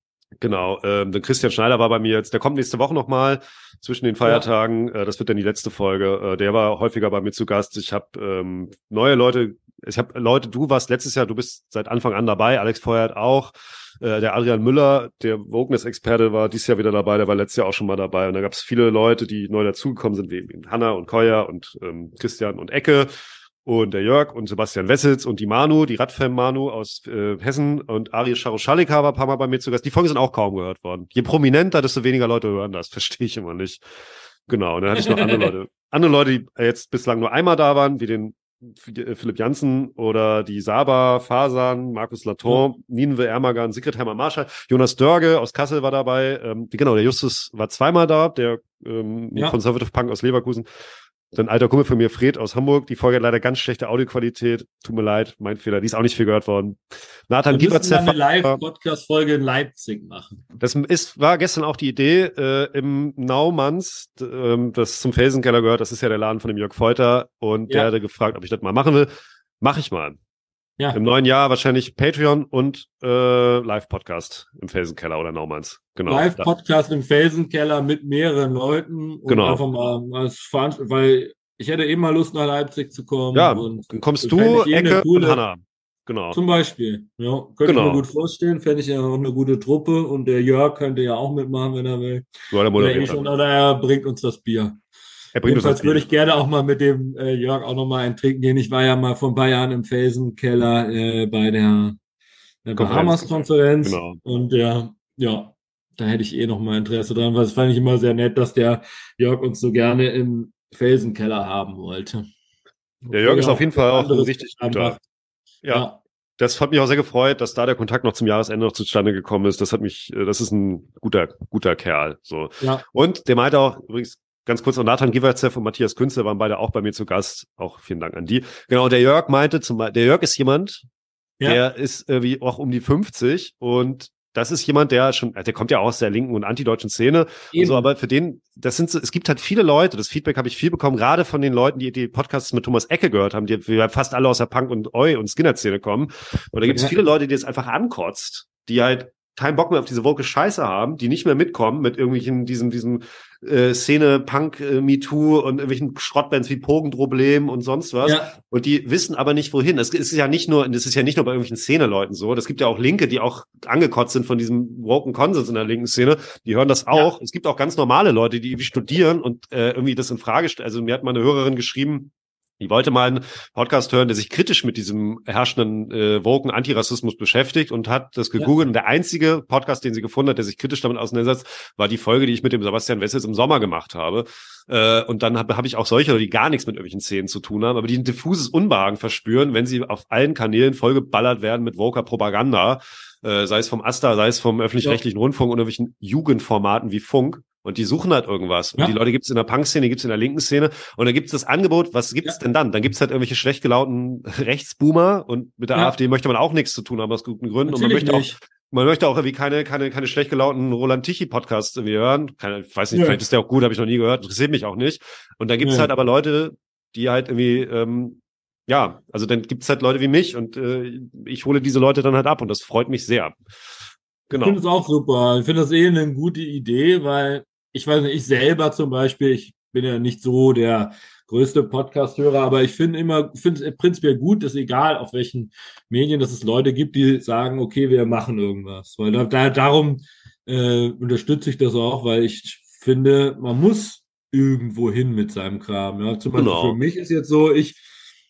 Genau, ähm, der Christian Schneider war bei mir jetzt, der kommt nächste Woche nochmal zwischen den Feiertagen, ja. äh, das wird dann die letzte Folge, äh, der war häufiger bei mir zu Gast. Ich habe ähm, neue Leute, ich habe Leute, du warst letztes Jahr, du bist seit Anfang an dabei, Alex Feuert auch, äh, der Adrian Müller, der Wokeness-Experte war dieses Jahr wieder dabei, der war letztes Jahr auch schon mal dabei und da gab es viele Leute, die neu dazugekommen sind, wie Hanna und Koya und ähm, Christian und Ecke. Und der Jörg und Sebastian Wessels und die Manu, die Radfan-Manu aus äh, Hessen und Ari Charuschalika war ein paar Mal bei mir zu Gast. Die Folgen sind auch kaum gehört worden. Je prominenter, desto weniger Leute hören das. Verstehe ich immer nicht. Genau, und dann hatte ich noch andere Leute. Andere Leute, die jetzt bislang nur einmal da waren, wie den Philipp Janssen oder die Saba Fasan, Markus Laton, ja. Nienwe Ermagan, Sigridheimer Marschall, Jonas Dörge aus Kassel war dabei. Ähm, genau, der Justus war zweimal da, der ähm, ja. Conservative Punk aus Leverkusen. Dann alter Kumpel von mir, Fred aus Hamburg. Die Folge hat leider ganz schlechte Audioqualität. Tut mir leid, mein Fehler. Die ist auch nicht viel gehört worden. Nathan Wir müssen eine Live-Podcast-Folge in Leipzig machen. Das ist, war gestern auch die Idee äh, im Naumanns, äh, das zum Felsenkeller gehört. Das ist ja der Laden von dem Jörg Feuter. Und ja. der hatte gefragt, ob ich das mal machen will. Mach ich mal. Ja. Im neuen Jahr wahrscheinlich Patreon und äh, Live-Podcast im Felsenkeller oder Naumanns. Genau. Live-Podcast im Felsenkeller mit mehreren Leuten. Und genau. Einfach mal als Veranst- weil ich hätte eh mal Lust, nach Leipzig zu kommen. Ja, und dann kommst du, Ecke coole, und Hanna. Genau. Zum Beispiel. Ja, könnte genau. ich mir gut vorstellen. Fände ich ja auch eine gute Truppe. Und der Jörg könnte ja auch mitmachen, wenn er will. Ja, der oder, eh schon, oder er bringt uns das Bier. Er bringt Jedenfalls würde ich gerne auch mal mit dem äh, Jörg auch nochmal einen trinken gehen. Ich war ja mal vor ein paar Jahren im Felsenkeller äh, bei der, der Bahamas-Konferenz. Genau. Und der, ja, da hätte ich eh nochmal Interesse dran, weil es fand ich immer sehr nett, dass der Jörg uns so gerne im Felsenkeller haben wollte. Der Jörg ist auf jeden Fall auch ein richtig guter. Ja. ja. Das hat mich auch sehr gefreut, dass da der Kontakt noch zum Jahresende noch zustande gekommen ist. Das hat mich, das ist ein guter, guter Kerl. So. Ja. Und der meinte auch, übrigens, ganz kurz, und Nathan Giverzev und Matthias Künze waren beide auch bei mir zu Gast. Auch vielen Dank an die. Genau, und der Jörg meinte, zum Beispiel, der Jörg ist jemand, ja. der ist irgendwie auch um die fünfzig und das ist jemand, der schon, der kommt ja auch aus der linken und antideutschen Szene. Und so, aber für den, das sind so, es gibt halt viele Leute, das Feedback habe ich viel bekommen, gerade von den Leuten, die die Podcasts mit Thomas Ecke gehört haben, die fast alle aus der Punk- und Oi- und Skinner-Szene kommen. Und da gibt es ja. viele Leute, die das einfach ankotzt, die halt keinen Bock mehr auf diese woke Scheiße haben, die nicht mehr mitkommen mit irgendwelchen, diesem, diesem äh, Szene, Punk, äh, MeToo und irgendwelchen Schrottbands wie Pogenproblem und sonst was. Ja. Und die wissen aber nicht, wohin. Es ist ja nicht nur, das ist ja nicht nur bei irgendwelchen Szene-Leuten so. Das gibt ja auch Linke, die auch angekotzt sind von diesem woken Konsens in der linken Szene. Die hören das auch. Ja. Es gibt auch ganz normale Leute, die irgendwie studieren und äh, irgendwie das in Frage stellen. Also mir hat mal eine Hörerin geschrieben, die wollte mal einen Podcast hören, der sich kritisch mit diesem herrschenden äh, woken Antirassismus beschäftigt und hat das gegoogelt. Ja. Und der einzige Podcast, den sie gefunden hat, der sich kritisch damit auseinandersetzt, war die Folge, die ich mit dem Sebastian Wessels im Sommer gemacht habe. Äh, und dann habe hab ich auch solche, die gar nichts mit irgendwelchen Szenen zu tun haben, aber die ein diffuses Unbehagen verspüren, wenn sie auf allen Kanälen vollgeballert werden mit woker Propaganda, äh, sei es vom AStA, sei es vom öffentlich-rechtlichen ja. Rundfunk oder irgendwelchen Jugendformaten wie Funk. Und die suchen halt irgendwas. Und ja. die Leute gibt's in der Punk-Szene, gibt's in der linken Szene. Und dann gibt's das Angebot, was gibt's ja. denn dann? Dann gibt's halt irgendwelche schlecht gelaunten Rechtsboomer. Und mit der ja. AfD möchte man auch nichts zu tun haben, aus guten Gründen. Natürlich und man möchte nicht. auch, man möchte auch irgendwie keine, keine, keine schlecht gelaunten Roland Tichy-Podcasts irgendwie hören. Keine, ich weiß nicht, ja. vielleicht ist der auch gut, habe ich noch nie gehört, interessiert mich auch nicht. Und dann gibt's ja. halt aber Leute, die halt irgendwie, ähm, ja, also dann gibt's halt Leute wie mich und äh, ich hole diese Leute dann halt ab und das freut mich sehr. Genau. Ich finde es auch super. Ich finde das eh eine gute Idee, weil ich weiß nicht, ich selber zum Beispiel, ich bin ja nicht so der größte Podcast-Hörer, aber ich finde immer, finde es prinzipiell gut, dass egal auf welchen Medien, dass es Leute gibt, die sagen, okay, wir machen irgendwas. Weil da, da darum äh, unterstütze ich das auch, weil ich finde, man muss irgendwo hin mit seinem Kram. Ja? Zum Beispiel genau. für mich ist jetzt so, ich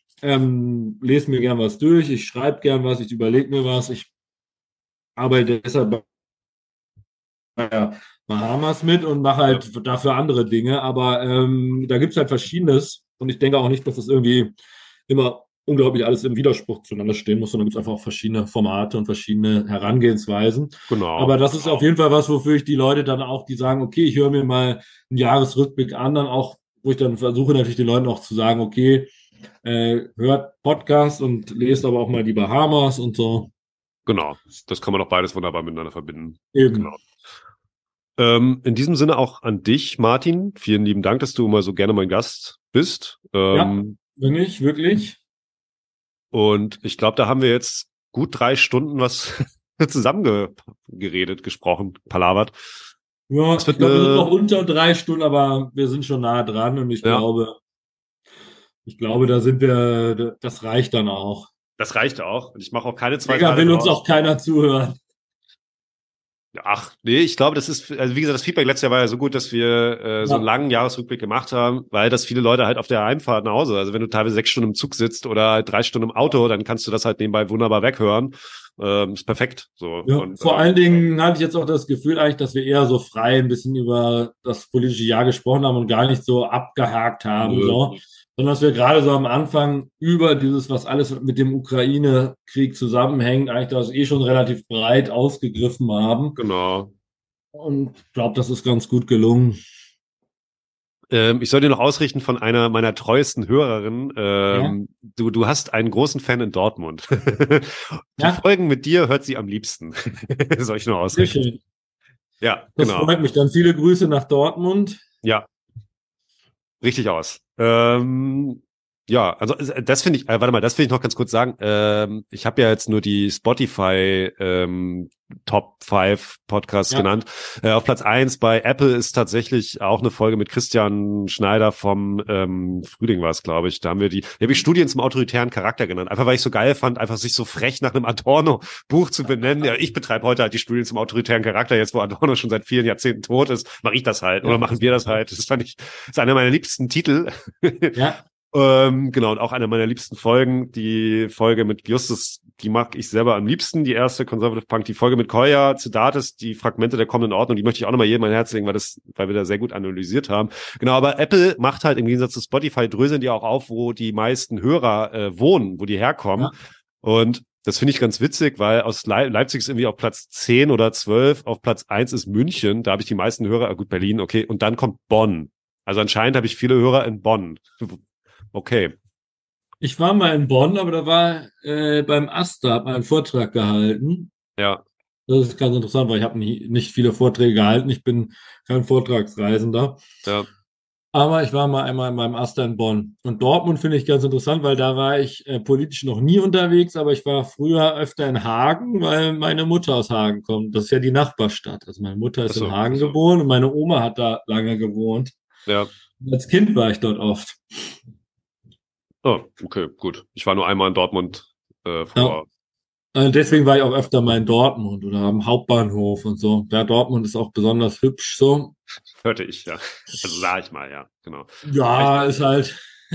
ähm, lese mir gern was durch, ich schreibe gern was, ich überlege mir was, ich arbeite deshalb bei Bahamas mit und mache halt ja. dafür andere Dinge, aber ähm, da gibt es halt Verschiedenes und ich denke auch nicht, dass das irgendwie immer unglaublich alles im Widerspruch zueinander stehen muss, sondern gibt es einfach auch verschiedene Formate und verschiedene Herangehensweisen. Genau. Aber das ist auf jeden Fall was, wofür ich die Leute dann auch, die sagen, okay, ich höre mir mal einen Jahresrückblick an, dann auch, wo ich dann versuche natürlich den Leuten auch zu sagen, okay, äh, hört Podcast und lest aber auch mal die Bahamas und so. Genau, das kann man auch beides wunderbar miteinander verbinden. Eben. Genau. Ähm, in diesem Sinne auch an dich, Martin. Vielen lieben Dank, dass du immer so gerne mein Gast bist. Ähm, ja, bin ich, wirklich. Und ich glaube, da haben wir jetzt gut drei Stunden was zusammengeredet, gesprochen, palavert. Ja, Das ich wird glaube, wir sind eine, noch unter drei Stunden, aber wir sind schon nah dran und ich ja, glaube, ich glaube, da sind wir, das reicht dann auch. das reicht auch. Und ich mache auch keine zwei Länger Teile will uns draus. auch keiner zuhören. Ach, nee, ich glaube, das ist, also wie gesagt, das Feedback letztes Jahr war ja so gut, dass wir äh, so einen Ja, langen Jahresrückblick gemacht haben, weil das viele Leute halt auf der Heimfahrt nach Hause, also wenn du teilweise sechs Stunden im Zug sitzt oder halt drei Stunden im Auto, dann kannst du das halt nebenbei wunderbar weghören. Ähm, ist perfekt. So. ja. Und Vor ähm, allen Dingen hatte ich jetzt auch das Gefühl eigentlich, dass wir eher so frei ein bisschen über das politische Jahr gesprochen haben und gar nicht so abgehakt haben, nö, so, sondern dass wir gerade so am Anfang über dieses, was alles mit dem Ukraine-Krieg zusammenhängt, eigentlich das eh schon relativ breit ausgegriffen haben. genau. Und ich glaube, das ist ganz gut gelungen. Ähm, ich soll dir noch ausrichten von einer meiner treuesten Hörerinnen. Ja, Ähm, du, du hast einen großen Fan in Dortmund. Die ja, Folgen mit dir hört sie am liebsten. Soll ich nur sehr ausrichten. schön. Ja, Das genau. freut mich dann. Viele Grüße nach Dortmund. Ja, richtig aus. Ähm, ja, also äh, das finde ich, äh, warte mal, das will ich noch ganz kurz sagen. Ähm, ich habe ja jetzt nur die Spotify ähm, Top fünf Podcasts Ja, genannt. Äh, auf Platz eins bei Apple ist tatsächlich auch eine Folge mit Christian Schneider vom ähm, Frühling war es, glaube ich. Da haben wir die, die habe ich Studien zum autoritären Charakter genannt. Einfach weil ich so geil fand, einfach sich so frech nach einem Adorno-Buch zu benennen. Ja, ich betreibe heute halt die Studien zum autoritären Charakter. Jetzt, wo Adorno schon seit vielen Jahrzehnten tot ist, mache ich das halt. Oder ja, machen wir das halt. Das fand ich, das ist einer meiner liebsten Titel. ja. Ähm, genau, und auch eine meiner liebsten Folgen, die Folge mit Justus, die mag ich selber am liebsten, die erste Conservative Punk, die Folge mit Koya zu Datis, die Fragmente der kommenden Ordnung, die möchte ich auch nochmal jedem mein Herz legen, weil das, weil wir da sehr gut analysiert haben. Genau, aber Apple macht halt im Gegensatz zu Spotify, dröseln die auch auf, wo die meisten Hörer äh, wohnen, wo die herkommen. Ja. Und das finde ich ganz witzig, weil aus Le Leipzig ist irgendwie auf Platz zehn oder zwölf, auf Platz eins ist München, da habe ich die meisten Hörer, ah, gut, Berlin, okay, und dann kommt Bonn. Also anscheinend habe ich viele Hörer in Bonn. Okay, Ich war mal in Bonn, aber da war äh, beim AStA, hab mal einen Vortrag gehalten. ja, Das ist ganz interessant, weil ich habe nie, nicht viele Vorträge gehalten. Ich bin kein Vortragsreisender. ja, Aber ich war mal einmal in meinem AStA in Bonn. Und Dortmund finde ich ganz interessant, weil da war ich äh, politisch noch nie unterwegs, aber ich war früher öfter in Hagen, weil meine Mutter aus Hagen kommt. Das ist ja die Nachbarstadt. Also meine Mutter ach ist in so, Hagen geboren und meine Oma hat da lange gewohnt. ja. Und als Kind war ich dort oft. Oh, okay, gut. Ich war nur einmal in Dortmund äh, Ja. vor. Äh, Deswegen war ich auch öfter mal in Dortmund oder am Hauptbahnhof und so. Ja, Dortmund ist auch besonders hübsch so. Hörte ich, ja. Also sah ich mal, ja, genau. Ja, ich, Ja, ist halt,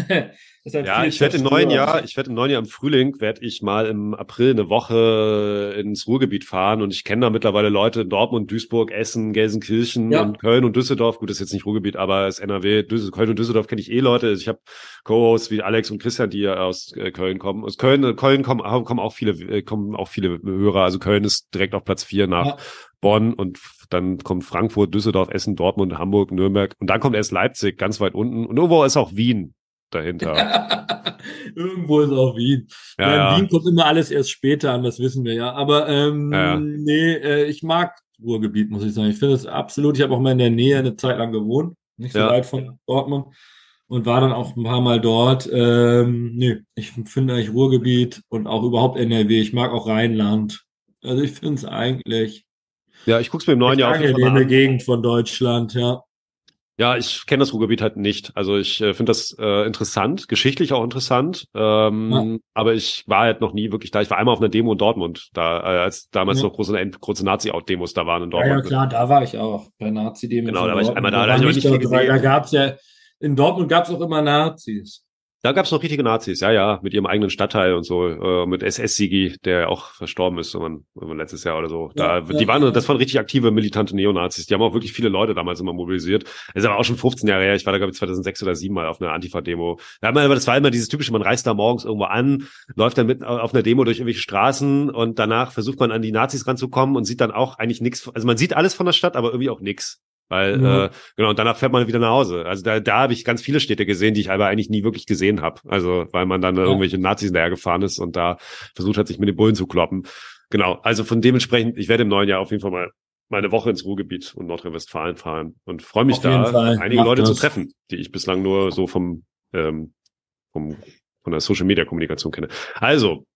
ist halt ja, viel ich werde im neuen zerstört. Jahr, ich werde im neuen Jahr im Frühling, werde ich mal im April eine Woche ins Ruhrgebiet fahren und ich kenne da mittlerweile Leute in Dortmund, Duisburg, Essen, Gelsenkirchen Ja, und Köln und Düsseldorf. Gut, das ist jetzt nicht Ruhrgebiet, aber es ist N R W. Düssel Köln und Düsseldorf kenne ich eh Leute. Also ich habe Co-Hosts wie Alex und Christian, die ja aus äh, Köln kommen. Aus Köln, äh, Köln kommen, kommen auch viele, äh, kommen auch viele Hörer. Also Köln ist direkt auf Platz vier nach ja. Bonn und dann kommt Frankfurt, Düsseldorf, Essen, Dortmund, Hamburg, Nürnberg und dann kommt erst Leipzig ganz weit unten und irgendwo ist auch Wien dahinter. Irgendwo ist auch Wien. Ja, Ja, in Wien ja, kommt immer alles erst später an, das wissen wir ja. Aber ja, ja, ähm, nee, äh, ich mag Ruhrgebiet, muss ich sagen. Ich finde es absolut, ich habe auch mal in der Nähe eine Zeit lang gewohnt, nicht so ja. weit von Dortmund und war dann auch ein paar Mal dort. Ähm, nee, ich finde eigentlich Ruhrgebiet und auch überhaupt N R W. Ich mag auch Rheinland. Also ich finde es eigentlich Ja, ich guck's mir im neuen echt Jahr auf jeden Fall mal angenehme an. Gegend von Deutschland, ja. Ja, ich kenne das Ruhrgebiet halt nicht. Also ich äh, finde das äh, interessant, geschichtlich auch interessant. Ja, Ähm, aber ich war halt noch nie wirklich da. Ich war einmal auf einer Demo in Dortmund, da äh, als damals ja. noch große, große Nazi-Demos da waren in Ja, ja, Dortmund. klar, da war ich auch, bei Nazi-Demos Genau, in da war ich einmal Dortmund. da, Wir da habe ich waren aber nicht nicht viel dabei, da gesehen. gab es ja, in Dortmund gab es auch immer Nazis. Da gab's noch richtige Nazis, ja, ja, mit ihrem eigenen Stadtteil und so, äh, mit S S-Sigi, der auch verstorben ist, irgendwann, irgendwann letztes Jahr oder so. Da, Ja, ja, die waren, das ja. waren richtig aktive, militante Neonazis. Die haben auch wirklich viele Leute damals immer mobilisiert. Das ist aber auch schon fünfzehn Jahre her. Ich war da, glaube ich, zweitausendsechs oder sieben mal auf einer Antifa-Demo. Da haben wir, aber das war immer dieses typische, man reist da morgens irgendwo an, läuft dann mit auf einer Demo durch irgendwelche Straßen und danach versucht man an die Nazis ranzukommen und sieht dann auch eigentlich nichts. Also man sieht alles von der Stadt, aber irgendwie auch nichts. Weil, Ja, äh, genau, und danach fährt man wieder nach Hause. Also da, da habe ich ganz viele Städte gesehen, die ich aber eigentlich nie wirklich gesehen habe. Also weil man dann ja. irgendwelche Nazis hinterher gefahren ist und da versucht hat, sich mit den Bullen zu kloppen. Genau, also von dementsprechend, ich werde im neuen Jahr auf jeden Fall mal meine Woche ins Ruhrgebiet und Nordrhein-Westfalen fahren und freue mich Auf jeden da, Fall, einige macht Leute zu das. treffen, die ich bislang nur so vom, ähm, vom von der Social-Media-Kommunikation kenne. Also,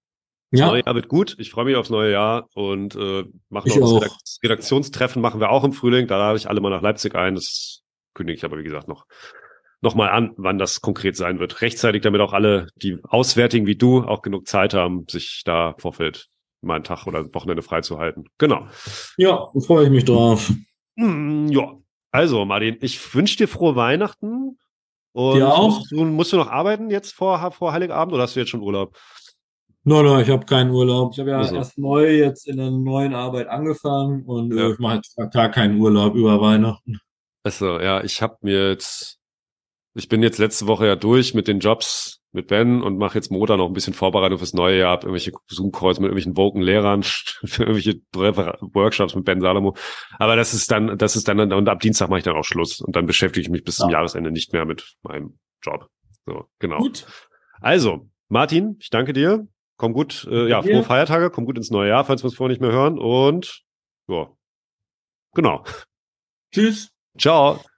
Das Ja, neue Jahr wird gut. Ich freue mich aufs neue Jahr und äh, machen ich noch das auch. Redakt- Redaktionstreffen machen wir auch im Frühling. Da lade ich alle mal nach Leipzig ein. Das kündige ich aber, wie gesagt, noch, noch mal an, wann das konkret sein wird. Rechtzeitig, damit auch alle, die Auswärtigen wie du, auch genug Zeit haben, sich da im Vorfeld mal einen Tag oder ein Wochenende freizuhalten. Genau. Ja, freue ich mich drauf. Hm, ja. Also, Martin, ich wünsche dir frohe Weihnachten. Dir Und auch? musst du, musst du noch arbeiten jetzt vor, vor Heiligabend oder hast du jetzt schon Urlaub? Nein, nein, ich habe keinen Urlaub. Ich habe ja Also, erst neu jetzt in der neuen Arbeit angefangen und äh, ja. ich mache jetzt gar keinen Urlaub über Weihnachten. Also, ja, ich habe mir jetzt, ich bin jetzt letzte Woche ja durch mit den Jobs mit Ben und mache jetzt Montag noch ein bisschen Vorbereitung fürs neue Jahr, hab irgendwelche Zoom-Calls mit irgendwelchen Woken-Lehrern, für irgendwelche Workshops mit Ben Salomo. Aber das ist dann, das ist dann, und ab Dienstag mache ich dann auch Schluss und dann beschäftige ich mich bis zum Ja. Jahresende nicht mehr mit meinem Job. So, genau. Gut. Also, Martin, ich danke dir. Komm gut, äh, ja, frohe Dir. Feiertage, komm gut ins neue Jahr, falls wir uns vorher nicht mehr hören. Und ja, genau. Tschüss. Ciao.